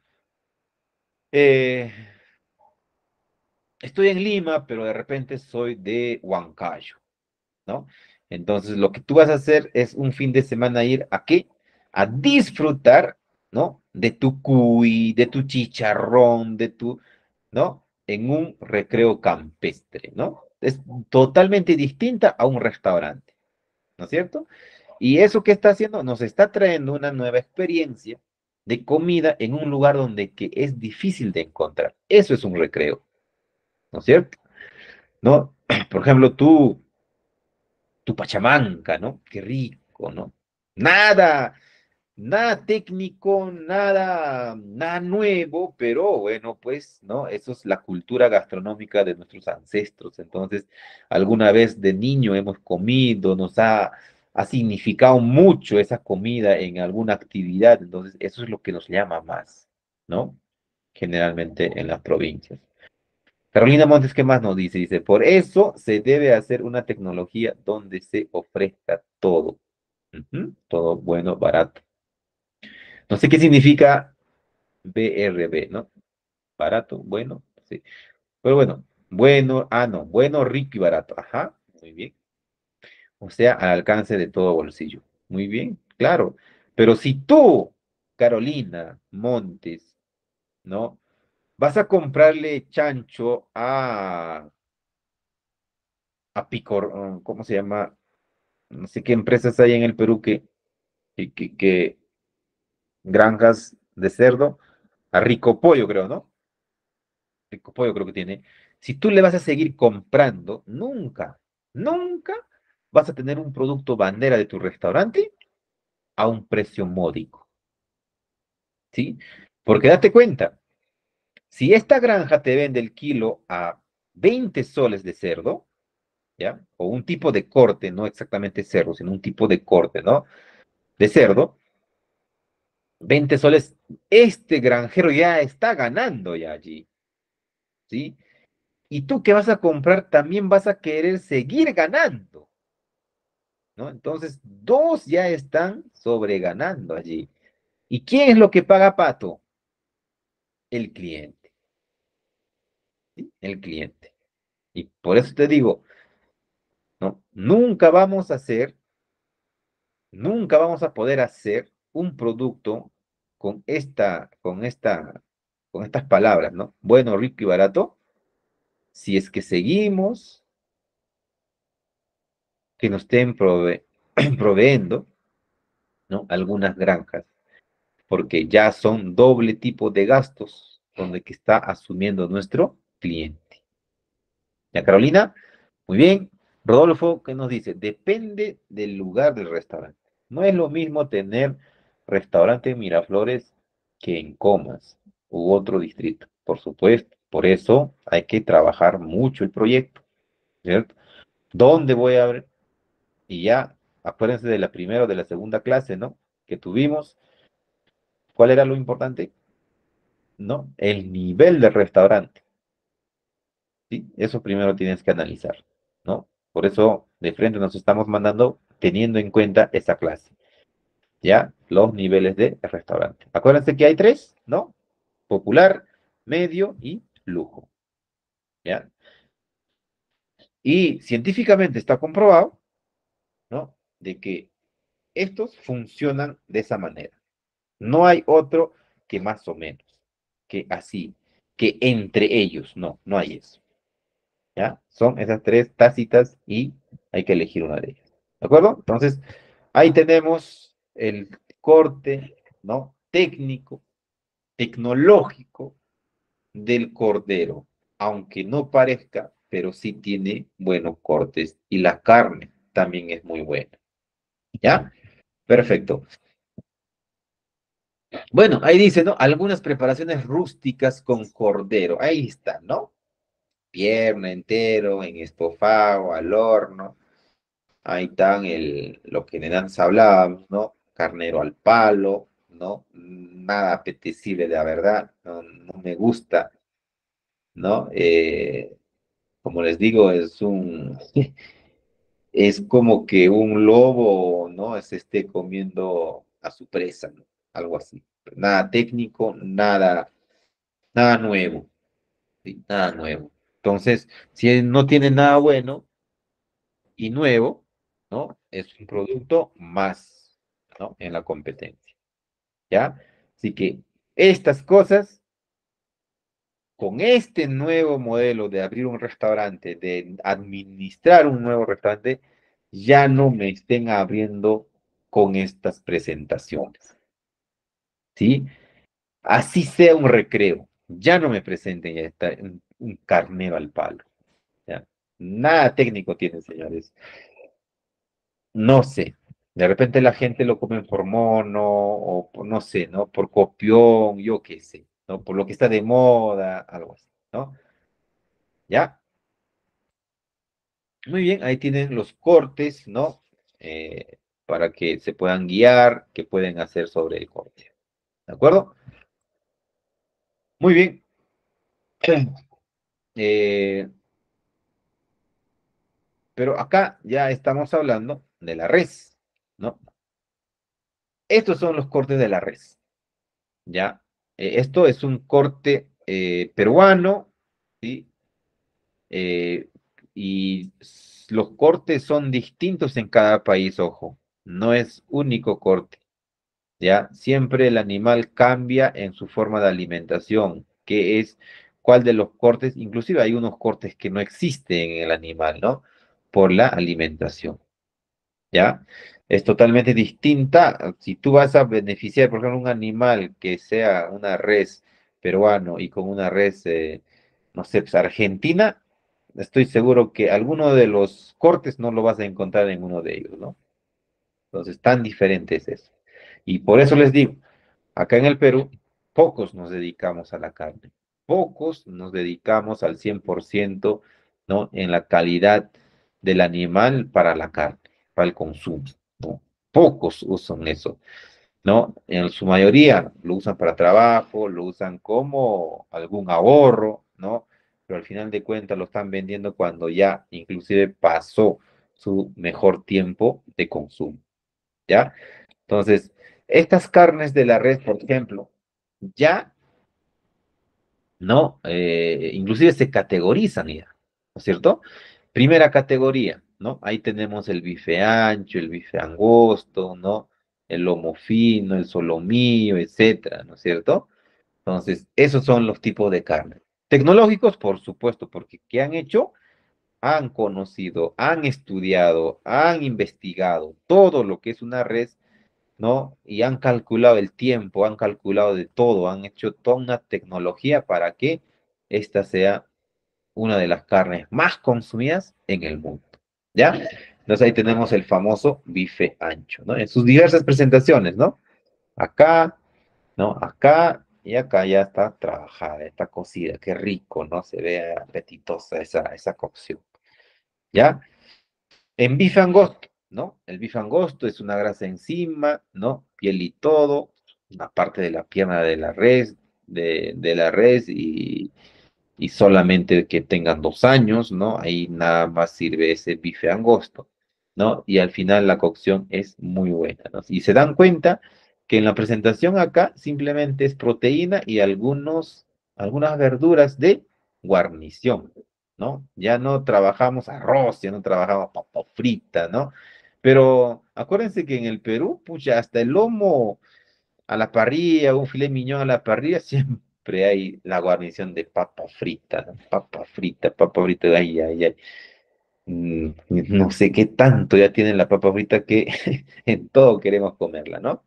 eh, estoy en Lima, pero de repente soy de Huancayo, ¿no? Entonces, lo que tú vas a hacer es un fin de semana ir a qué? A disfrutar, ¿no? De tu cuy, de tu chicharrón, de tu, ¿no? En un recreo campestre, ¿no? es totalmente distinta a un restaurante, ¿no es cierto? Y eso que está haciendo nos está trayendo una nueva experiencia de comida en un lugar donde que es difícil de encontrar. Eso es un recreo, ¿no es cierto? ¿No? Por ejemplo, tú, tu pachamanca, ¿no? Qué rico, ¿no? Nada, nada técnico, nada, nada nuevo, pero bueno, pues, ¿no? Eso es la cultura gastronómica de nuestros ancestros. Entonces, alguna vez de niño hemos comido, nos ha, ha significado mucho esa comida en alguna actividad. Entonces, eso es lo que nos llama más, ¿no? Generalmente en las provincias. Carolina Montes, ¿qué más nos dice? Dice, por eso se debe hacer una tecnología donde se ofrezca todo. Ujú, todo bueno, barato. No sé qué significa B R B, ¿no? Barato, bueno, sí. Pero bueno, bueno, ah, no, bueno, rico y barato. Ajá, muy bien. O sea, al alcance de todo bolsillo. Muy bien, claro. Pero si tú, Carolina Montes, ¿no? Vas a comprarle chancho a, a Picor, uh, ¿cómo se llama? No sé qué empresas hay en el Perú que, que, que, que granjas de cerdo, a Rico Pollo, creo, ¿no? Rico Pollo creo que tiene, si tú le vas a seguir comprando, nunca, nunca vas a tener un producto bandera de tu restaurante a un precio módico, ¿sí? Porque date cuenta, si esta granja te vende el kilo a veinte soles de cerdo, ¿ya? O un tipo de corte, no exactamente cerdo, sino un tipo de corte, ¿no? De cerdo, veinte soles, este granjero ya está ganando ya allí, ¿sí? Y tú que vas a comprar también vas a querer seguir ganando, ¿no? Entonces, dos ya están sobreganando allí. ¿Y quién es lo que paga pato? El cliente, ¿sí? El cliente. Y por eso te digo, ¿no? Nunca vamos a hacer, nunca vamos a poder hacer un producto con esta, con esta, con estas palabras, ¿no? Bueno, rico y barato, si es que seguimos que nos estén prove proveyendo, ¿no? Algunas granjas, porque ya son doble tipo de gastos donde que está asumiendo nuestro cliente. ¿Ya, Carolina? Muy bien. Rodolfo, ¿qué nos dice? Depende del lugar del restaurante. No es lo mismo tener restaurante en Miraflores que en Comas u otro distrito, por supuesto. Por eso hay que trabajar mucho el proyecto, ¿cierto? ¿Dónde voy a abrir? Y ya, acuérdense de la primera o de la segunda clase, ¿no? Que tuvimos. ¿Cuál era lo importante? ¿No? El nivel del restaurante, ¿sí? Eso primero tienes que analizar, ¿no? Por eso de frente nos estamos mandando teniendo en cuenta esa clase, ¿ya? Los niveles de restaurante. Acuérdense que hay tres, ¿no? Popular, medio y lujo, ¿ya? Y científicamente está comprobado, ¿no? De que estos funcionan de esa manera. No hay otro que más o menos, que así, que entre ellos, no, no hay eso. ¿Ya? Son esas tres tácitas y hay que elegir una de ellas. ¿De acuerdo? Entonces, ahí tenemos el corte, ¿no? Técnico, tecnológico del cordero, aunque no parezca, pero sí tiene buenos cortes y la carne también es muy buena. ¿Ya? Perfecto. Bueno, ahí dice, ¿no? Algunas preparaciones rústicas con cordero. Ahí está, ¿no? Pierna entero, en estofado, al horno. Ahí están el, lo que en antes hablábamos, ¿no? Carnero al palo, ¿no? Nada apetecible, de la verdad, no, no me gusta, ¿no? Eh, como les digo, es un, es como que un lobo, ¿no? Se esté comiendo a su presa, ¿no? Algo así. Nada técnico, nada, nada nuevo, ¿sí? Nada nuevo. Entonces, si no tiene nada bueno y nuevo, ¿no? Es un producto más, ¿no? En la competencia, ¿ya? Así que estas cosas con este nuevo modelo de abrir un restaurante, de administrar un nuevo restaurante, ya no me estén abriendo con estas presentaciones, ¿sí? Así sea un recreo, ya no me presenten ya está un, un carnero al palo, ¿ya? Nada técnico tienen, señores. No sé, de repente la gente lo come por mono, o por- no sé, ¿no? Por copión, yo qué sé, ¿no? Por lo que está de moda, algo así, ¿no? ¿Ya? Muy bien, ahí tienen los cortes, ¿no? Eh, para que se puedan guiar, que pueden hacer sobre el corte. ¿De acuerdo? Muy bien. Eh, pero acá ya estamos hablando de la res, ¿no? Estos son los cortes de la res, ¿ya? Eh, esto es un corte eh, peruano, ¿sí? Eh, y s- los cortes son distintos en cada país, ojo, no es único corte. ¿Ya? Siempre el animal cambia en su forma de alimentación, que es cuál de los cortes, inclusive hay unos cortes que no existen en el animal, ¿no? Por la alimentación, ¿ya? Es totalmente distinta. Si tú vas a beneficiar, por ejemplo, un animal que sea una res peruano y con una res, eh, no sé, pues, argentina, estoy seguro que alguno de los cortes no lo vas a encontrar en uno de ellos, ¿no? Entonces, tan diferente es eso. Y por eso les digo, acá en el Perú, pocos nos dedicamos a la carne, pocos nos dedicamos al cien por ciento, ¿no? En la calidad del animal para la carne, para el consumo, ¿no? Pocos usan eso, ¿no? En su mayoría lo usan para trabajo, lo usan como algún ahorro, ¿no? Pero al final de cuentas lo están vendiendo cuando ya inclusive pasó su mejor tiempo de consumo, ¿ya? Entonces, estas carnes de la red, por ejemplo, ya, ¿no? Eh, inclusive se categorizan ya, ¿no es cierto? Primera categoría, ¿no? Ahí tenemos el bife ancho, el bife angosto, ¿no? El lomo fino, el solomillo, etcétera, ¿no es cierto? Entonces, esos son los tipos de carne. Tecnológicos, por supuesto, porque ¿qué han hecho? Han conocido, han estudiado, han investigado todo lo que es una red, ¿no? Y han calculado el tiempo, han calculado de todo, han hecho toda una tecnología para que esta sea una de las carnes más consumidas en el mundo, ¿ya? Entonces ahí tenemos el famoso bife ancho, ¿no? En sus diversas presentaciones, ¿no? Acá, ¿no? Acá y acá ya está trabajada, está cocida, qué rico, ¿no? Se ve apetitosa esa, esa cocción, ¿ya? En bife angosto, ¿no? El bife angosto es una grasa encima, ¿no? Piel y todo, una parte de la pierna de la res, de, de la res y, y solamente que tengan dos años, ¿no? Ahí nada más sirve ese bife angosto, ¿no? Y al final la cocción es muy buena, ¿no? Y se dan cuenta que en la presentación acá simplemente es proteína y algunos, algunas verduras de guarnición, ¿no? Ya no trabajamos arroz, ya no trabajamos papa frita, ¿no? Pero acuérdense que en el Perú, pucha, hasta el lomo a la parrilla, un filet miñón a la parrilla, siempre hay la guarnición de papa frita, ¿no? Papa frita, papa frita, ay, ay, ay. Mm, no sé qué tanto ya tiene la papa frita que en todo queremos comerla, ¿no?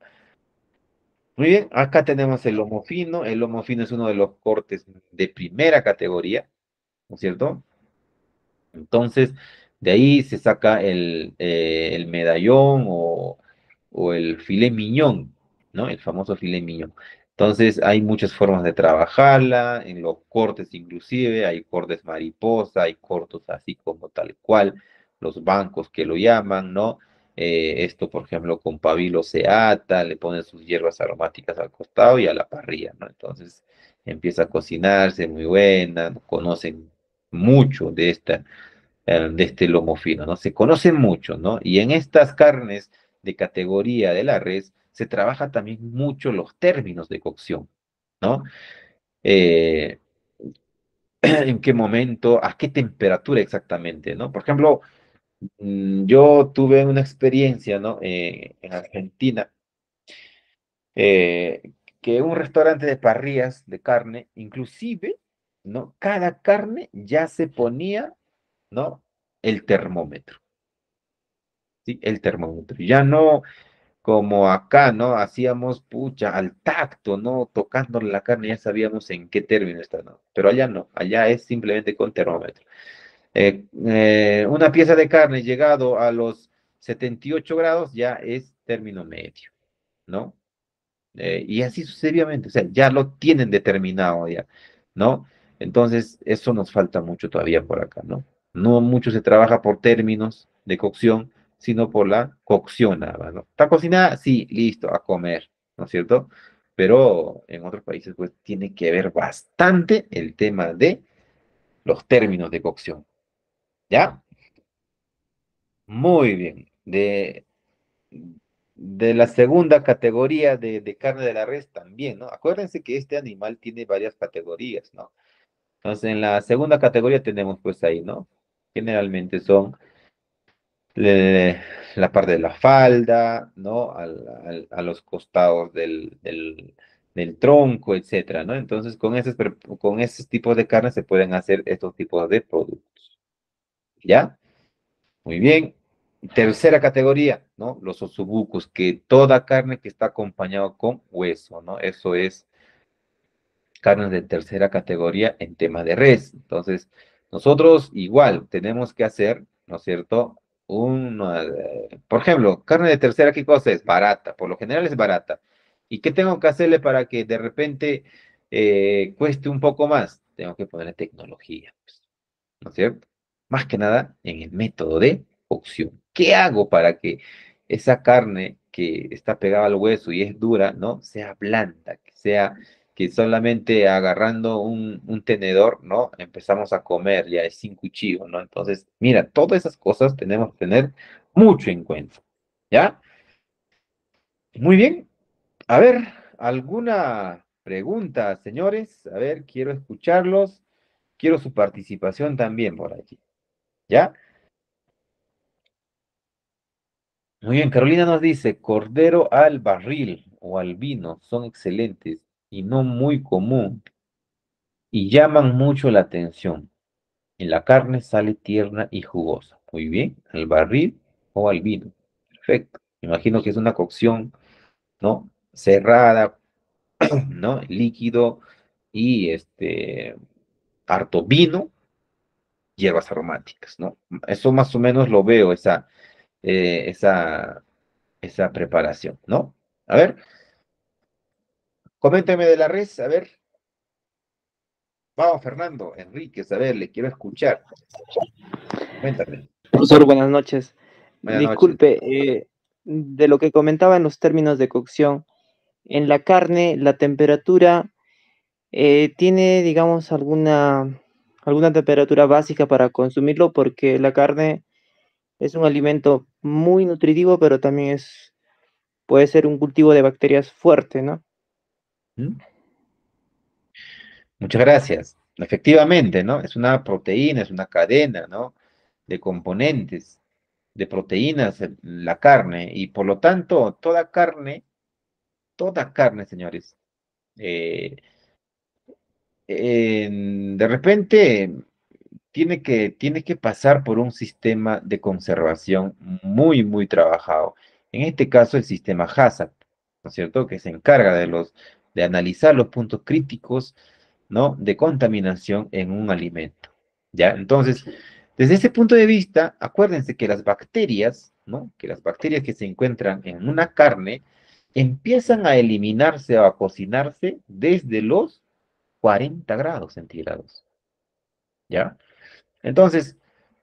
Muy bien, acá tenemos el lomo fino. El lomo fino es uno de los cortes de primera categoría, ¿no es cierto? Entonces, de ahí se saca el, eh, el medallón o, o el filet miñón, ¿no? El famoso filet miñón. Entonces, hay muchas formas de trabajarla, en los cortes inclusive, hay cortes mariposa, hay cortes así como tal cual, los bancos que lo llaman, ¿no? Eh, esto, por ejemplo, con pabilo se ata, le ponen sus hierbas aromáticas al costado y a la parrilla, ¿no? Entonces, empieza a cocinarse, muy buena, conocen mucho de esta eh, de este lomo fino, ¿no? Se conocen mucho, ¿no? Y en estas carnes de categoría de la res se trabaja también mucho los términos de cocción, ¿no? Eh, en qué momento, a qué temperatura exactamente, ¿no? Por ejemplo, mm, yo tuve una experiencia, ¿no? Eh, en Argentina, eh, que un restaurante de parrillas de carne, inclusive, ¿no? Cada carne ya se ponía, ¿no? El termómetro, ¿sí? El termómetro. Ya no como acá, ¿no? Hacíamos, pucha, al tacto, ¿no? Tocándole la carne, ya sabíamos en qué término está, ¿no? Pero allá no, allá es simplemente con termómetro. Eh, eh, una pieza de carne llegado a los setenta y ocho grados ya es término medio, ¿no? Eh, y así sucesivamente, o sea, ya lo tienen determinado ya, ¿no? Entonces, eso nos falta mucho todavía por acá, ¿no? No mucho se trabaja por términos de cocción, sino por la cocción nada más, ¿no? ¿Está cocinada? Sí, listo, a comer, ¿no es cierto? Pero en otros países, pues, tiene que ver bastante el tema de los términos de cocción, ¿ya? Muy bien. De, de la segunda categoría de, de carne de la res también, ¿no? Acuérdense que este animal tiene varias categorías, ¿no? Entonces, en la segunda categoría tenemos pues ahí, ¿no? Generalmente son le- la parte de la falda, ¿no? Al- al- a los costados del, del, del tronco, etcétera, ¿no? Entonces, con esos, pre- con esos tipos de carne se pueden hacer estos tipos de productos, ¿ya? Muy bien. Tercera categoría, ¿no? Los osobucos, que toda carne que está acompañado con hueso, ¿no? Eso es carnes de tercera categoría en tema de res. Entonces, nosotros igual tenemos que hacer, ¿no es cierto? Una, eh, por ejemplo, carne de tercera, ¿qué cosa es? Barata, por lo general es barata. ¿Y qué tengo que hacerle para que de repente eh, cueste un poco más? Tengo que ponerle tecnología, pues, ¿no es cierto? Más que nada en el método de cocción. ¿Qué hago para que esa carne que está pegada al hueso y es dura, ¿no? Sea blanda, que sea que solamente agarrando un, un tenedor, ¿no? Empezamos a comer ya es sin cuchillo, ¿no? Entonces, mira, todas esas cosas tenemos que tener mucho en cuenta, ¿ya? Muy bien. A ver, ¿alguna pregunta, señores? A ver, quiero escucharlos. Quiero su participación también por aquí, ¿ya? Muy bien, Carolina nos dice, cordero al barril o al vino son excelentes y no muy común y llaman mucho la atención. Y la carne sale tierna y jugosa. Muy bien, al barril o al vino. Perfecto. Me imagino que es una cocción, ¿no? Cerrada, ¿no? Líquido y este harto vino, hierbas aromáticas, ¿no? Eso más o menos lo veo, esa, eh, esa, esa preparación, ¿no? A ver, coménteme de la res, a ver. Vamos, Fernando, Enríquez, a ver, le quiero escuchar. Cuéntame.
Profesor, buenas noches.
Buenas noches.
Disculpe, eh, de lo que comentaba en los términos de cocción, en la carne la temperatura eh, tiene, digamos, alguna, alguna temperatura básica para consumirlo porque la carne es un alimento muy nutritivo, pero también es, puede ser un cultivo de bacterias fuerte, ¿no?
¿Mm? Muchas gracias. Efectivamente, ¿no? Es una proteína, es una cadena, ¿no? De componentes, de proteínas, eh, la carne, y por lo tanto, toda carne, toda carne, señores, eh, en- de repente tiene que, tiene que pasar por un sistema de conservación muy, muy trabajado. En este caso, el sistema HACCP, ¿no es cierto? Que se encarga de los, de analizar los puntos críticos, ¿no? De contaminación en un alimento. ¿Ya? Entonces, desde ese punto de vista, acuérdense que las bacterias, ¿no? Que las bacterias que se encuentran en una carne empiezan a eliminarse o a cocinarse desde los cuarenta grados centígrados. ¿Ya? Entonces,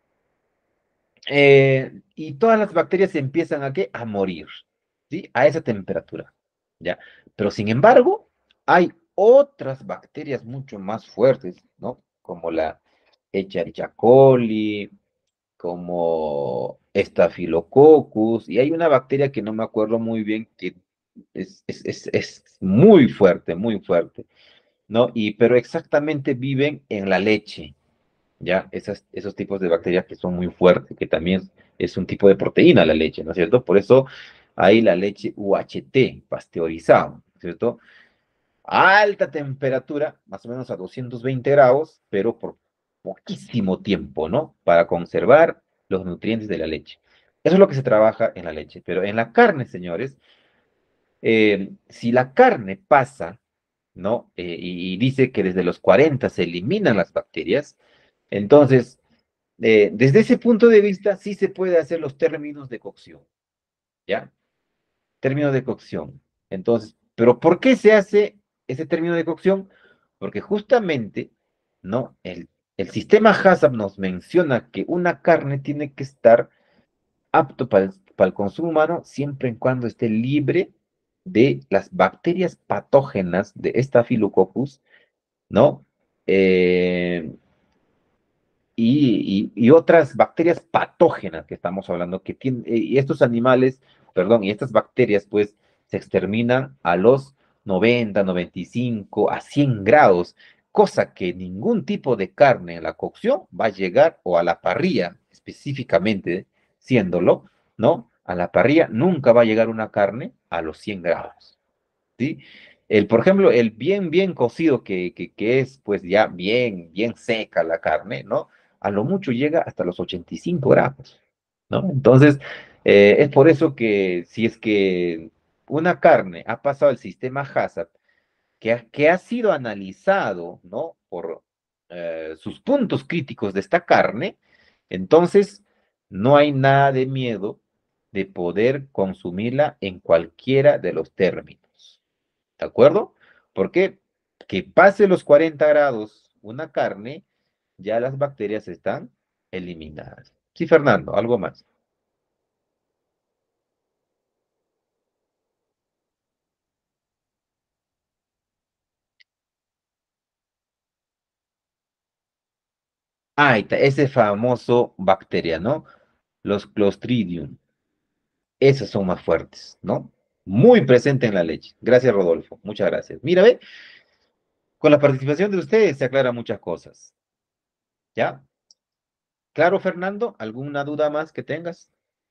eh, y todas las bacterias empiezan a qué? A morir, ¿sí? A esa temperatura, ¿ya? Pero sin embargo, hay otras bacterias mucho más fuertes, ¿no? Como la Escherichia coli, como Staphylococcus, y hay una bacteria que no me acuerdo muy bien, que es, es, es, es muy fuerte, muy fuerte, ¿no? Y, pero exactamente viven en la leche, ¿ya? Esas, esos tipos de bacterias que son muy fuertes, que también es un tipo de proteína la leche, ¿no es cierto? Por eso hay la leche U H T, pasteurizada, ¿no es cierto? a alta temperatura, más o menos a doscientos veinte grados, pero por poquísimo tiempo, ¿no? Para conservar los nutrientes de la leche. Eso es lo que se trabaja en la leche, pero en la carne, señores, eh, si la carne pasa, ¿no? Eh, y, y dice que desde los cuarenta se eliminan las bacterias, entonces, eh, desde ese punto de vista, sí se puede hacer los términos de cocción, ¿ya? Término de cocción. Entonces, ¿pero por qué se hace ese término de cocción? Porque justamente, ¿no? El, el sistema HACCP nos menciona que una carne tiene que estar apto para el, para el consumo humano siempre y cuando esté libre de las bacterias patógenas de Staphylococcus, ¿no? Eh, y, y, y otras bacterias patógenas que estamos hablando, que tienen, y estos animales, perdón, y estas bacterias, pues, se exterminan a los noventa, noventa y cinco, a cien grados, cosa que ningún tipo de carne en la cocción va a llegar, o a la parrilla específicamente, siéndolo, ¿no? A la parrilla nunca va a llegar una carne a los cien grados, ¿sí? El, por ejemplo, el bien, bien cocido que, que, que es, pues ya bien, bien seca la carne, ¿no? A lo mucho llega hasta los ochenta y cinco grados, ¿no? Entonces, eh, es por eso que si es que una carne ha pasado el sistema HACCP, que ha, que ha sido analizado, ¿no? Por eh, sus puntos críticos de esta carne, entonces no hay nada de miedo de poder consumirla en cualquiera de los términos. ¿De acuerdo? Porque que pase los cuarenta grados una carne, ya las bacterias están eliminadas. Sí, Fernando, algo más. Ah, ahí está, ese famoso bacteria, ¿no? Los Clostridium. Esos son más fuertes, ¿no? Muy presente en la leche. Gracias, Rodolfo. Muchas gracias. Mira, ve, con la participación de ustedes se aclaran muchas cosas. ¿Ya? Claro, Fernando, ¿alguna duda más que tengas?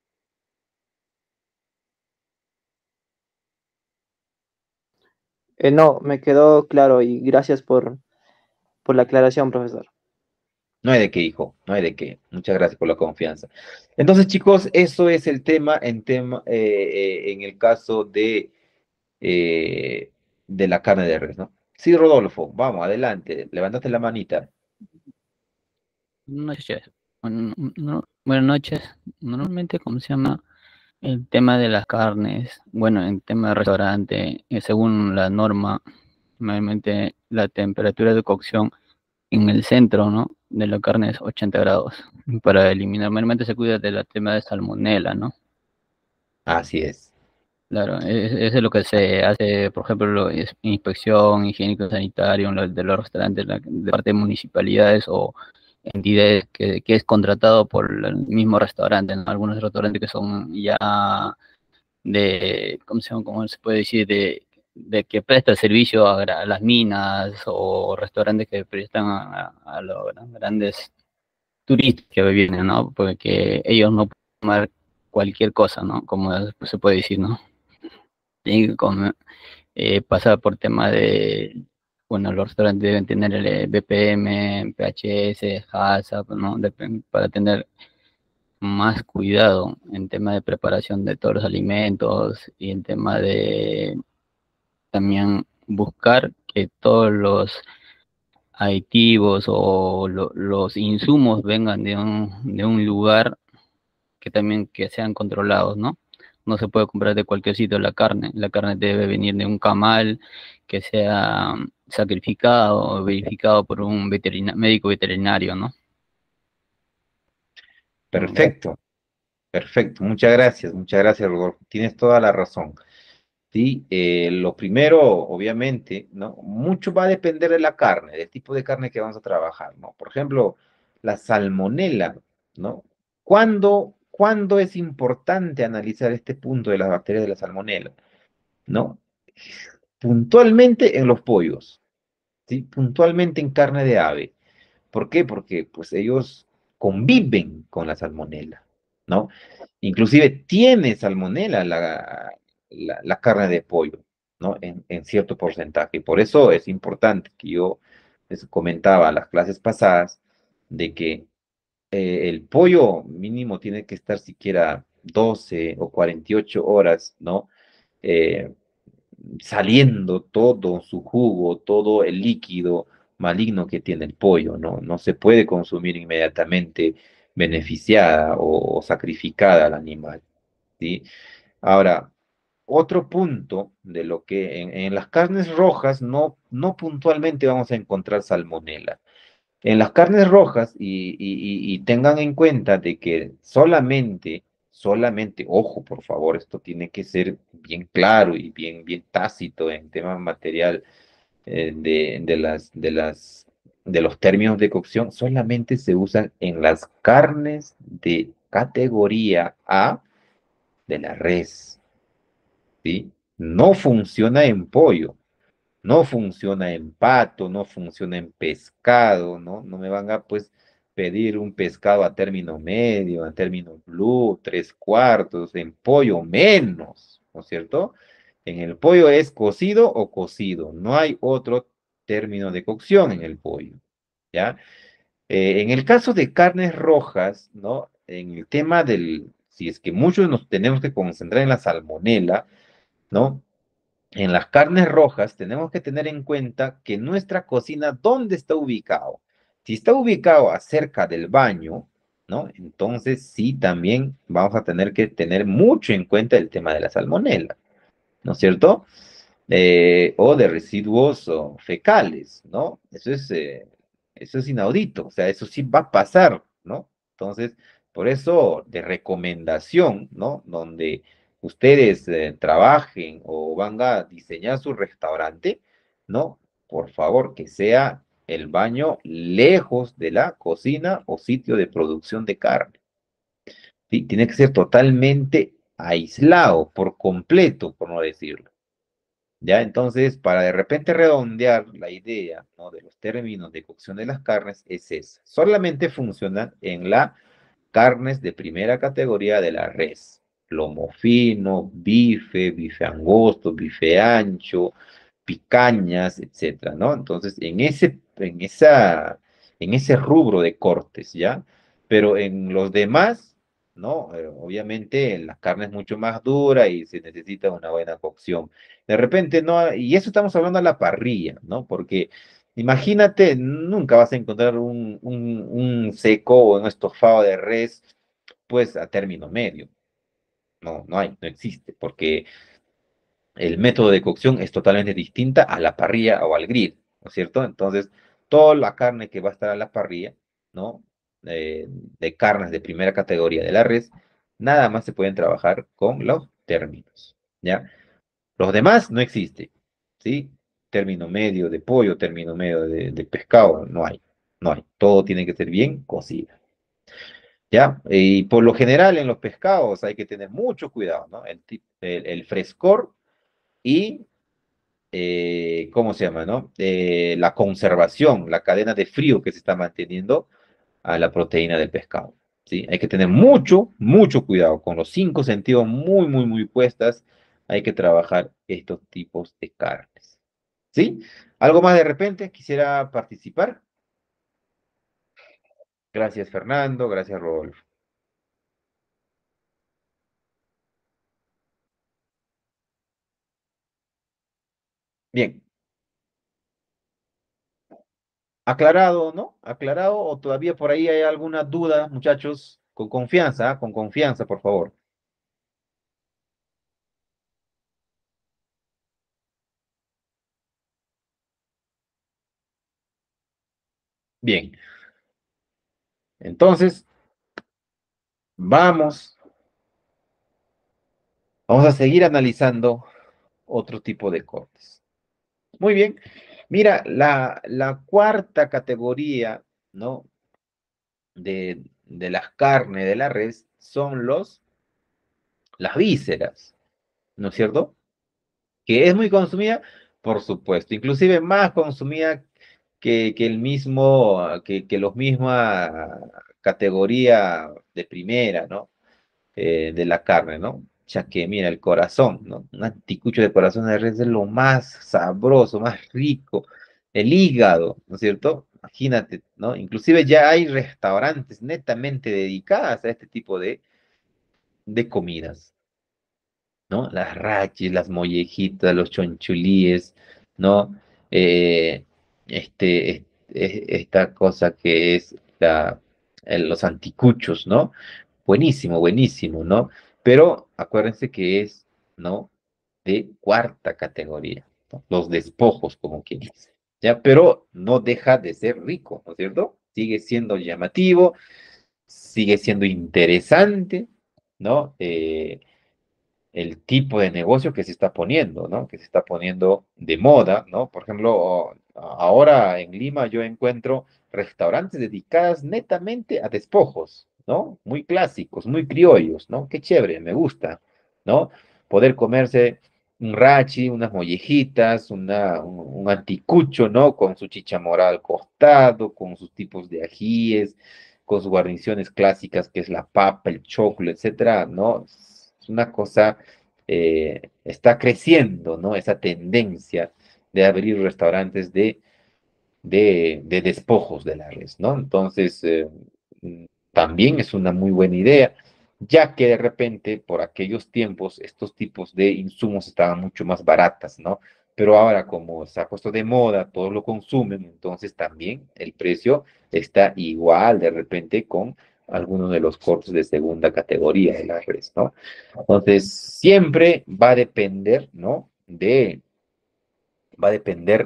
Eh, no, me quedó claro y gracias por, por la aclaración, profesor.
No hay de qué, hijo, no hay de qué. Muchas gracias por la confianza. Entonces, chicos, eso es el tema en tema eh, eh, en el caso de, eh, de la carne de res, ¿no? Sí, Rodolfo, vamos, adelante. Levántate la manita.
Buenas noches. Bueno, no- buenas noches. Normalmente, ¿cómo se llama? El tema de las carnes, bueno, en tema de restaurante, eh, según la norma, normalmente la temperatura de cocción en el centro, ¿no? De la carne es ochenta grados. Para eliminar, normalmente se cuida del tema de salmonela, ¿no?
Así es.
Claro, es- eso es lo que se hace, por ejemplo, lo es inspección higiénico-sanitaria en lo- de los restaurantes la- de parte de municipalidades o entidades que, que es contratado por el mismo restaurante, ¿no? Algunos restaurantes que son ya de, ¿cómo se llama? ¿Cómo se puede decir? De, de que presta servicio a, gra- a las minas o restaurantes que prestan a, a los grandes turistas que vienen, ¿no? Porque ellos no pueden tomar cualquier cosa, ¿no? Como se puede decir, ¿no? Tienen que comer, eh, pasar por tema de, bueno, los restaurantes deben tener el eh, B P M, P H S, HACCP, ¿no? Dep- para tener más cuidado en tema de preparación de todos los alimentos y en tema de también buscar que todos los aditivos o lo- los insumos vengan de un, de un lugar que también que sean controlados, ¿no? No se puede comprar de cualquier sitio la carne. La carne debe venir de un camal que sea sacrificado o verificado por un veterina- médico veterinario, ¿no?
Perfecto, perfecto. Muchas gracias, muchas gracias, Rodolfo. Tienes toda la razón. Sí, eh, lo primero, obviamente, ¿no? Mucho va a depender de la carne, del tipo de carne que vamos a trabajar, ¿no? Por ejemplo, la salmonela, ¿no? ¿Cuándo, cuándo es importante analizar este punto de las bacterias de la salmonela? ¿No? Puntualmente en los pollos, ¿sí? Puntualmente en carne de ave. ¿Por qué? Porque pues ellos conviven con la salmonela, ¿no? Inclusive tiene salmonela la, la, la carne de pollo. ¿no? En, en cierto porcentaje. Por eso es importante que yo les comentaba a las clases pasadas de que eh, el pollo mínimo tiene que estar siquiera doce o cuarenta y ocho horas, ¿no? Eh, saliendo todo su jugo, todo el líquido maligno que tiene el pollo, ¿no? No se puede consumir inmediatamente beneficiada o, o sacrificada al animal, ¿sí? Ahora, otro punto de lo que en, en las carnes rojas no, no puntualmente vamos a encontrar salmonela. En las carnes rojas, y, y- y- y tengan en cuenta de que solamente, solamente, ojo, por favor, esto tiene que ser bien claro y bien, bien tácito en tema material eh, de, de las, de las, de los términos de cocción, solamente se usan en las carnes de categoría A de la res, ¿sí? No funciona en pollo. No funciona en pato, no funciona en pescado, ¿no? No me van a, pues, pedir un pescado a término medio, a término blue, tres cuartos, en pollo menos, ¿no es cierto? En el pollo es cocido o cocido, no hay otro término de cocción en el pollo, ¿ya? Eh, en el caso de carnes rojas, ¿no? En el tema del, si es que muchos nos tenemos que concentrar en la salmonela, ¿no? En las carnes rojas tenemos que tener en cuenta que nuestra cocina, ¿dónde está ubicado? Si está ubicado acerca del baño, ¿no? Entonces sí, también vamos a tener que tener mucho en cuenta el tema de la salmonela, ¿no es cierto? Eh, o de residuos o fecales, ¿no? Eso es, eh, eso es inaudito, o sea, eso sí va a pasar, ¿no? Entonces, por eso, de recomendación, ¿no? Donde ustedes eh, trabajen o van a diseñar su restaurante, ¿no? Por favor, que sea el baño lejos de la cocina o sitio de producción de carne. ¿Sí? Tiene que ser totalmente aislado, por completo, por no decirlo. Ya, entonces, para de repente redondear la idea, ¿no? De los términos de cocción de las carnes, es esa. Solamente funciona en las carnes de primera categoría de la res. Lomo fino, bife, bife angosto, bife ancho, picañas, etcétera, ¿no? Entonces, en ese, en esa, en ese rubro de cortes, ¿ya? Pero en los demás, ¿no? Eh, obviamente la carne es mucho más dura y se necesita una buena cocción. De repente, no, y eso estamos hablando a la parrilla, ¿no? Porque imagínate, nunca vas a encontrar un, un, un seco o un estofado de res, pues a término medio. No, no hay, no existe, porque el método de cocción es totalmente distinta a la parrilla o al grill, ¿no es cierto? Entonces, toda la carne que va a estar a la parrilla, ¿no? Eh, de carnes de primera categoría de la res, nada más se pueden trabajar con los términos, ¿ya? Los demás no existen, ¿sí? Término medio de pollo, término medio de, de pescado, no hay, no hay. Todo tiene que ser bien cocido, ¿ya? Y por lo general en los pescados hay que tener mucho cuidado, ¿no? El, tip- el, el frescor y eh, ¿cómo se llama, no? Eh, la conservación, la cadena de frío que se está manteniendo a la proteína del pescado, ¿sí? Hay que tener mucho, mucho cuidado con los cinco sentidos muy, muy, muy puestas. Hay que trabajar estos tipos de carnes, ¿sí? ¿Algo más de repente? Quisiera participar. Gracias, Fernando. Gracias, Rodolfo. Bien, aclarado, ¿no? Aclarado o todavía por ahí hay alguna duda, muchachos, con confianza, ¿ah? Con confianza, por favor. Bien, entonces vamos, vamos a seguir analizando otro tipo de cortes. Muy bien. Mira, la, la cuarta categoría, ¿no? De, de las carnes de la res son los, las vísceras, ¿no es cierto? Que es muy consumida, por supuesto, inclusive más consumida que, que el mismo, que, que los misma categoría de primera, ¿no? Eh, de la carne, ¿no? pucha, que mira, el corazón, ¿no? Un anticucho de corazón de res es lo más sabroso, más rico, el hígado, ¿no es cierto? Imagínate, ¿no? Inclusive ya hay restaurantes netamente dedicados a este tipo de, de comidas, ¿no? Las rachis, las mollejitas, los chonchulíes, ¿no? Eh, este, es- es- esta cosa que es la, el- los anticuchos, ¿no? Buenísimo, buenísimo, ¿no? Pero acuérdense que es, ¿no? De cuarta categoría, ¿no? Los despojos, como quien dice, ¿ya? Pero no deja de ser rico, ¿no es cierto? Sigue siendo llamativo, sigue siendo interesante, ¿no? Eh, el tipo de negocio que se está poniendo, ¿no? Que se está poniendo de moda, ¿no? Por ejemplo, ahora en Lima yo encuentro restaurantes dedicados netamente a despojos, ¿no? Muy clásicos, muy criollos, ¿no? Qué chévere, me gusta, ¿no? Poder comerse un rachi, unas mollejitas, una, un, un anticucho, ¿no? Con su chichamora al costado, con sus tipos de ajíes, con sus guarniciones clásicas, que es la papa, el choclo, etcétera, ¿no? Es una cosa, eh, está creciendo, ¿no? Esa tendencia de abrir restaurantes de, de, de despojos de la res, ¿no? Entonces, eh, mm, también es una muy buena idea, ya que de repente, por aquellos tiempos, estos tipos de insumos estaban mucho más baratas, ¿no? Pero ahora, como se ha puesto de moda, todos lo consumen, entonces también el precio está igual de repente con algunos de los cortes de segunda categoría de la res, ¿no? Entonces, siempre va a depender, ¿no? De, va a depender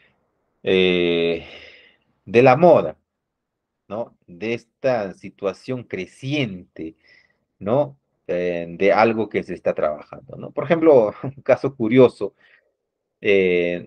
eh, de la moda, ¿no? De esta situación creciente, ¿no? Eh, de algo que se está trabajando, ¿no? Por ejemplo, un caso curioso, eh,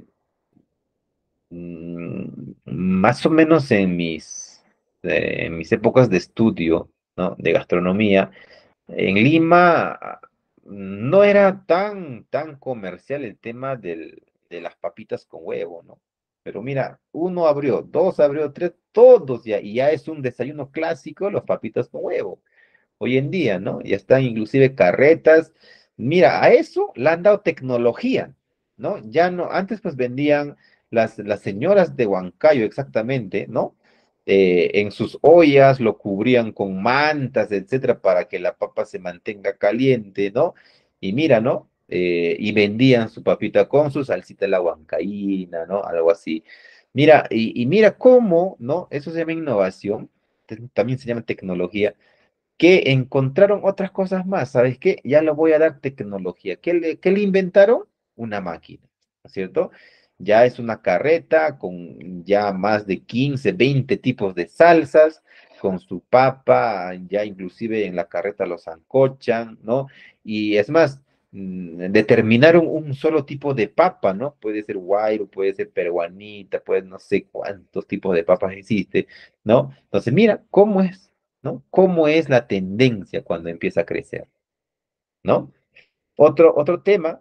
mm, más o menos en mis, eh, en mis épocas de estudio, ¿no? De gastronomía, en Lima ah, no era tan, tan comercial el tema del, de las papitas con huevo, ¿no? Pero mira, uno abrió, dos abrió, tres, todos ya, y ya es un desayuno clásico, los papitas con huevo hoy en día, ¿no? Ya están inclusive carretas. Mira, a eso le han dado tecnología, ¿no? Ya no, antes pues vendían las, las señoras de Huancayo exactamente, ¿no? Eh, en sus ollas lo cubrían con mantas, etcétera, para que la papa se mantenga caliente, ¿no? Y mira, ¿no? Eh, y vendían su papita con su salsita de la huancaína, ¿no? Algo así. Mira, y, y mira cómo, ¿no? Eso se llama innovación, también se llama tecnología que encontraron otras cosas más. ¿Sabes qué? Ya le voy a dar tecnología. ¿Qué le, qué le inventaron? Una máquina, ¿no es cierto? Ya es una carreta con ya más de quince, veinte tipos de salsas, con su papa, ya inclusive en la carreta los ancochan, ¿no? Y es más, mm, determinaron un solo tipo de papa, ¿no? Puede ser guairo, puede ser peruanita, puede no sé cuántos tipos de papas existe, ¿no? Entonces, mira cómo es, ¿no? ¿Cómo es la tendencia cuando empieza a crecer, ¿no? Otro, otro tema,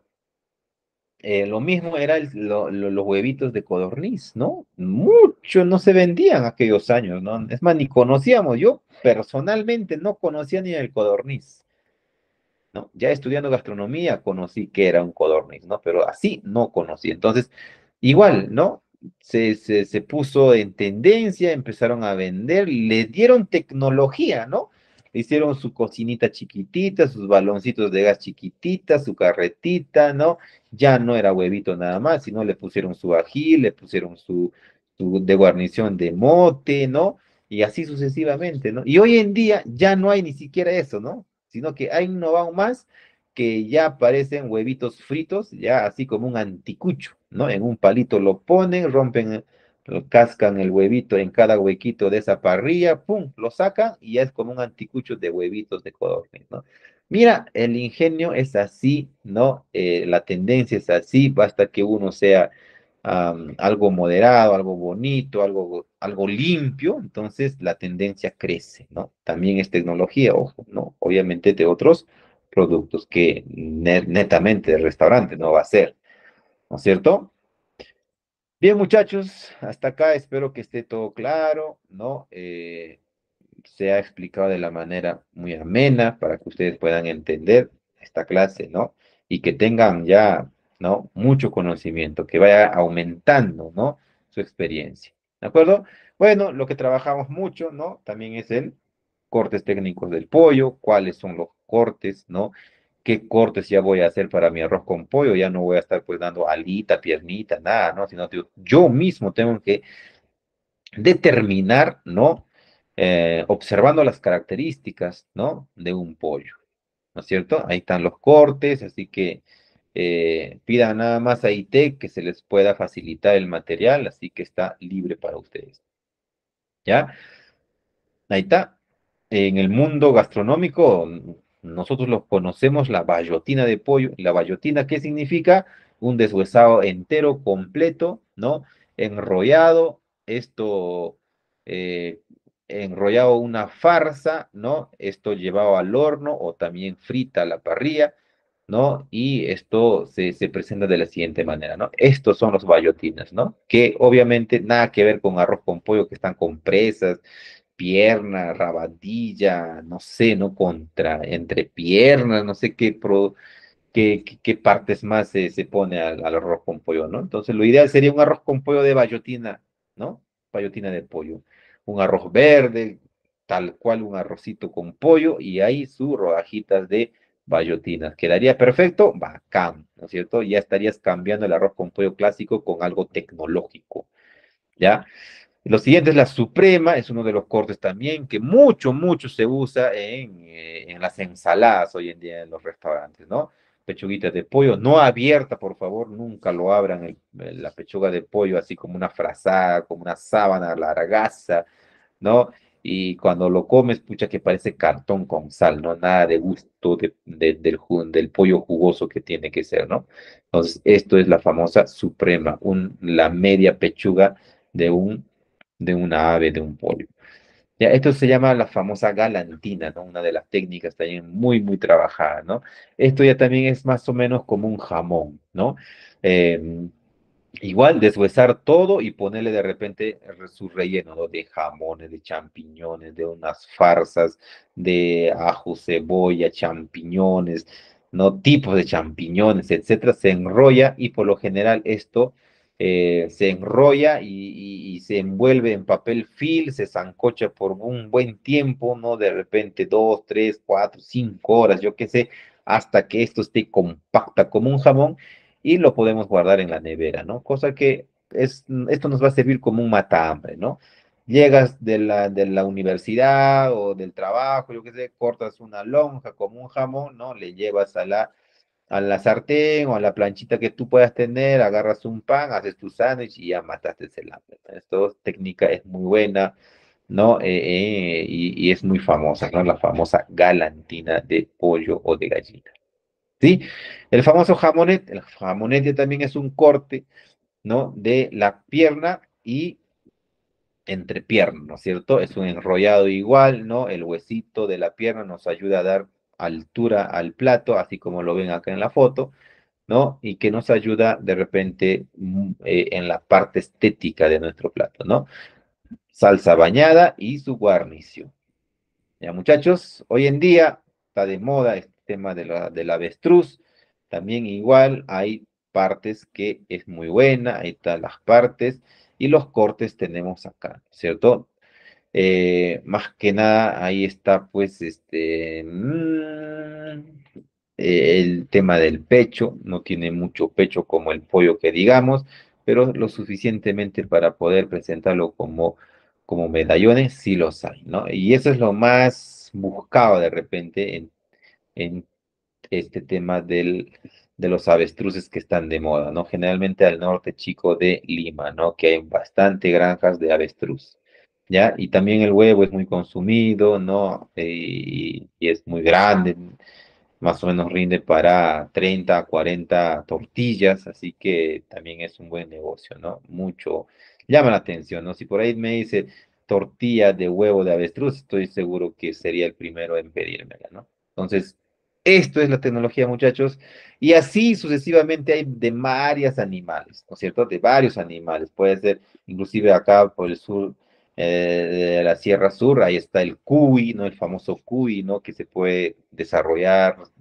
eh, lo mismo era el- lo- lo- los huevitos de codorniz, ¿no? Mucho no se vendían aquellos años, ¿no? Es más, ni conocíamos, yo personalmente no conocía ni el codorniz, ¿no? Ya estudiando gastronomía conocí que era un codorniz, ¿no? Pero así no conocí. Entonces, igual, ¿no? Se, se, se puso en tendencia, empezaron a vender, le dieron tecnología, ¿no? Le hicieron su cocinita chiquitita, sus baloncitos de gas chiquititas, su carretita, ¿no? Ya no era huevito nada más, sino le pusieron su ají, le pusieron su, su de guarnición de mote, ¿no? Y así sucesivamente, ¿no? Y hoy en día ya no hay ni siquiera eso, ¿no? Sino que ha innovado más que ya aparecen huevitos fritos, ya así como un anticucho, ¿no? En un palito lo ponen, rompen, lo cascan el huevito en cada huequito de esa parrilla, pum, lo sacan y ya es como un anticucho de huevitos de codorniz, ¿no? Mira, el ingenio es así, ¿no? Eh, la tendencia es así, basta que uno sea um, algo moderado, algo bonito, algo, algo limpio, entonces la tendencia crece, ¿no? También es tecnología, ojo, ¿no? Obviamente de otros productos que net, netamente de restaurante no va a ser, ¿no es cierto? Bien, muchachos, hasta acá espero que esté todo claro, ¿no? Eh, se ha explicado de la manera muy amena para que ustedes puedan entender. esta clase, ¿no? Y que tengan ya, ¿no? Mucho conocimiento, que vaya aumentando, ¿no? Su experiencia, ¿de acuerdo? Bueno, lo que trabajamos mucho, ¿no? También es el cortes técnicos del pollo, cuáles son los cortes, ¿no? Qué cortes ya voy a hacer para mi arroz con pollo, ya no voy a estar pues dando alita, piernita, nada, ¿no? Sino que yo mismo tengo que determinar, ¿no? Eh, observando las características, ¿no? De un pollo, ¿no es cierto? Ahí están los cortes, así que eh, pidan nada más a I T E C que se les pueda facilitar el material, así que está libre para ustedes, ¿ya? Ahí está. En el mundo gastronómico, nosotros lo conocemos la bayotina de pollo. La bayotina, ¿qué significa? Un deshuesado entero, completo, ¿no? Enrollado, esto, eh, enrollado una farsa, ¿no? Esto llevado al horno o también frita a la parrilla, ¿no? Y esto se, se presenta de la siguiente manera, ¿no? Estos son los bayotinas, ¿no? Que obviamente nada que ver con arroz con pollo que están con presas, pierna, rabadilla, no sé, ¿no? Contra, entre piernas, no sé qué, pro, qué, qué, qué partes más se, se pone al, al arroz con pollo, ¿no? Entonces, lo ideal sería un arroz con pollo de bayotina, ¿no? Bayotina de pollo. Un arroz verde, tal cual un arrocito con pollo y ahí sus rodajitas de bayotinas. ¿Quedaría perfecto? Bacán, ¿no es cierto? Ya estarías cambiando el arroz con pollo clásico con algo tecnológico, ¿ya? Lo siguiente es la suprema, es uno de los cortes también que mucho, mucho se usa en, eh, en las ensaladas hoy en día en los restaurantes, ¿no? Pechuguitas de pollo, no abierta, por favor, nunca lo abran el- el- la pechuga de pollo así como una frazada, como una sábana largaza, ¿no? Y cuando lo comes, pucha, que parece cartón con sal, ¿no? Nada de gusto de- de- del, ju- del pollo jugoso que tiene que ser, ¿no? Entonces, esto es la famosa suprema, un, la media pechuga de un, de una ave, de un pollo. Ya, esto se llama la famosa galantina, ¿no? Una de las técnicas también muy, muy trabajada, ¿no? Esto ya también es más o menos como un jamón, ¿no? Em, Igual deshuesar todo y ponerle de repente re- su relleno, ¿no? De jamones, de champiñones, de unas farsas, de ajo, cebolla, champiñones, ¿no? Tipos de champiñones, etcétera. Se enrolla y por lo general esto eh, se enrolla y, y- y se envuelve en papel film, se sancocha por un buen tiempo, ¿no? De repente dos, tres, cuatro, cinco horas, yo qué sé, hasta que esto esté compacta como un jamón y lo podemos guardar en la nevera, ¿no? Cosa que es, esto nos va a servir como un matahambre, ¿no? Llegas de la, de la universidad o del trabajo, yo qué sé, cortas una lonja como un jamón, ¿no? Le llevas a la, a la sartén o a la planchita que tú puedas tener, agarras un pan, haces tu sándwich y ya mataste el hambre, ¿no? Esto técnica es muy buena, ¿no? Eh, eh, y, y es muy famosa, ¿no? La famosa galantina de pollo o de gallina. ¿Sí? El famoso jamonet, el jamonete también es un corte, ¿no? De la pierna y entrepierna, ¿no es cierto? Es un enrollado igual, ¿no? El huesito de la pierna nos ayuda a dar altura al plato, así como lo ven acá en la foto, ¿no? Y que nos ayuda de repente mm, eh, en la parte estética de nuestro plato, ¿no? Salsa bañada y su guarnición. Ya, muchachos, hoy en día está de moda este tema de la, del avestruz. También igual hay partes que es muy buena, ahí están las partes y los cortes tenemos acá, ¿cierto? Eh, más que nada, ahí está pues este mm, eh, el tema del pecho, no tiene mucho pecho como el pollo que digamos, pero lo suficientemente para poder presentarlo como, como medallones, sí los hay, ¿no? Y eso es lo más buscado de repente en, en este tema del, de los avestruces que están de moda, ¿no? Generalmente al norte chico de Lima, ¿no? Que hay bastante granjas de avestruz, ¿ya? Y también el huevo es muy consumido, ¿no? Eh, y, y es muy grande, más o menos rinde para treinta a cuarenta tortillas, así que también es un buen negocio, ¿no? Mucho llama la atención, ¿no? Si por ahí me dice tortilla de huevo de avestruz, estoy seguro que sería el primero en pedírmela, ¿no? Entonces, esto es la tecnología, muchachos, y así sucesivamente hay de varios animales, ¿no es cierto? De varios animales, puede ser inclusive acá por el sur eh, de la Sierra Sur, ahí está el cuy, ¿no? El famoso cuy, ¿no? Que se puede desarrollar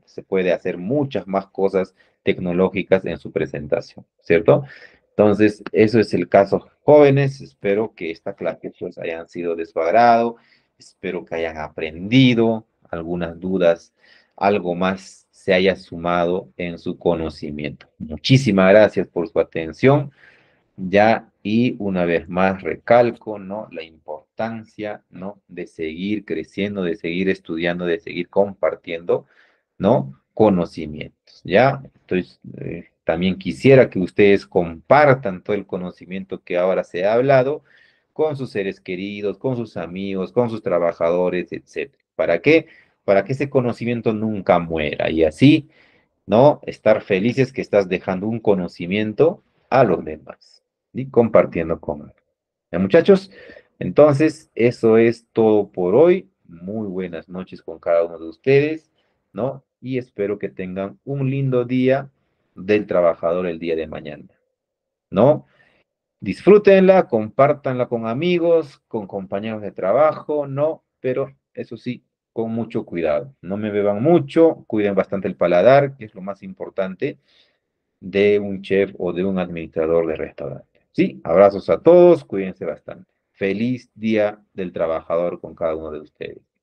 Se puede hacer muchas más cosas tecnológicas en su presentación, ¿cierto? Entonces, eso es el caso, jóvenes. Espero que esta clase pues hayan sido de su agrado. Espero que hayan aprendido algunas dudas, algo más se haya sumado en su conocimiento. Muchísimas gracias por su atención. Ya, y una vez más recalco, ¿no? La importancia, ¿no? De seguir creciendo, de seguir estudiando, de seguir compartiendo, ¿no? Conocimientos, ¿ya? Entonces, eh, también quisiera que ustedes compartan todo el conocimiento que ahora se ha hablado con sus seres queridos, con sus amigos, con sus trabajadores, etcétera. ¿Para qué? Para que ese conocimiento nunca muera y así, ¿no? Estar felices que estás dejando un conocimiento a los demás y compartiendo con ellos. ¿Ya, muchachos? Entonces, eso es todo por hoy. Muy buenas noches con cada uno de ustedes, ¿no? Y espero que tengan un lindo día del trabajador el día de mañana, ¿no? Disfrútenla, compártanla con amigos, con compañeros de trabajo, ¿no? Pero eso sí, con mucho cuidado. No me beban mucho, cuiden bastante el paladar, que es lo más importante de un chef o de un administrador de restaurante. Sí, abrazos a todos, cuídense bastante. Feliz Día del Trabajador con cada uno de ustedes.